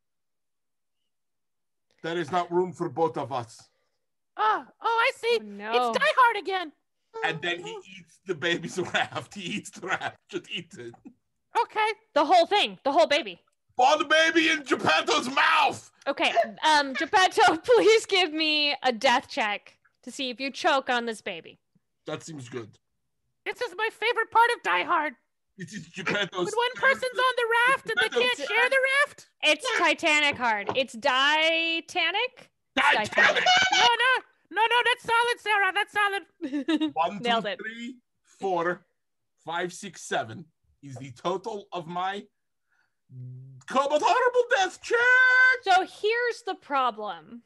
There is not room for both of us. Oh, I see. Oh, no. It's Die Hard again. And then he eats the baby's raft. He eats the raft. Just eats it. Okay. The whole thing. The whole baby. Pour the baby in Geppetto's mouth. Okay. Geppetto, please give me a death check to see if you choke on this baby. That seems good. This is my favorite part of Die Hard. This is Geppetto's. When one person's on the raft and they can't share the raft. It's Titanic hard. It's Titanic? Titanic. No, that's solid, Sarah. That's solid. 1, 2, Nailed it. 3, 4, 5, 6, 7 is the total of my Kobold horrible death check. So here's the problem.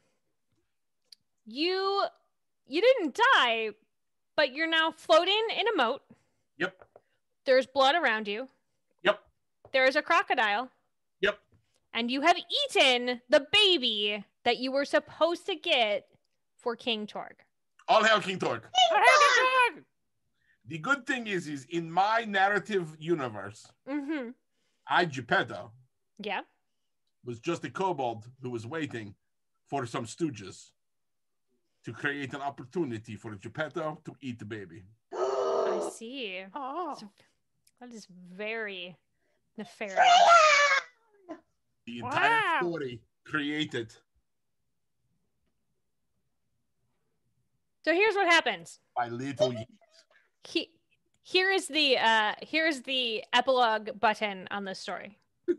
You didn't die, but you're now floating in a moat. Yep. There's blood around you. Yep. There's a crocodile. Yep. And you have eaten the baby that you were supposed to get for King Torg. All hail King Torg. All hail King Torg. The good thing is in my narrative universe, I, Geppetto, was just a kobold who was waiting for some stooges to create an opportunity for Geppetto to eat the baby. I see. Oh. That is very nefarious. The entire story created. So here's what happens. By little Yeet. Here is the epilogue button on this story.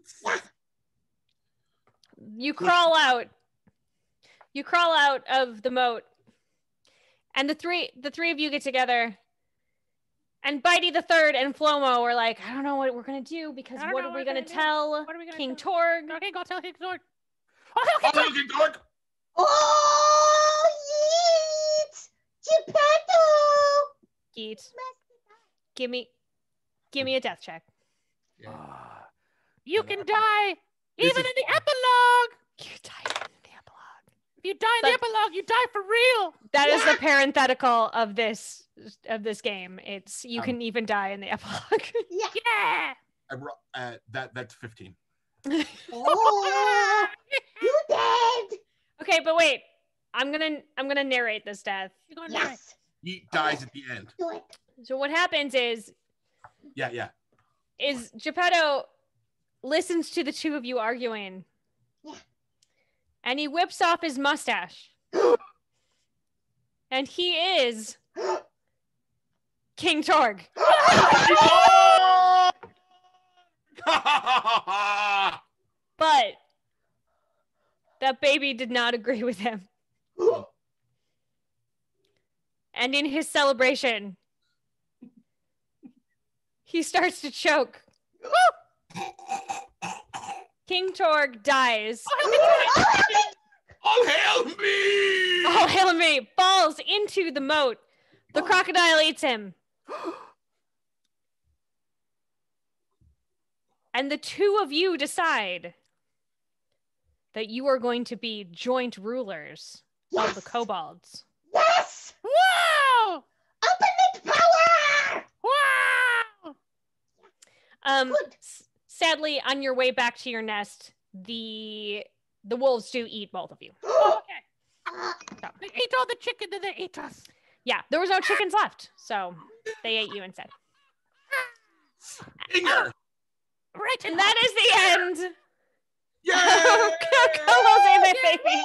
You crawl out of the moat, and the three of you get together. And Bitey the Third and Flomo are like, I don't know what we're gonna do because what are we gonna tell King Torg? Okay, go tell King Torg. Oh, hail King Torg! Oh, Yeet! Geppetto! Yeet. Give me a death check. Yeah. You can die even in the epilogue. You die in the epilogue. If you die in the epilogue, you die for real. That is the parenthetical of this game. It's you can even die in the epilogue. Yeah. That's 15. Oh, you dead! Okay, but wait. I'm gonna narrate this death. You're gonna die. Yes, Yeet dies at the end. do it. So what happens is Yeah. Geppetto listens to the two of you arguing. Yeah. And he whips off his mustache. And he is King Torg. But that baby did not agree with him. And in his celebration, he starts to choke. King Torg dies. All hail me! All hail me! Falls into the moat. The crocodile eats him. And the two of you decide that you are going to be joint rulers of the kobolds. Yes! Wow! Ultimate power! Wow! Good. Sadly, on your way back to your nest, the wolves do eat both of you. Okay. Uh, They ate all the chicken and they ate us. Yeah, there was no chickens left, so they ate you instead. Stinger. Right in And that is the end. Yay! Kobolds Ate My Baby.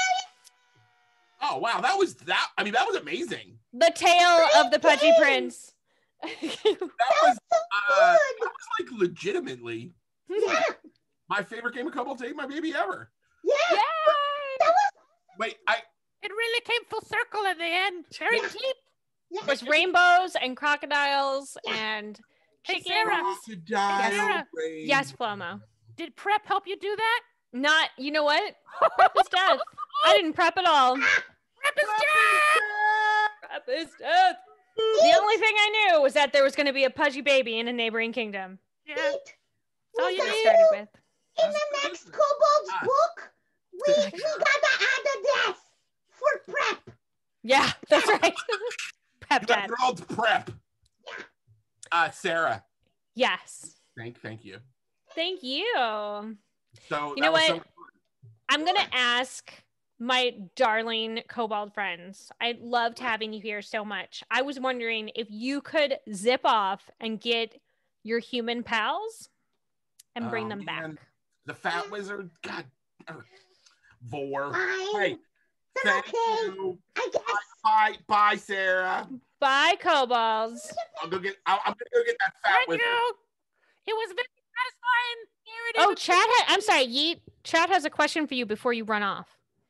Oh wow, that was amazing. The tale of the Pudgy Prince. That was good. like legitimately Yeah. my favorite game of Kobolds Ate My Baby ever. Yeah. Yay! That was Wait, It really came full circle at the end. Very deep. There's rainbows and crocodiles and Hey, chickens. Sarah. Crocodile rain. Yes, Flomo. Did prep help you do that? Not, you know what? Prep is death. I didn't prep at all. Prep is dead! Prep is death. The only thing I knew was that there was going to be a Pudgy baby in a neighboring kingdom. Yeah. Yeet. That's all We you got started with. In the next Kobold's book, we gotta add a death for prep. Yeah, that's right. Prep You got death. girls prep. Sarah. Yes. Thank you. Thank you. So You know that was what? I'm going to ask my darling kobold friends. I loved having you here so much. I was wondering if you could zip off and get your human pals and bring them back. The fat wizard. God. Vor. Fine. Hey, It's thank okay. you. I guess. Bye, Sarah. Bye, kobolds. I'm gonna go get that fat Thank wizard. you. It was very satisfying. Here it is. Oh, Chad I'm sorry, Yeet. Chad has a question for you before you run off.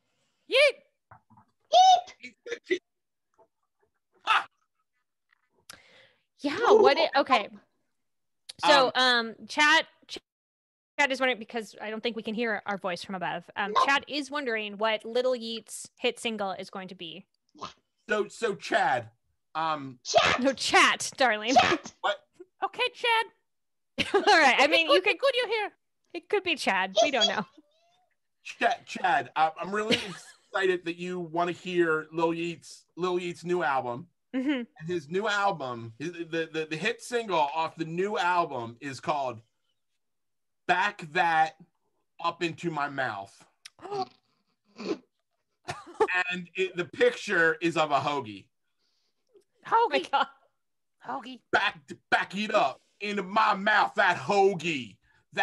Yeet. Yeah, okay. So, Chad is wondering, because I don't think we can hear our voice from above. Chad is wondering what Little Yeet's hit single is going to be. So Chad, Chat. No, chat, darling. Chat. Okay, Chad. All right. I mean, Good you here. it could be Chad. We don't know. Chad, I'm really excited that you want to hear Lil Yeet's new album. Mm-hmm. And his new album, the hit single off the new album is called "Back That Up Into My Mouth," and the picture is of a hoagie. Oh my Hoagie. God. Hoagie. Back it up into my mouth. That hoagie.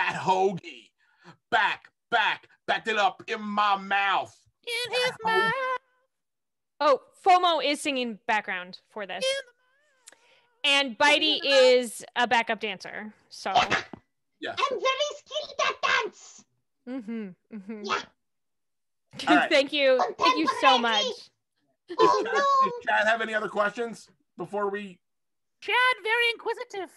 Back it up in my mouth. In his mouth. Oh, Fomo is singing background for this. And Bitey is a backup dancer. So. Yes. I'm very skilled at dance. Mm-hmm. Mm-hmm. Yeah. All right. Thank you. Thank you so much. Oh Does no. Chad have any other questions before we? Chad, very inquisitive.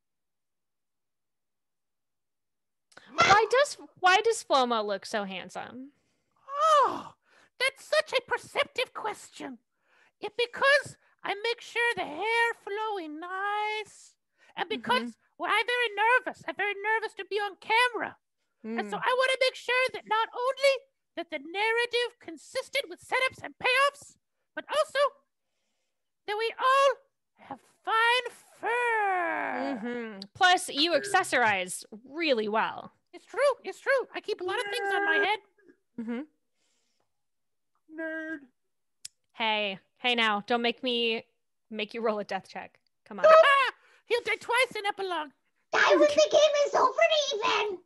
Why does Flomo look so handsome? Oh, that's such a perceptive question. It because I make sure the hair flowing nice, and because I'm very nervous. I'm very nervous to be on camera, and so I want to make sure that not only that the narrative consisted with setups and payoffs, but also that we all have fine fur. Mm-hmm. Plus, you accessorize really well. It's true. It's true. I keep a lot of things on my head. Mm-hmm. Nerd. Hey, now, don't make me make you roll a death check. Come on. He'll die twice in epilogue. Die when the game is over even.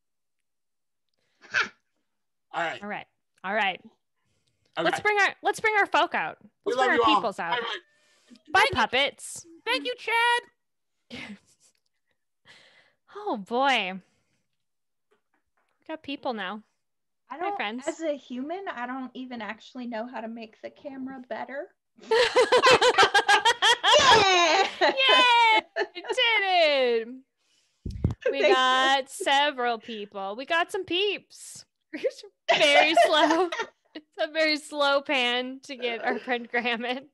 All right. All right. Okay. Let's bring our folk out. We Let's love bring you our all. peoples out. Bye. Bye, puppets. Thank you, Chad. Oh boy. We got people now. I Hi, don't, friends. as a human, I don't even actually know how to make the camera better. Yeah. Yay! We did it. We Thank got several people. We got some peeps. Very slow. It's a very slow pan to get our friend Graham in.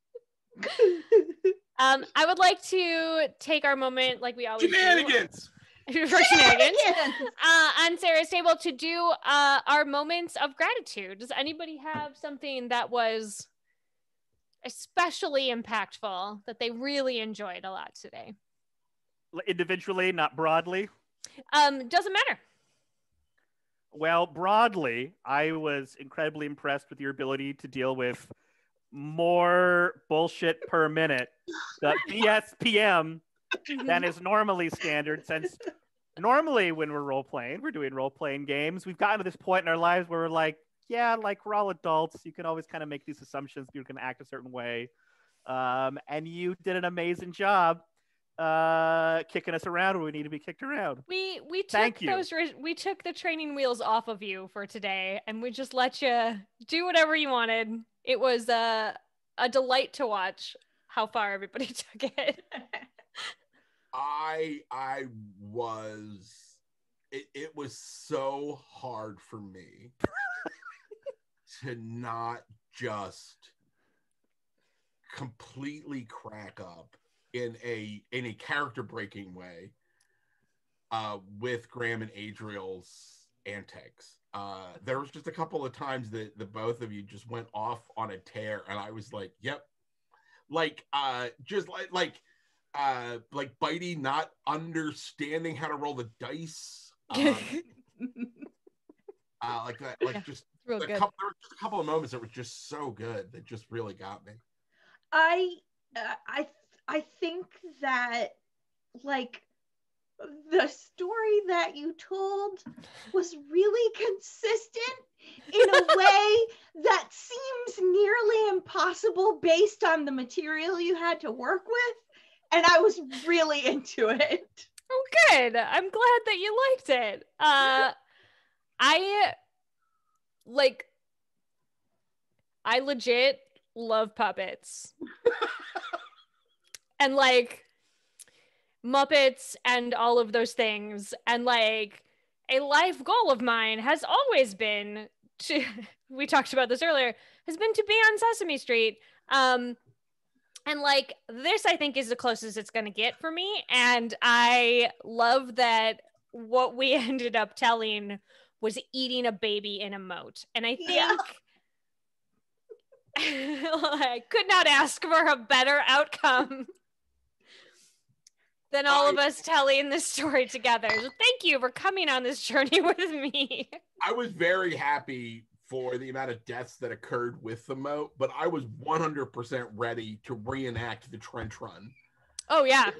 I would like to take our moment, like we always do. Shenanigans. for shenanigans. Shenanigans. On Sarah's table to do our moments of gratitude. Does anybody have something that was especially impactful that they really enjoyed a lot today? Individually, not broadly. Doesn't matter. Well, broadly, I was incredibly impressed with your ability to deal with more bullshit per minute, the BSPM, than is normally standard, since normally when we're role-playing, we're doing role-playing games, we've gotten to this point in our lives where we're like, yeah, like we're all adults, you can always kind of make these assumptions you're going to act a certain way. And you did an amazing job kicking us around when we need to be kicked around. We took Thank you. we took the training wheels off of you for today, and we just let you do whatever you wanted. It was a delight to watch how far everybody took it. It was so hard for me to not just completely crack up in a character breaking way with Graham and Adriel's antics. There was just a couple of times that the both of you just went off on a tear, and I was like, "Yep," like Bitey not understanding how to roll the dice, like that, like Yeah, just real there good. were just a couple of moments that were just so good that just really got me. I think that like the story that you told was really consistent in a way that seems nearly impossible based on the material you had to work with, and I was really into it. Oh, good. I'm glad that you liked it. I legit love puppets. And like Muppets and all of those things. And like a life goal of mine has always been to, we talked about this earlier, has been to be on Sesame Street. And like this, I think, is the closest it's going to get for me. And I love that what we ended up telling was eating a baby in a moat. And I think I could not ask for a better outcome than all of us telling this story together. So thank you for coming on this journey with me. I was very happy for the amount of deaths that occurred with the moat, but I was 100% ready to reenact the trench run. Oh yeah.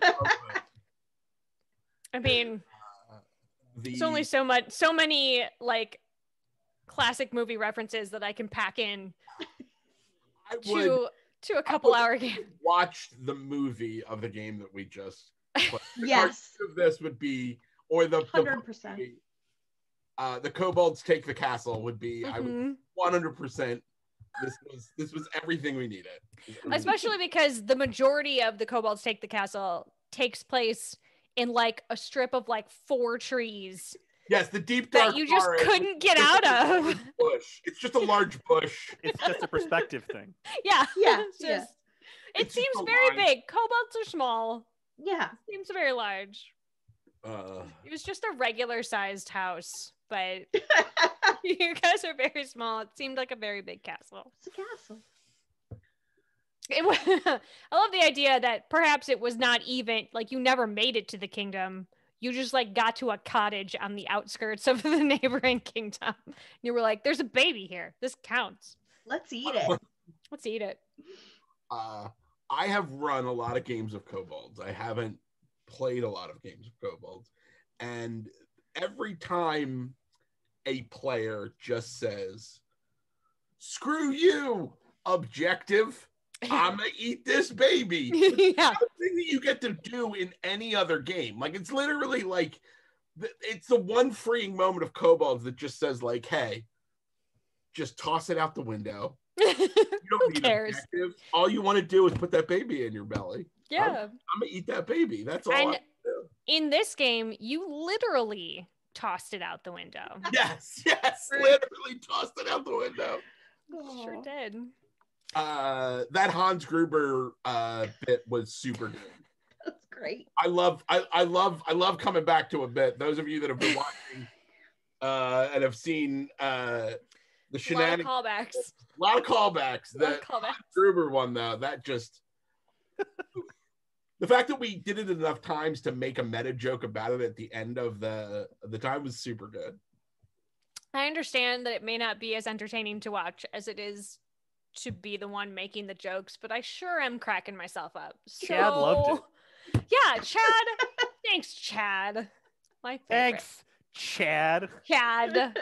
I mean, there's only so many like classic movie references that I can pack in to a couple hour game. Watched the movie of the game that we just played. Yes. Of this would be, or the 100%. The kobolds take the castle would be. Mm-hmm. I would 100%. This was everything we needed. Especially because the majority of the kobolds take the castle takes place in like a strip of like 4 trees. Yes, the deep dark that you just couldn't get out of. Bush. It's just a large bush. It's just a perspective thing. Yeah. Yeah. It seems very big. Kobolds are small. Yeah. It seems very large. It was just a regular sized house, but you guys are very small. It seemed like a very big castle. It's a castle. I love the idea that perhaps it was not even like you never made it to the kingdom. You just like got to a cottage on the outskirts of the neighboring kingdom. You were like, there's a baby here. This counts. Let's eat it. Let's eat it. I have run a lot of games of kobolds. I haven't played a lot of games of kobolds. And every time a player just says, screw you, objective, I'm gonna eat this baby. Yeah. The thing that you get to do in any other game. Like, it's literally like, it's the one freeing moment of kobolds that just says like, hey, just toss it out the window. You don't need objectives. All you want to do is put that baby in your belly. Yeah. I'm gonna eat that baby. That's all. And in this game, you literally tossed it out the window. Yes, literally tossed it out the window. Sure did. That Hans Gruber bit was super good. great. I love coming back to a bit. Those of you that have been watching and have seen the shenanigans, A lot of callbacks. a lot of callbacks. A lot The of callbacks. Gruber one though, that just the fact that we did it enough times to make a meta joke about it at the end of the time was super good. I understand that it may not be as entertaining to watch as it is to be the one making the jokes, but I sure am cracking myself up. So, Chad loved it. Yeah, Chad. Thanks, Chad. My favorite. Thanks, Chad. Chad.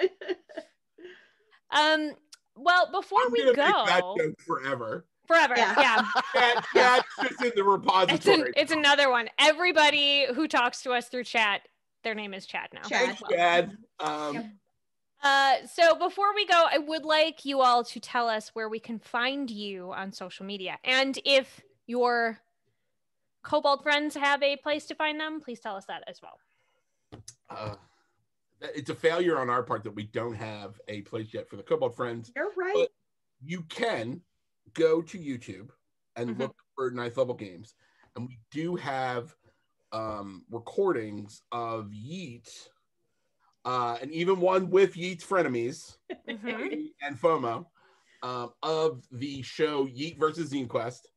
Well, before I'm we gonna go, make that joke forever. yeah. That's just in the repository. It's another one. Everybody who talks to us through chat, their name is Chad now. Chad. Thanks, Chad. So before we go, I would like you all to tell us where we can find you on social media. And if your Kobold friends have a place to find them, please tell us that as well. It's a failure on our part that we don't have a place yet for the Kobold friends. You're right. But you can go to YouTube and look for 9th level games. And we do have recordings of Yeet, and even one with Yeet's frenemies and FOMO, of the show Yeet versus Zine Quest,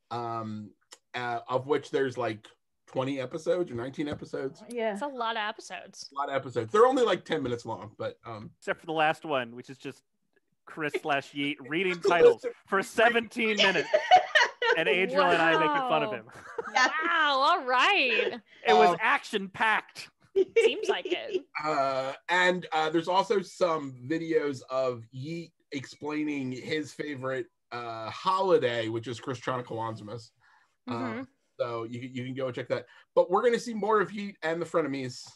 of which there's like 20 episodes or 19 episodes. Yeah. It's a lot of episodes. A lot of episodes. They're only like 10 minutes long, but Except for the last one, which is just Chris/Yeet reading titles for 17 minutes. And Adriel and I making fun of him. Wow, all right. It was action-packed. Seems like it. And there's also some videos of Yeet explaining his favorite holiday, which is Christronic Kwanzaa. So you can go and check that. But we're going to see more of Yeet and the frenemies.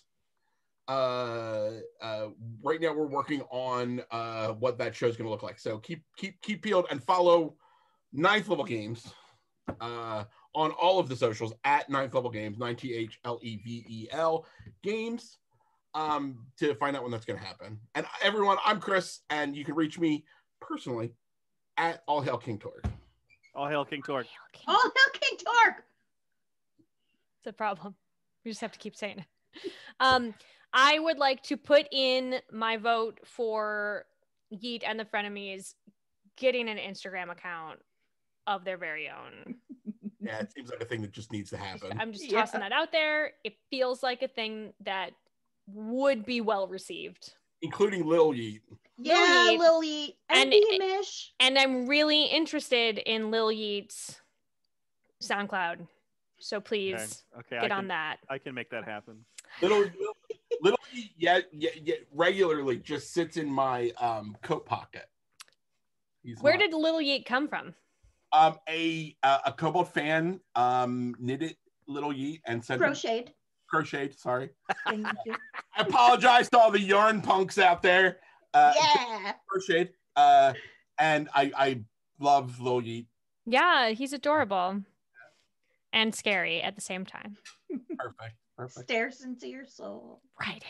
Right now we're working on what that show's going to look like. So keep peeled and follow 9th level games on all of the socials at 9th level games, 9THLEVEL games, to find out when that's going to happen. And everyone, I'm Chris, and you can reach me personally at All Hail King Torg. All hail King Torg. All hail King Torg. It's a problem. We just have to keep saying it. I would like to put in my vote for Yeet and the frenemies getting an Instagram account of their very own. Yeah, it seems like a thing that just needs to happen. I'm just tossing that out there. It feels like a thing that would be well received. Including Lil Yeet. Yeah, Yeet. Lil Yeet. And Beamish. And I'm really interested in Lil Yeet's SoundCloud. So please get on that. I can make that happen. Little Yeet, yeah, regularly just sits in my coat pocket. Where did Lil Yeet come from? A Kobold fan knitted Little Yeet and sent crocheted. Sorry. Thank you. I apologize to all the yarn punks out there. Crocheted. And I love Lil Yeet. Yeah, he's adorable and scary at the same time. Perfect. Stares into your soul. Right.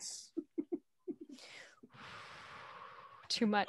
Too much.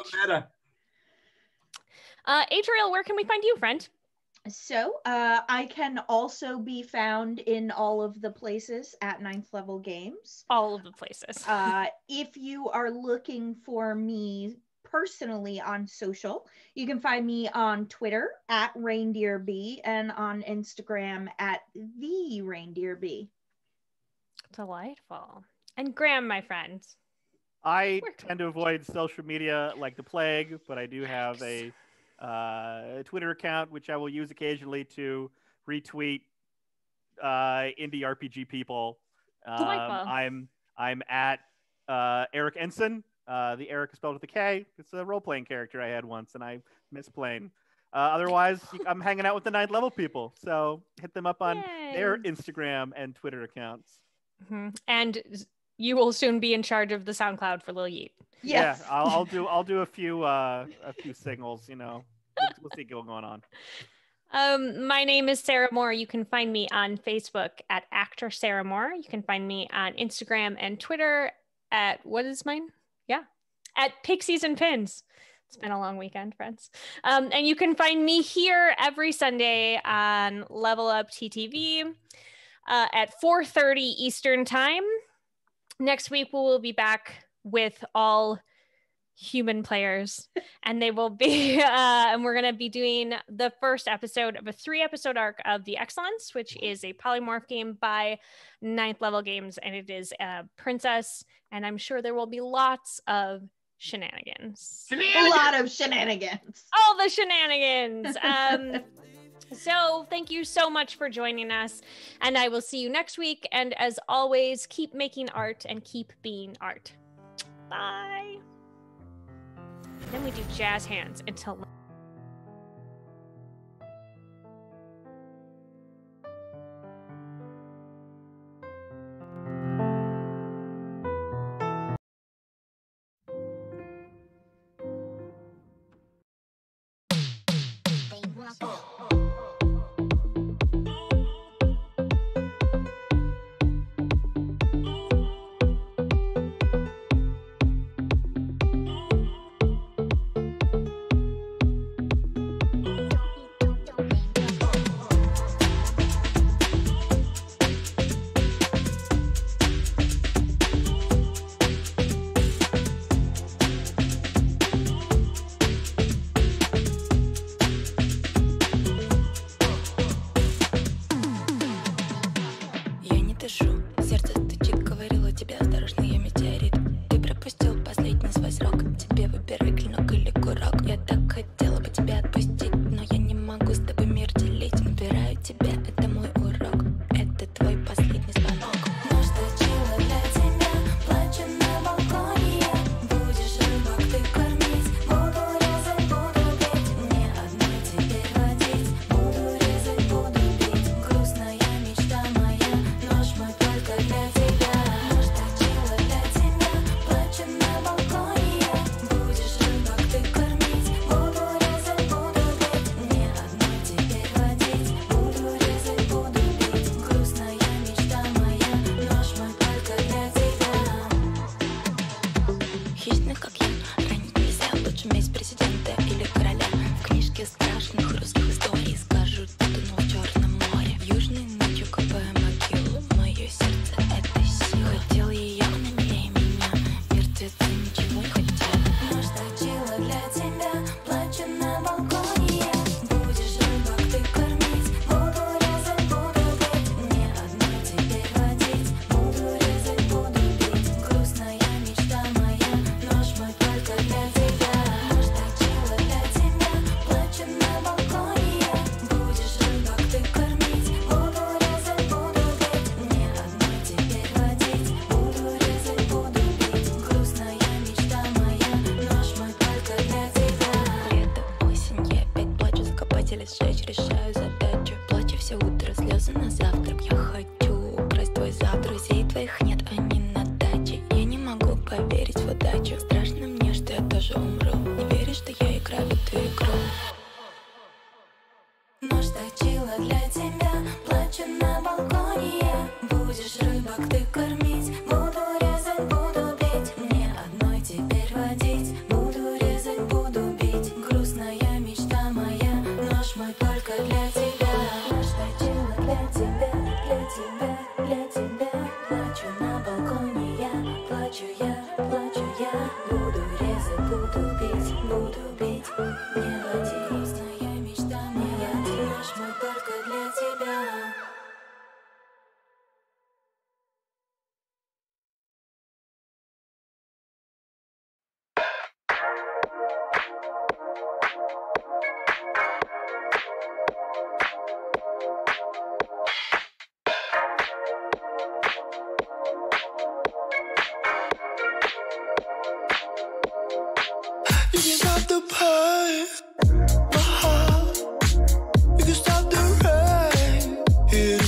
Adriel, where can we find you, friend? So I can also be found in all of the places at 9th level games. All of the places. If you are looking for me personally on social, you can find me on Twitter at ReindeerB and on Instagram at the ReindeerB. Delightful. And Graham, my friend. I tend to avoid social media like the plague, but I do have a Twitter account which I will use occasionally to retweet indie RPG people. I'm at Eric Ensign. The Eric is spelled with a K. It's a role-playing character I had once, and I miss playing. Otherwise, I'm hanging out with the 9th level people, so hit them up on their Instagram and Twitter accounts. And you will soon be in charge of the SoundCloud for Lil Yeet. Yes. Yeah, I'll do a few signals. You know, we'll see what's going on. My name is Sarah Moore. You can find me on Facebook at Actor Sarah Moore. You can find me on Instagram and Twitter at, what is mine? Yeah, at Pixies and Pins. It's been a long weekend, friends. And you can find me here every Sunday on Level Up TTV. at 4:30 Eastern time. Next week, we will be back with all human players, and they will be and we're going to be doing the first episode of a 3-episode arc of The Excellence, which is a polymorph game by 9th Level Games, and it is a princess, and I'm sure there will be lots of shenanigans. A lot of shenanigans. All the shenanigans. So thank you so much for joining us, and I will see you next week, and as always, keep making art and keep being art. Bye. Then we do jazz hands until...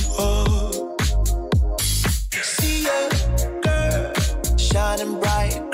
Shining bright.